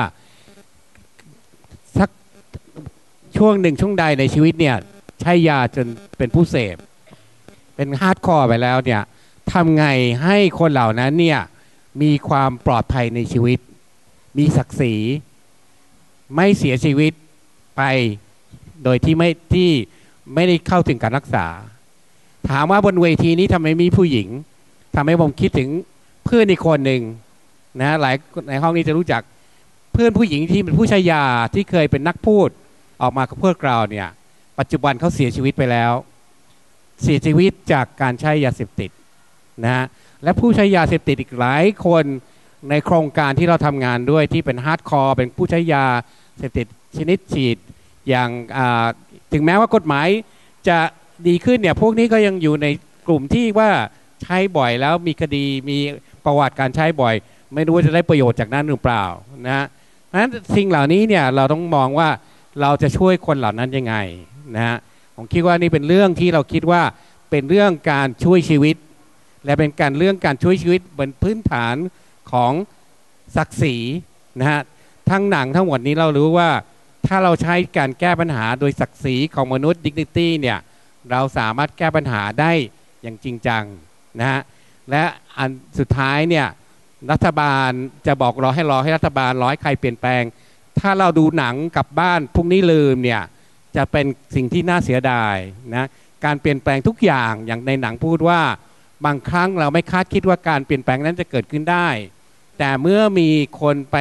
สักช่วงหนึ่งช่วงใดในชีวิตเนี่ยใช้ยาจนเป็นผู้เสพเป็นฮาร์ดคอร์ไปแล้วเนี่ยทำไงให้คนเหล่านั้นเนี่ยมีความปลอดภัยในชีวิตมีศักดิ์ศรีไม่เสียชีวิตไปโดยที่ไม่ได้เข้าถึงการรักษาถามว่าบนเวทีนี้ทำไมมีผู้หญิงทำให้ผมคิดถึงเพื่อนอีกคนหนึ่งนะหลายในห้องนี้จะรู้จักเพื่อนผู้หญิงที่เป็นผู้ใช้ยาที่เคยเป็นนักพูดออกมากับพวกเราเนี่ยปัจจุบันเขาเสียชีวิตไปแล้วเสียชีวิตจากการใช้ยาเสพติดนะฮะและผู้ใช้ยาเสพติดอีกหลายคนในโครงการที่เราทำงานด้วยที่เป็นฮาร์ดคอร์เป็นผู้ใช้ยาเสพติดชนิดฉีดอย่างถึงแม้ว่ากฎหมายจะดีขึ้นเนี่ยพวกนี้ก็ยังอยู่ในกลุ่มที่ว่าใช้บ่อยแล้วมีคดีมีประวัติการใช้บ่อยไม่รู้ว่าจะได้ประโยชน์จากนั้นหรือเปล่านะเพราะฉะนั้นสิ่งเหล่านี้เนี่ยเราต้องมองว่าเราจะช่วยคนเหล่านั้นยังไงนะฮะผมคิดว่านี่เป็นเรื่องที่เราคิดว่าเป็นเรื่องการช่วยชีวิตและเป็นเรื่องการช่วยชีวิตบนพื้นฐานของศักดิ์ศรีนะฮะทั้งหนังทั้งหมดนี้เรารู้ว่าถ้าเราใช้การแก้ปัญหาโดยศักดิ์ศรีของมนุษย์ dignity เนี่ยเราสามารถแก้ปัญหาได้อย่างจริงจังนะฮะและอันสุดท้ายเนี่ยรัฐบาลจะบอกรอให้รัฐบาลรอให้ใครเปลี่ยนแปลงถ้าเราดูหนังกลับบ้านพรุ่งนี้ลืมเนี่ยจะเป็นสิ่งที่น่าเสียดายนะการเปลี่ยนแปลงทุกอย่างในหนังพูดว่าบางครั้งเราไม่คาดคิดว่าการเปลี่ยนแปลงนั้นจะเกิดขึ้นได้แต่เมื่อมีคนไป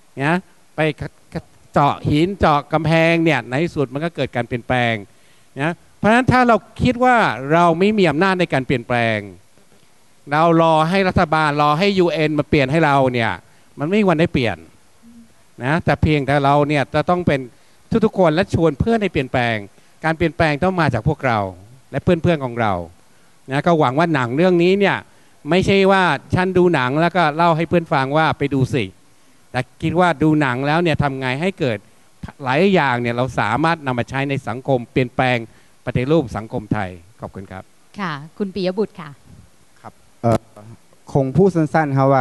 เจาะหินเจาะกำแพงเนี่ยในที่สุดมันก็เกิดการเปลี่ยนแปลงนะเพราะฉะนั้นถ้าเราคิดว่าเราไม่มีอำนาจในการเปลี่ยนแปลงเรารอให้รัฐบาลรอให้ UN มาเปลี่ยนให้เราเนี่ยมันไม่มีวันได้เปลี่ยนนะแต่เพียงแต่เราเนี่ยจะต้องเป็นทุกคนและชวนเพื่อนให้เปลี่ยนแปลงการเปลี่ยนแปลงต้องมาจากพวกเราและเพื่อนๆของเรานะก็หวังว่าหนังเรื่องนี้เนี่ยไม่ใช่ว่าฉันดูหนังแล้วก็เล่าให้เพื่อนฟังว่าไปดูสิแต่คิดว่าดูหนังแล้วเนี่ยทำไงให้เกิดหลายอย่างเนี่ยเราสามารถนำมาใช้ในสังคมเปลี่ยนแปลงปฏิรูปสังคมไทยขอบคุณครับค่ะคุณปิยบุตรค่ะครับคงพูดสั้นๆครับว่า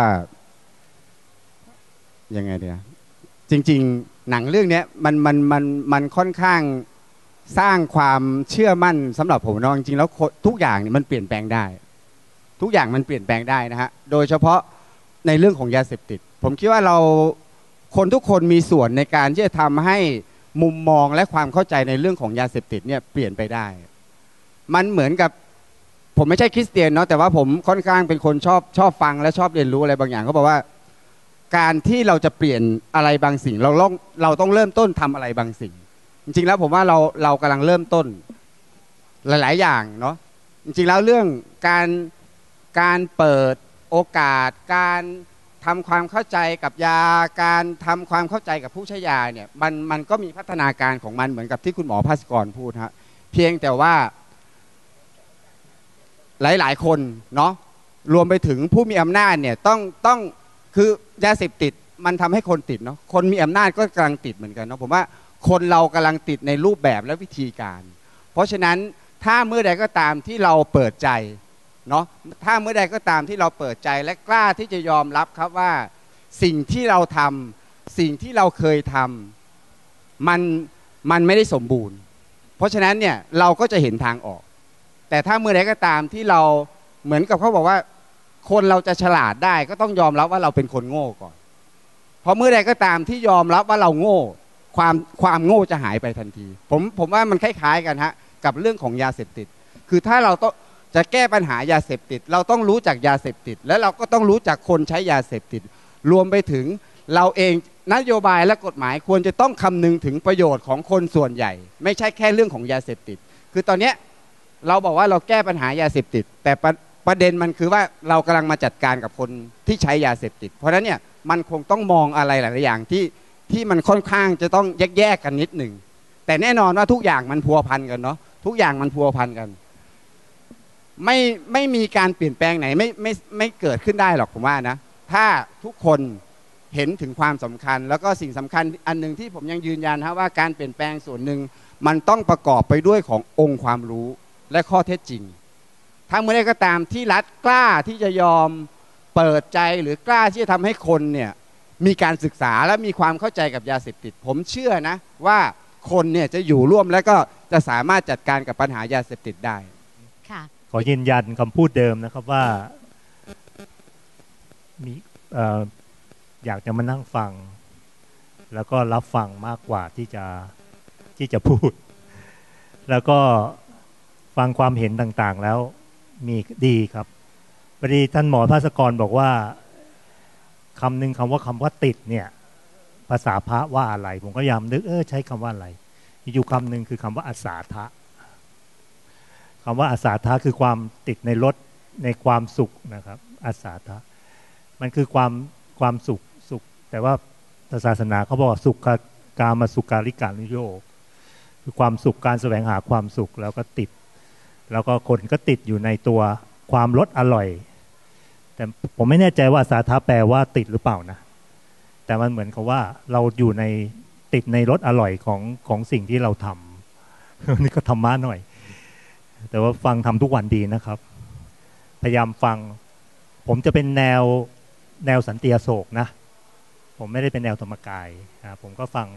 ยังไงเดียวจริงๆหนังเรื่องนี้มันค่อนข้างสร้างความเชื่อมั่นสำหรับผมเนาะจริงๆแล้วทุกอย่างเนี่ยมันเปลี่ยนแปลงได้ทุกอย่างมันเปลี่ยนแปลงได้นะฮะโดยเฉพาะในเรื่องของยาเสพติดผมคิดว่าคนทุกคนมีส่วนในการที่จะทำให้มุมมองและความเข้าใจในเรื่องของยาเสพติดเนี่ยเปลี่ยนไปได้มันเหมือนกับผมไม่ใช่คริสเตียนเนาะแต่ว่าผมค่อนข้างเป็นคนชอบฟังและชอบเรียนรู้อะไรบางอย่างเขาบอกว่าการที่เราจะเปลี่ยนอะไรบางสิ่งเราต้องเริ่มต้นทำอะไรบางสิ่งจริงๆแล้วผมว่าเรากำลังเริ่มต้นหลายๆอย่างเนาะจริงๆแล้วเรื่องการเปิดโอกาสการทำความเข้าใจกับยาการทำความเข้าใจกับผู้ใช้ยาเนี่ยมันก็มีพัฒนาการของมันเหมือนกับที่คุณหมอภาสกรพูดฮะเพียงแต่ว่าหลายๆคนเนาะรวมไปถึงผู้มีอำนาจเนี่ยต้องคือยาเสพติดมันทำให้คนติดเนาะคนมีอำนาจก็กำลังติดเหมือนกันเนาะผมว่าคนเรากำลังติดในรูปแบบและวิธีการเพราะฉะนั้นถ้าเมื่อใดก็ตามที่เราเปิดใจเนาะถ้าเมื่อใดก็ตามที่เราเปิดใจและกล้าที่จะยอมรับครับว่าสิ่งที่เราทำสิ่งที่เราเคยทำมันไม่ได้สมบูรณ์เพราะฉะนั้นเนี่ยเราก็จะเห็นทางออกแต่ถ้าเมื่อใดก็ตามที่เราเหมือนกับเขาบอกว่าคนเราจะฉลาดได้ก็ต้องยอมรับว่าเราเป็นคนโง่ก่อนเพราะเมื่อใดก็ตามที่ยอมรับว่าเราโง่ความโง่จะหายไปทันทีผมว่ามันคล้ายๆกันฮะกับเรื่องของยาเสพติดคือถ้าเราต้องจะแก้ปัญหายาเสพติดเราต้องรู้จักยาเสพติดและเราก็ต้องรู้จักคนใช้ยาเสพติดรวมไปถึงเราเองนโยบายและกฎหมายควรจะต้องคำนึงถึงประโยชน์ของคนส่วนใหญ่ไม่ใช่แค่เรื่องของยาเสพติดคือตอนนี้เราบอกว่าเราแก้ปัญหายาเสพติดแต่ประเด็นมันคือว่าเรากำลังมาจัดการกับคนที่ใช้ยาเสพติดเพราะฉะนั้นเนี่ยมันคงต้องมองอะไรหลายๆอย่างที่มันค่อนข้างจะต้องแยกกันนิดหนึ่งแต่แน่นอนว่าทุกอย่างมันพัวพันกันเนาะทุกอย่างมันพัวพันกันไม่มีการเปลี่ยนแปลงไหนไม่เกิดขึ้นได้หรอกผมว่านะถ้าทุกคนเห็นถึงความสำคัญแล้วก็สิ่งสำคัญอันหนึ่งที่ผมยังยืนยันว่าการเปลี่ยนแปลงส่วนหนึ่งมันต้องประกอบไปด้วยขององค์ความรู้และข้อเท็จจริงถ้าเมื่อใดก็ตามที่รัฐกล้าที่จะยอมเปิดใจหรือกล้าที่จะทำให้คนเนี่ยมีการศึกษาและมีความเข้าใจกับยาเสพติดผมเชื่อนะว่าคนเนี่ยจะอยู่ร่วมและก็จะสามารถจัดการกับปัญหายาเสพติดได้ค่ะขอยืนยันคำพูดเดิมนะครับว่ามีอยากจะมานั่งฟังแล้วก็รับฟังมากกว่าที่จะพูดแล้วก็ฟังความเห็นต่างๆแล้วมีดีครับพอดีท่านหมอภาสกรบอกว่าคำหนึ่งคำว่าติดเนี่ยภาษาพระว่าอะไรผมก็พยายามนึกใช้คำว่าอะไรอยู่คำหนึ่งคือคำว่าอาสาทะคำว่าอาสาทะคือความติดในรสในความสุขนะครับอาสาทะมันคือความสุขแต่ว่าศาสนาเขาบอกสุขกามสุขาริการุโยคคือความสุขการแสวงหาความสุขแล้วก็ติดแล้วก็คนก็ติดอยู่ในตัวความรสอร่อยแต่ผมไม่แน่ใจว่าอาสาทะแปลว่าติดหรือเปล่านะแต่มันเหมือนกับว่าเราอยู่ในติดในรสอร่อยของสิ่งที่เราทำนี่ก็ธรรมะหน่อยแต่ว่าฟังทำทุกวันดีนะครับพยายามฟังผมจะเป็นแนวสันติอโศกนะผมไม่ได้เป็นแนวธรรมกายผมก็ฟัง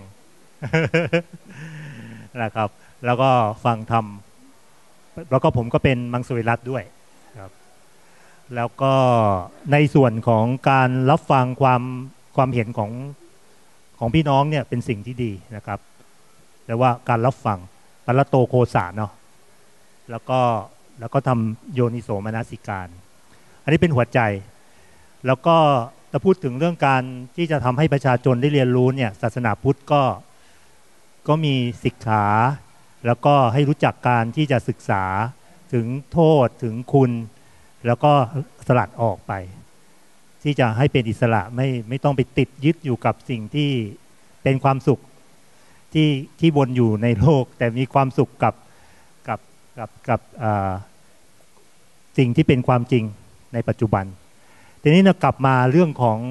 นะครับแล้วก็ฟังทำแล้วก็ผมก็เป็นมังสวิรัติด้วยครับแล้วก็ในส่วนของการรับฟังความเห็นของพี่น้องเนี่ยเป็นสิ่งที่ดีนะครับแต่ว่าการรับฟังปัลโตโคสะเนาะแล้วก็ทำโยนิโสมนสิการอันนี้เป็นหัวใจแล้วก็ถ้าพูดถึงเรื่องการที่จะทำให้ประชาชนได้เรียนรู้เนี่ยศาสนาพุทธก็มีศิกขาแล้วก็ให้รู้จักการที่จะศึกษาถึงโทษถึงคุณแล้วก็สลัดออกไปที่จะให้เป็นอิสระไม่ต้องไปติดยึดอยู่กับสิ่งที่เป็นความสุขที่วนอยู่ในโลกแต่มีความสุขกับสิ่งที่เป็นความจริงในปัจจุบันทีนี้เรากลับมาเรื่องของ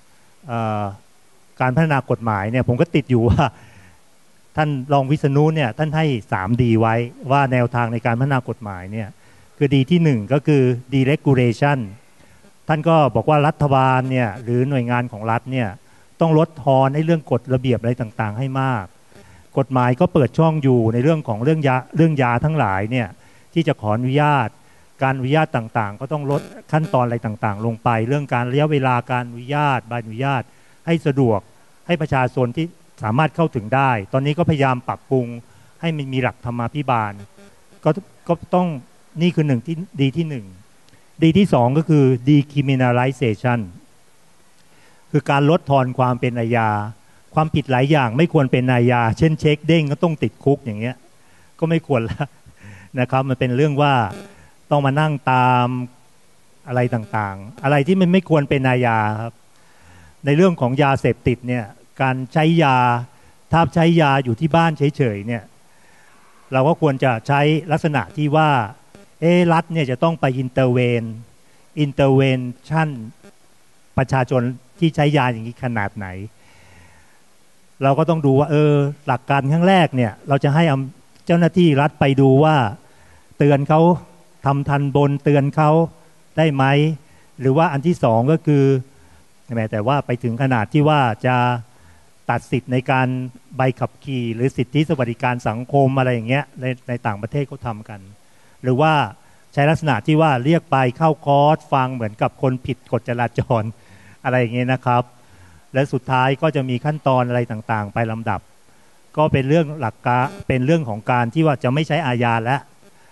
การพัฒนากฎหมายเนี่ยผมก็ติดอยู่ว่าท่านรองวิษณุเนี่ยท่านให้ 3D ไว้ว่าแนวทางในการพัฒนากฎหมายเนี่ยคือดีที่1ก็คือ deregulation ท่านก็บอกว่ารัฐบาลเนี่ยหรือหน่วยงานของรัฐเนี่ยต้องลดทอนในเรื่องกฎระเบียบอะไรต่างๆให้มากกฎหมายก็เปิดช่องอยู่ในเรื่องของเรื่องยาทั้งหลายเนี่ยที่จะขออนุญาตการอนุญาตต่างๆก็ต้องลดขั้นตอนอะไรต่างๆลงไปเรื่องการระยะเวลาการอนุญาตใบอนุญาตให้สะดวกให้ประชาชนที่สามารถเข้าถึงได้ตอนนี้ก็พยายามปรับปรุงให้มันมีหลักธรรมาภิบาลก็ต้องนี่คือ1ที่ดีที่1ดีที่2ก็คือ decriminalization คือการลดทอนความเป็นอาญาความผิดหลายอย่างไม่ควรเป็นอาญาเช่นเช็คเด้งก็ต้องติดคุกอย่างเงี้ยก็ไม่ควรแล้วนะครับมันเป็นเรื่องว่าต้องมานั่งตามอะไรต่างๆอะไรที่มันไม่ควรเป็นอาญาครับในเรื่องของยาเสพติดเนี่ยการใช้ยาถ้าใช้ยาอยู่ที่บ้านเฉยๆเนี่ยเราก็ควรจะใช้ลักษณะที่ว่ารัฐเนี่ยจะต้องไปอินเตอร์เวนชั่นประชาชนที่ใช้ยาอย่างนี้ขนาดไหนเราก็ต้องดูว่าหลักการครั้งแรกเนี่ยเราจะให้เจ้าหน้าที่รัฐไปดูว่าเตือนเขาทำทันบนเตือนเขาได้ไหมหรือว่าอันที่2ก็คือแต่ว่าไปถึงขนาดที่ว่าจะตัดสิทธิ์ในการใบขับขี่หรือสิทธิสวัสดิการสังคมอะไรอย่างเงี้ยในต่างประเทศเขาทำกันหรือว่าใช้ลักษณะที่ว่าเรียกไปเข้าคอร์สฟังเหมือนกับคนผิดกฎจราจรอะไรอย่างเงี้ยนะครับและสุดท้ายก็จะมีขั้นตอนอะไรต่างๆไปลำดับก็เป็นเรื่องหลักการเป็นเรื่องของการที่ว่าจะไม่ใช้อาญาแล้ว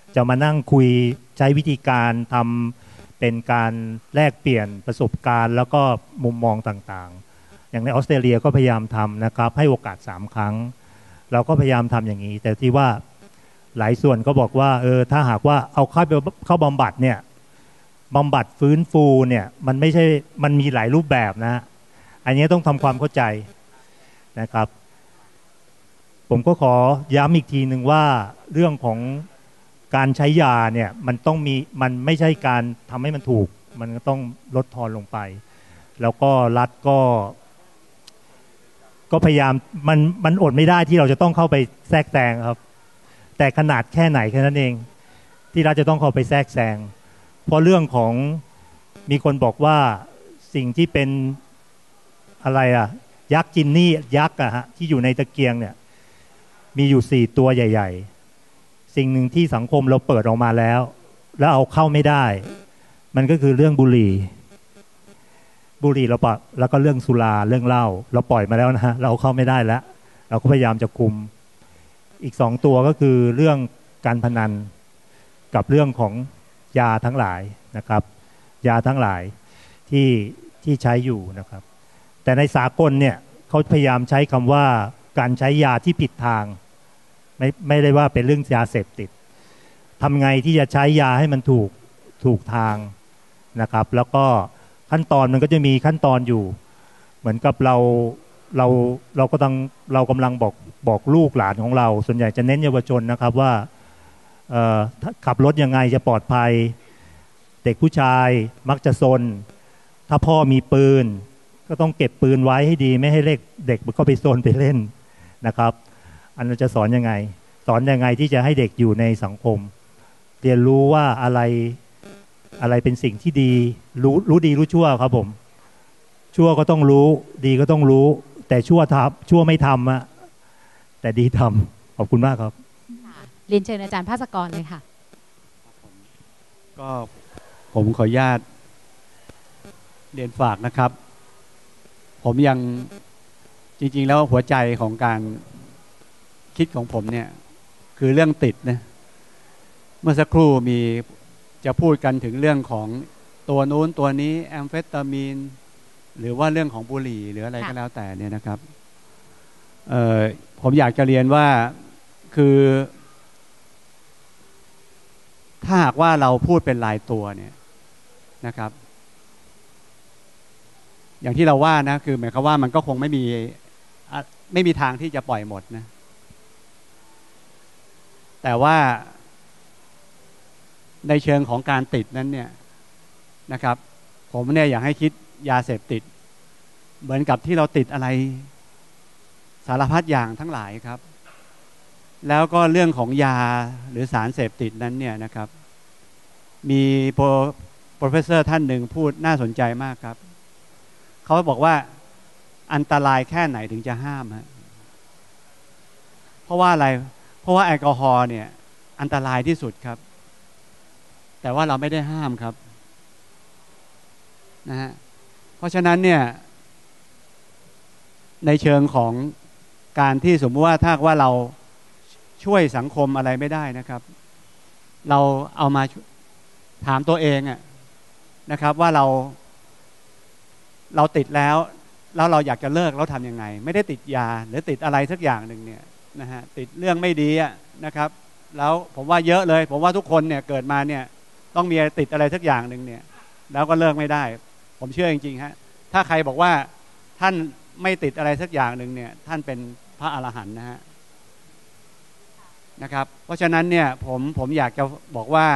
จะมานั่งคุยใช้วิธีการทำเป็นการแลกเปลี่ยนประสบการณ์แล้วก็มุมมองต่างๆอย่างในออสเตรเลียก็พยายามทำนะครับให้โอกาส3 ครั้งเราก็พยายามทำอย่างนี้แต่ที่ว่าหลายส่วนก็บอกว่าถ้าหากว่าเอาเข้าบำบัดเนี่ยบำบัดฟื้นฟูเนี่ยมันไม่ใช่มันมีหลายรูปแบบนะอันนี้ต้องทำความเข้าใจนะครับผมก็ขอย้ำอีกทีหนึ่งว่าเรื่องของการใช้ยาเนี่ยมันไม่ใช่การทำให้มันถูกมันต้องลดทอนลงไปแล้วก็รัฐก็พยายามมันอดไม่ได้ที่เราจะต้องเข้าไปแทรกแซงครับแต่ขนาดแค่ไหนแค่นั้นเองที่รัฐจะต้องเข้าไปแทรกแซงเพราะเรื่องของมีคนบอกว่าสิ่งที่เป็นอะไรยักษ์จินนี่ยักษ์ที่อยู่ในตะเกียงเนี่ยมีอยู่4 ตัวใหญ่ๆสิ่งหนึ่งที่สังคมเราเปิดออกมาแล้วเอาเข้าไม่ได้มันก็คือเรื่องบุหรี่เราปล่อยแล้วก็เรื่องสุราเรื่องเหล้าเราปล่อยมาแล้วนะเราเข้าไม่ได้แล้วเราก็พยายามจะคุมอีก2 ตัวก็คือเรื่องการพนันกับเรื่องของยาทั้งหลายนะครับยาทั้งหลายที่ใช้อยู่นะครับแต่ในสากลเนี่ยเขาพยายามใช้คำว่าการใช้ยาที่ผิดทางไม่ได้ว่าเป็นเรื่องยาเสพติดทำไงที่จะใช้ยาให้มันถูกทางนะครับแล้วก็ขั้นตอนมันก็จะมีขั้นตอนอยู่เหมือนกับเรากำลังบอกลูกหลานของเราส่วนใหญ่จะเน้นเยาวชนนะครับว่าขับรถยังไงจะปลอดภัยเด็กผู้ชายมักจะซนถ้าพ่อมีปืนก็ต้องเก็บปืนไว้ให้ดีไม่ให้เด็กมันก็ไปซนไปเล่นนะครับอันนั้นจะสอนยังไงที่จะให้เด็กอยู่ในสังคมเรียนรู้ว่าอะไรเป็นสิ่งที่ดีรู้ดีรู้ชั่วครับผมชั่วก็ต้องรู้ดีก็ต้องรู้แต่ชั่วไม่ทำแต่ดีทำขอบคุณมากครับเรียนเชิญอาจารย์ภาสกรเลยค่ะก็ผมขออนุญาตเรียนฝากนะครับผมยังจริงๆแล้วหัวใจของการคิดของผมเนี่ยคือเรื่องติดนะเมื่อสักครู่จะพูดกันถึงเรื่องของตัวนู้นตัวนี้แอมเฟตามีนหรือว่าเรื่องของบุหรี่หรืออะไรก็แล้วแต่เนี่ยนะครับผมอยากจะเรียนว่าคือถ้าหากว่าเราพูดเป็นรายตัวเนี่ยนะครับอย่างที่เราว่านะคือหมายความว่ามันก็คงไม่มีทางที่จะปล่อยหมดนะแต่ว่าในเชิงของการติดนั้นเนี่ยนะครับผมเนี่ยอยากให้คิดยาเสพติดเหมือนกับที่เราติดอะไรสารพัดอย่างทั้งหลายครับแล้วก็เรื่องของยาหรือสารเสพติดนั้นเนี่ยนะครับมีโปรเฟสเซอร์ท่านหนึ่งพูดน่าสนใจมากครับเขาบอกว่าอันตรายแค่ไหนถึงจะห้ามฮะเพราะว่าอะไรเพราะว่าแอลกอฮอล์เนี่ยอันตรายที่สุดครับแต่ว่าเราไม่ได้ห้ามครับนะฮะเพราะฉะนั้นเนี่ยในเชิงของการที่สมมติว่าถ้าว่าเราช่วยสังคมอะไรไม่ได้นะครับเราเอามาถามตัวเองนะครับว่าเราติดแล้วเราอยากจะเลิกเราทำยังไงไม่ได้ติดยาหรือติดอะไรสักอย่างหนึ่งเนี่ยนะฮะติดเรื่องไม่ดีนะครับแล้วผมว่าเยอะเลยผมว่าทุกคนเนี่ยเกิดมาเนี่ยต้องมีติดอะไรสักอย่างหนึ่งเนี่ยแล้วก็เลิกไม่ได้ผมเชื่อจริงๆฮะถ้าใครบอกว่าท่านไม่ติดอะไรสักอย่างหนึ่งเนี่ยท่านเป็นพระอรหันต์นะครับเพราะฉะนั้นเนี่ยผมอยากจะบอกว่า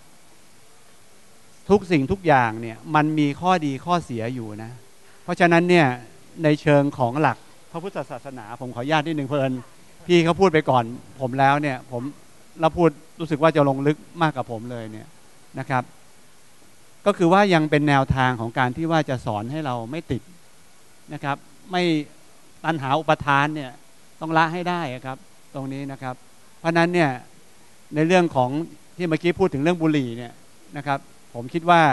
ทุกสิ่งทุกอย่างเนี่ยมันมีข้อดีข้อเสียอยู่นะเพราะฉะนั้นเนี่ยในเชิงของหลักพระพุทธศาสนาผมขออนุญาตนิดนึงเพลินพี่เขาพูดไปก่อนผมแล้วเนี่ยเราพูดรู้สึกว่าจะลงลึกมากกับผมเลยเนี่ยนะครับก็คือว่ายังเป็นแนวทางของการที่ว่าจะสอนให้เราไม่ติดนะครับไม่ตัณหาอุปทานเนี่ยต้องละให้ได้ครับตรงนี้นะครับเพราะนั้นเนี่ยในเรื่องของที่เมื่อกี้พูดถึงเรื่องบุหรี่เนี่ยนะครับผมคิดว่า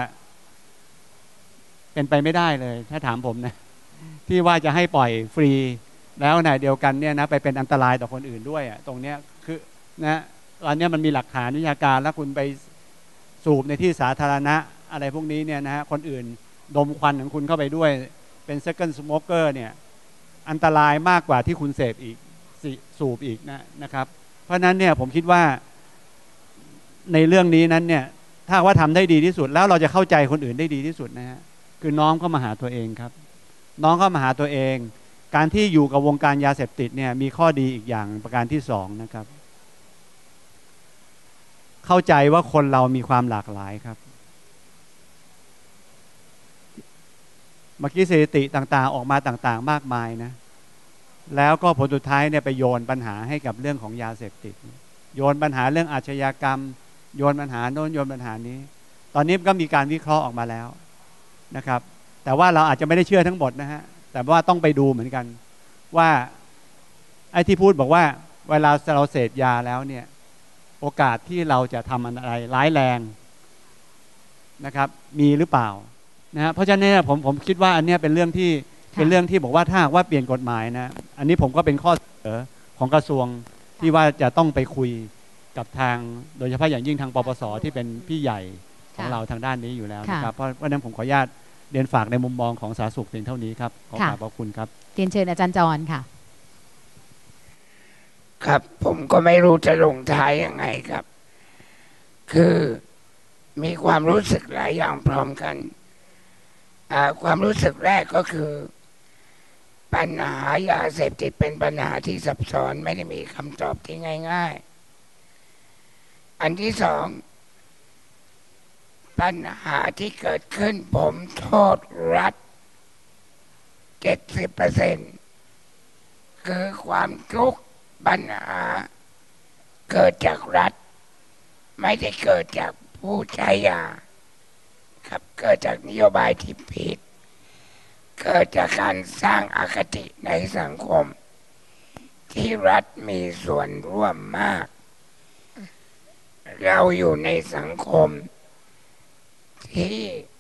เป็นไปไม่ได้เลยถ้าถามผมนะที่ว่าจะให้ปล่อยฟรีแล้วในเดียวกันเนี่ยนะไปเป็นอันตรายต่อคนอื่นด้วยตรงเนี้ยคือนะตอนนี้มันมีหลักฐานวิชาการแล้วคุณไปสูบในที่สาธารณะอะไรพวกนี้เนี่ยนะฮะคนอื่นดมควันของคุณเข้าไปด้วยเป็น second smoker เนี่ยอันตรายมากกว่าที่คุณเสพอีกสูบอีกนะครับเพราะนั้นเนี่ยผมคิดว่าในเรื่องนี้นั้นเนี่ยถ้าว่าทำได้ดีที่สุดแล้วเราจะเข้าใจคนอื่นได้ดีที่สุดนะฮะคือน้อมเข้ามาหาตัวเองครับน้องเข้ามาหาตัวเองการที่อยู่กับวงการยาเสพติดเนี่ยมีข้อดีอีกอย่างประการที่2นะครับเข้าใจว่าคนเรามีความหลากหลายครับเมื่อกี้สถิติต่างๆออกมาต่างๆมากมายนะแล้วก็ผลสุดท้ายเนี่ยไปโยนปัญหาให้กับเรื่องของยาเสพติดโยนปัญหาเรื่องอาชญากรรมโยนปัญหาโน้นโยนปัญหานี้ตอนนี้ก็มีการวิเคราะห์ออกมาแล้วนะครับแต่ว่าเราอาจจะไม่ได้เชื่อทั้งหมดนะฮะแต่ว่าต้องไปดูเหมือนกันว่าไอ้ที่พูดบอกว่าเวลาเราเสพยาแล้วเนี่ยโอกาสที่เราจะทำอะไรร้ายแรงนะครับมีหรือเปล่านะฮะเพราะฉะนั้นเนี่ยผมคิดว่าอันนี้เป็นเรื่องที่บอกว่าถ้าว่าเปลี่ยนกฎหมายนะอันนี้ผมก็เป็นข้อเสนอของกระทรวงที่ว่าจะต้องไปคุยกับทางโดยเฉพาะอย่างยิ่งทางปปส.ที่เป็นพี่ใหญ่ของเราทางด้านนี้อยู่แล้วนะครับเพราะนั้นผมขออนุญาตเรียนฝากในมุมมองของสาธารณสุขเพียงเท่านี้ครับขอกราบขอบคุณครับเรียนเชิญอาจารย์จรค่ะครับผมก็ไม่รู้จะลงท้ายยังไงครับคือมีความรู้สึกหลายอย่างพร้อมกันความรู้สึกแรกก็คือปัญหายาเสพติดเป็นปัญหาที่ซับซ้อนไม่ได้มีคำตอบที่ง่ายๆอันที่2ปัญหาที่เกิดขึ้นผมโทษรัฐ 70% คือความทุกข์ปัญหาเกิดจากรัฐไม่ได้เกิดจากผู้ใช้ยาครับเกิดจากนโยบายที่ผิดเกิดจากการสร้างอคติในสังคมที่รัฐมีส่วนร่วมมากเราอยู่ในสังคมที่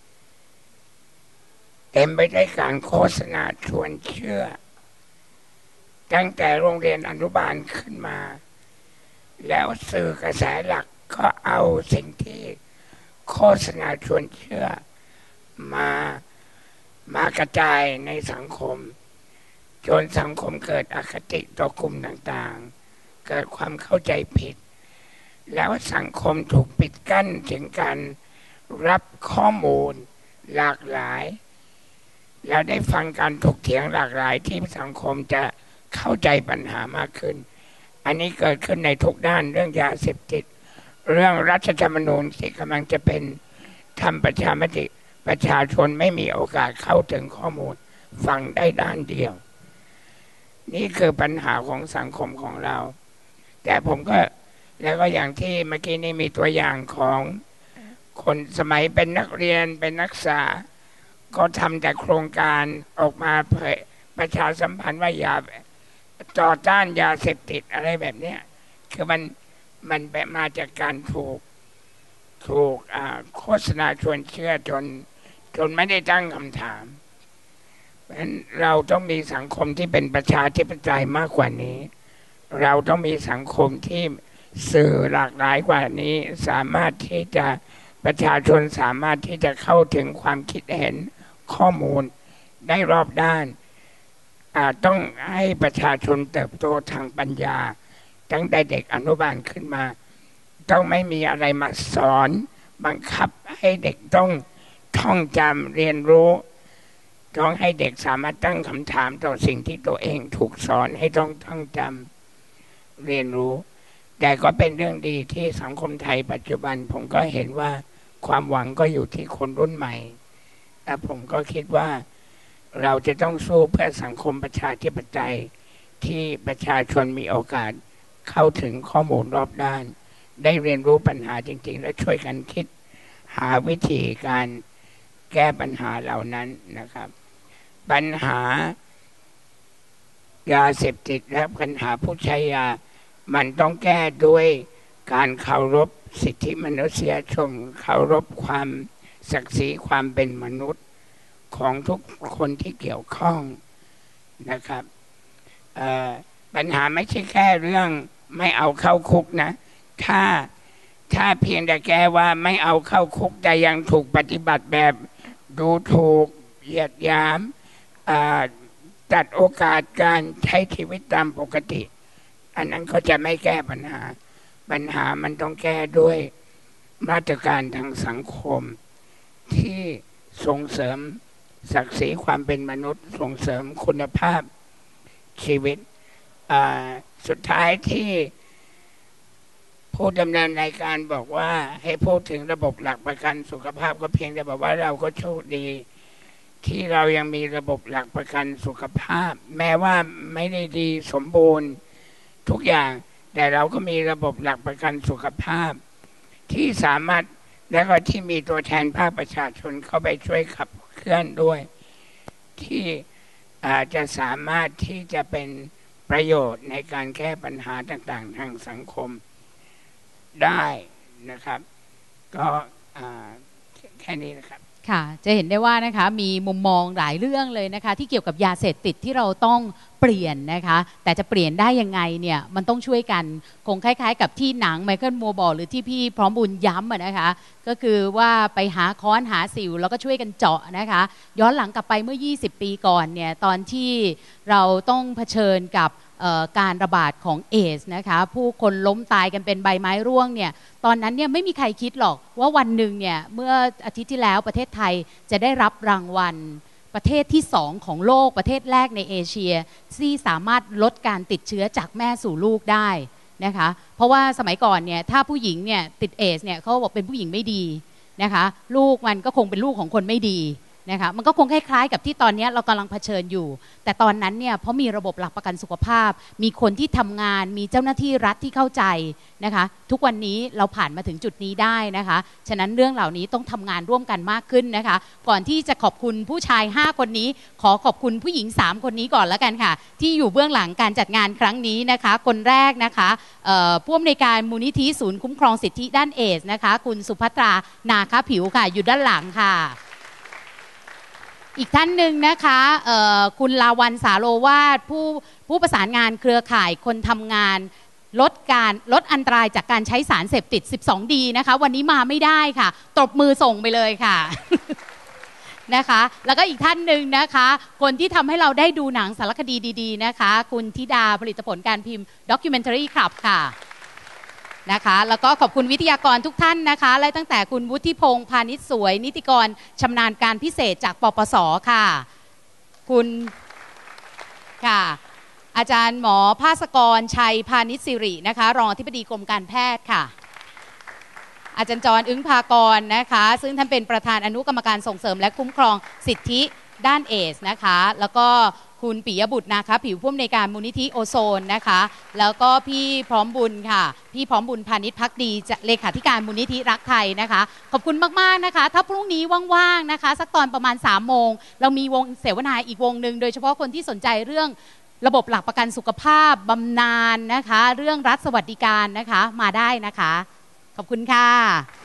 เต็มไปด้วยการโฆษณาชวนเชื่อตั้งแต่โรงเรียนอนุบาลขึ้นมาแล้วสื่อกระแสหลักก็เอาสิ่งที่โฆษณาชวนเชื่อมากระจายในสังคมจนสังคมเกิดอคติต่อกลุ่มต่างๆเกิดความเข้าใจผิดแล้วสังคมถูกปิดกั้นถึงการรับข้อมูลหลากหลายแล้วได้ฟังการถกเถียงหลากหลายที่สังคมจะเข้าใจปัญหามากขึ้นอันนี้เกิดขึ้นในทุกด้านเรื่องยาเสพติดเรื่องรัฐธรรมนูญที่กำลังจะเป็นทำประชามติประชาชนไม่มีโอกาสเข้าถึงข้อมูลฟังได้ด้านเดียวนี่คือปัญหาของสังคมของเราแต่ผมก็แล้วก็อย่างที่เมื่อกี้นี้มีตัวอย่างของคนสมัยเป็นนักเรียนเป็นนักศึกษาก็ทำแต่โครงการออกมาเผยประชาสัมพันธ์ว่าอย่าต่อต้านยาเสพติดอะไรแบบนี้คือมันแบบมาจากการถูกโฆษณาชวนเชื่อจนไม่ได้ตั้งคำถามเพราะฉะนั้นเราต้องมีสังคมที่เป็นประชาธิปไตยมากกว่านี้เราต้องมีสังคมที่สื่อหลากหลายกว่านี้สามารถที่จะประชาชนสามารถที่จะเข้าถึงความคิดเห็นข้อมูลได้รอบด้านต้องให้ประชาชนเติบโตทางปัญญาตั้งแต่เด็กอนุบาลขึ้นมาต้องไม่มีอะไรมาสอนบังคับให้เด็กต้องท่องจำเรียนรู้ต้องให้เด็กสามารถตั้งคำถามต่อสิ่งที่ตัวเองถูกสอนให้ต้องท่องจำเรียนรู้แต่ก็เป็นเรื่องดีที่สังคมไทยปัจจุบันผมก็เห็นว่าความหวังก็อยู่ที่คนรุ่นใหม่และผมก็คิดว่าเราจะต้องสู้เพื่อสังคมประชาธิปไตยที่ประชาชนมีโอกาสเข้าถึงข้อมูลรอบด้านได้เรียนรู้ปัญหาจริงๆและช่วยกันคิดหาวิธีการแก้ปัญหาเหล่านั้นนะครับปัญหายาเสพติดและปัญหาผู้ใช้ยามันต้องแก้ด้วยการเคารพสิทธิมนุษยชนเคารพความศักดิ์ศรีความเป็นมนุษย์ของทุกคนที่เกี่ยวข้องนะครับปัญหาไม่ใช่แค่เรื่องไม่เอาเข้าคุกนะถ้าเพียงแต่แกว่าไม่เอาเข้าคุกแต่ยังถูกปฏิบัติแบบดูถูกเหยียดหยามตัดโอกาสการใช้ชีวิตตามปกติอันนั้นก็จะไม่แก้ปัญหามันต้องแก้ด้วยมาตรการทางสังคมที่ส่งเสริมศักดิ์ศรีความเป็นมนุษย์ส่งเสริมคุณภาพชีวิตสุดท้ายที่ผู้ดำเนินรายการบอกว่าให้พูดถึงระบบหลักประกันสุขภาพก็เพียงแต่บอกว่าเราก็โชคดีที่เรายังมีระบบหลักประกันสุขภาพแม้ว่าไม่ได้ดีสมบูรณ์ทุกอย่างแต่เราก็มีระบบหลักประกันสุขภาพที่สามารถและก็ที่มีตัวแทนภาคประชาชนเข้าไปช่วยขับเคลื่อนด้วยที่จะสามารถที่จะเป็นประโยชน์ในการแก้ปัญหาต่างๆทางสังคมได้นะครับก็แค่นี้นะครับค่ะจะเห็นได้ว่านะคะมีมุมมองหลายเรื่องเลยนะคะที่เกี่ยวกับยาเสพติดที่เราต้องเปลี่ยนนะคะแต่จะเปลี่ยนได้ยังไงเนี่ยมันต้องช่วยกันคงคล้ายๆกับที่หนังไมเคิลมัวบอกหรือที่พี่พร้อมบุญย้ำนะคะก็คือว่าไปหาค้อนหาสิวแล้วก็ช่วยกันเจาะนะคะย้อนหลังกลับไปเมื่อ20 ปีก่อนเนี่ยตอนที่เราต้องเผชิญกับการระบาดของเอดส์นะคะผู้คนล้มตายกันเป็นใบไม้ร่วงเนี่ยตอนนั้นเนี่ยไม่มีใครคิดหรอกว่าวันหนึ่งเนี่ยเมื่ออาทิตย์ที่แล้วประเทศไทยจะได้รับรางวัลประเทศที่2ของโลกประเทศแรกในเอเชียที่สามารถลดการติดเชื้อจากแม่สู่ลูกได้นะคะเพราะว่าสมัยก่อนเนี่ยถ้าผู้หญิงเนี่ยติดเอดส์เนี่ยเขาบอกเป็นผู้หญิงไม่ดีนะคะลูกมันก็คงเป็นลูกของคนไม่ดีนะคะมันก็คงคล้ายๆกับที่ตอนนี้เรากำลังเผชิญอยู่แต่ตอนนั้นเนี่ยเพราะมีระบบหลักประกันสุขภาพมีคนที่ทำงานมีเจ้าหน้าที่รัฐที่เข้าใจนะคะทุกวันนี้เราผ่านมาถึงจุดนี้ได้นะคะฉะนั้นเรื่องเหล่านี้ต้องทำงานร่วมกันมากขึ้นนะคะก่อนที่จะขอบคุณผู้ชาย5คนนี้ขอขอบคุณผู้หญิง3คนนี้ก่อนแล้วกันค่ะที่อยู่เบื้องหลังการจัดงานครั้งนี้นะคะคนแรกนะคะผู้อำนวยการมูลนิธิศูนย์คุ้มครองสิทธิด้านเอดส์นะคะคุณสุภัตรานาคผิวค่ะอยู่ด้านหลังค่ะอีกท่านหนึ่งนะคะคุณลาวันสาโรวาทผู้ประสานงานเครือข่ายคนทำงานลดอันตรายจากการใช้สารเสพติด 12D นะคะวันนี้มาไม่ได้ค่ะตบมือส่งไปเลยค่ะ นะคะแล้วก็อีกท่านหนึ่งนะคะคนที่ทำให้เราได้ดูหนังสารคดีดีๆนะคะคุณธิดาผลิตผลการพิมพ์ Documentary Club ค่ะนะคะแล้วก็ขอบคุณวิทยากรทุกท่านนะคะและตั้งแต่คุณวุฒิพงษ์พาณิชย์สวยนิติกรชำนาญการพิเศษจากปปส.ค่ะคุณค่ะอาจารย์หมอภาสกรชัยพาณิชย์สิรินะคะรองอธิบดีกรมการแพทย์ค่ะอาจารย์จรอึ้งภากรนะคะซึ่งท่านเป็นประธานอนุกรรมการส่งเสริมและคุ้มครองสิทธิด้านเอดส์นะคะแล้วก็คุณปิยบุตรนะคะผิวผู้อำนวยการมูลนิธิโอโซนนะคะแล้วก็พี่พร้อมบุญค่ะพี่พร้อมบุญพาณิชย์ภักดีเลขาธิการมูลนิธิรักไทยนะคะขอบคุณมากๆนะคะถ้าพรุ่งนี้ว่างๆนะคะสักตอนประมาณ3 โมงเรามีวงเสวนาอีกวงหนึ่งโดยเฉพาะคนที่สนใจเรื่องระบบหลักประกันสุขภาพบำนาญนะคะเรื่องรัฐสวัสดิการนะคะมาได้นะคะขอบคุณค่ะ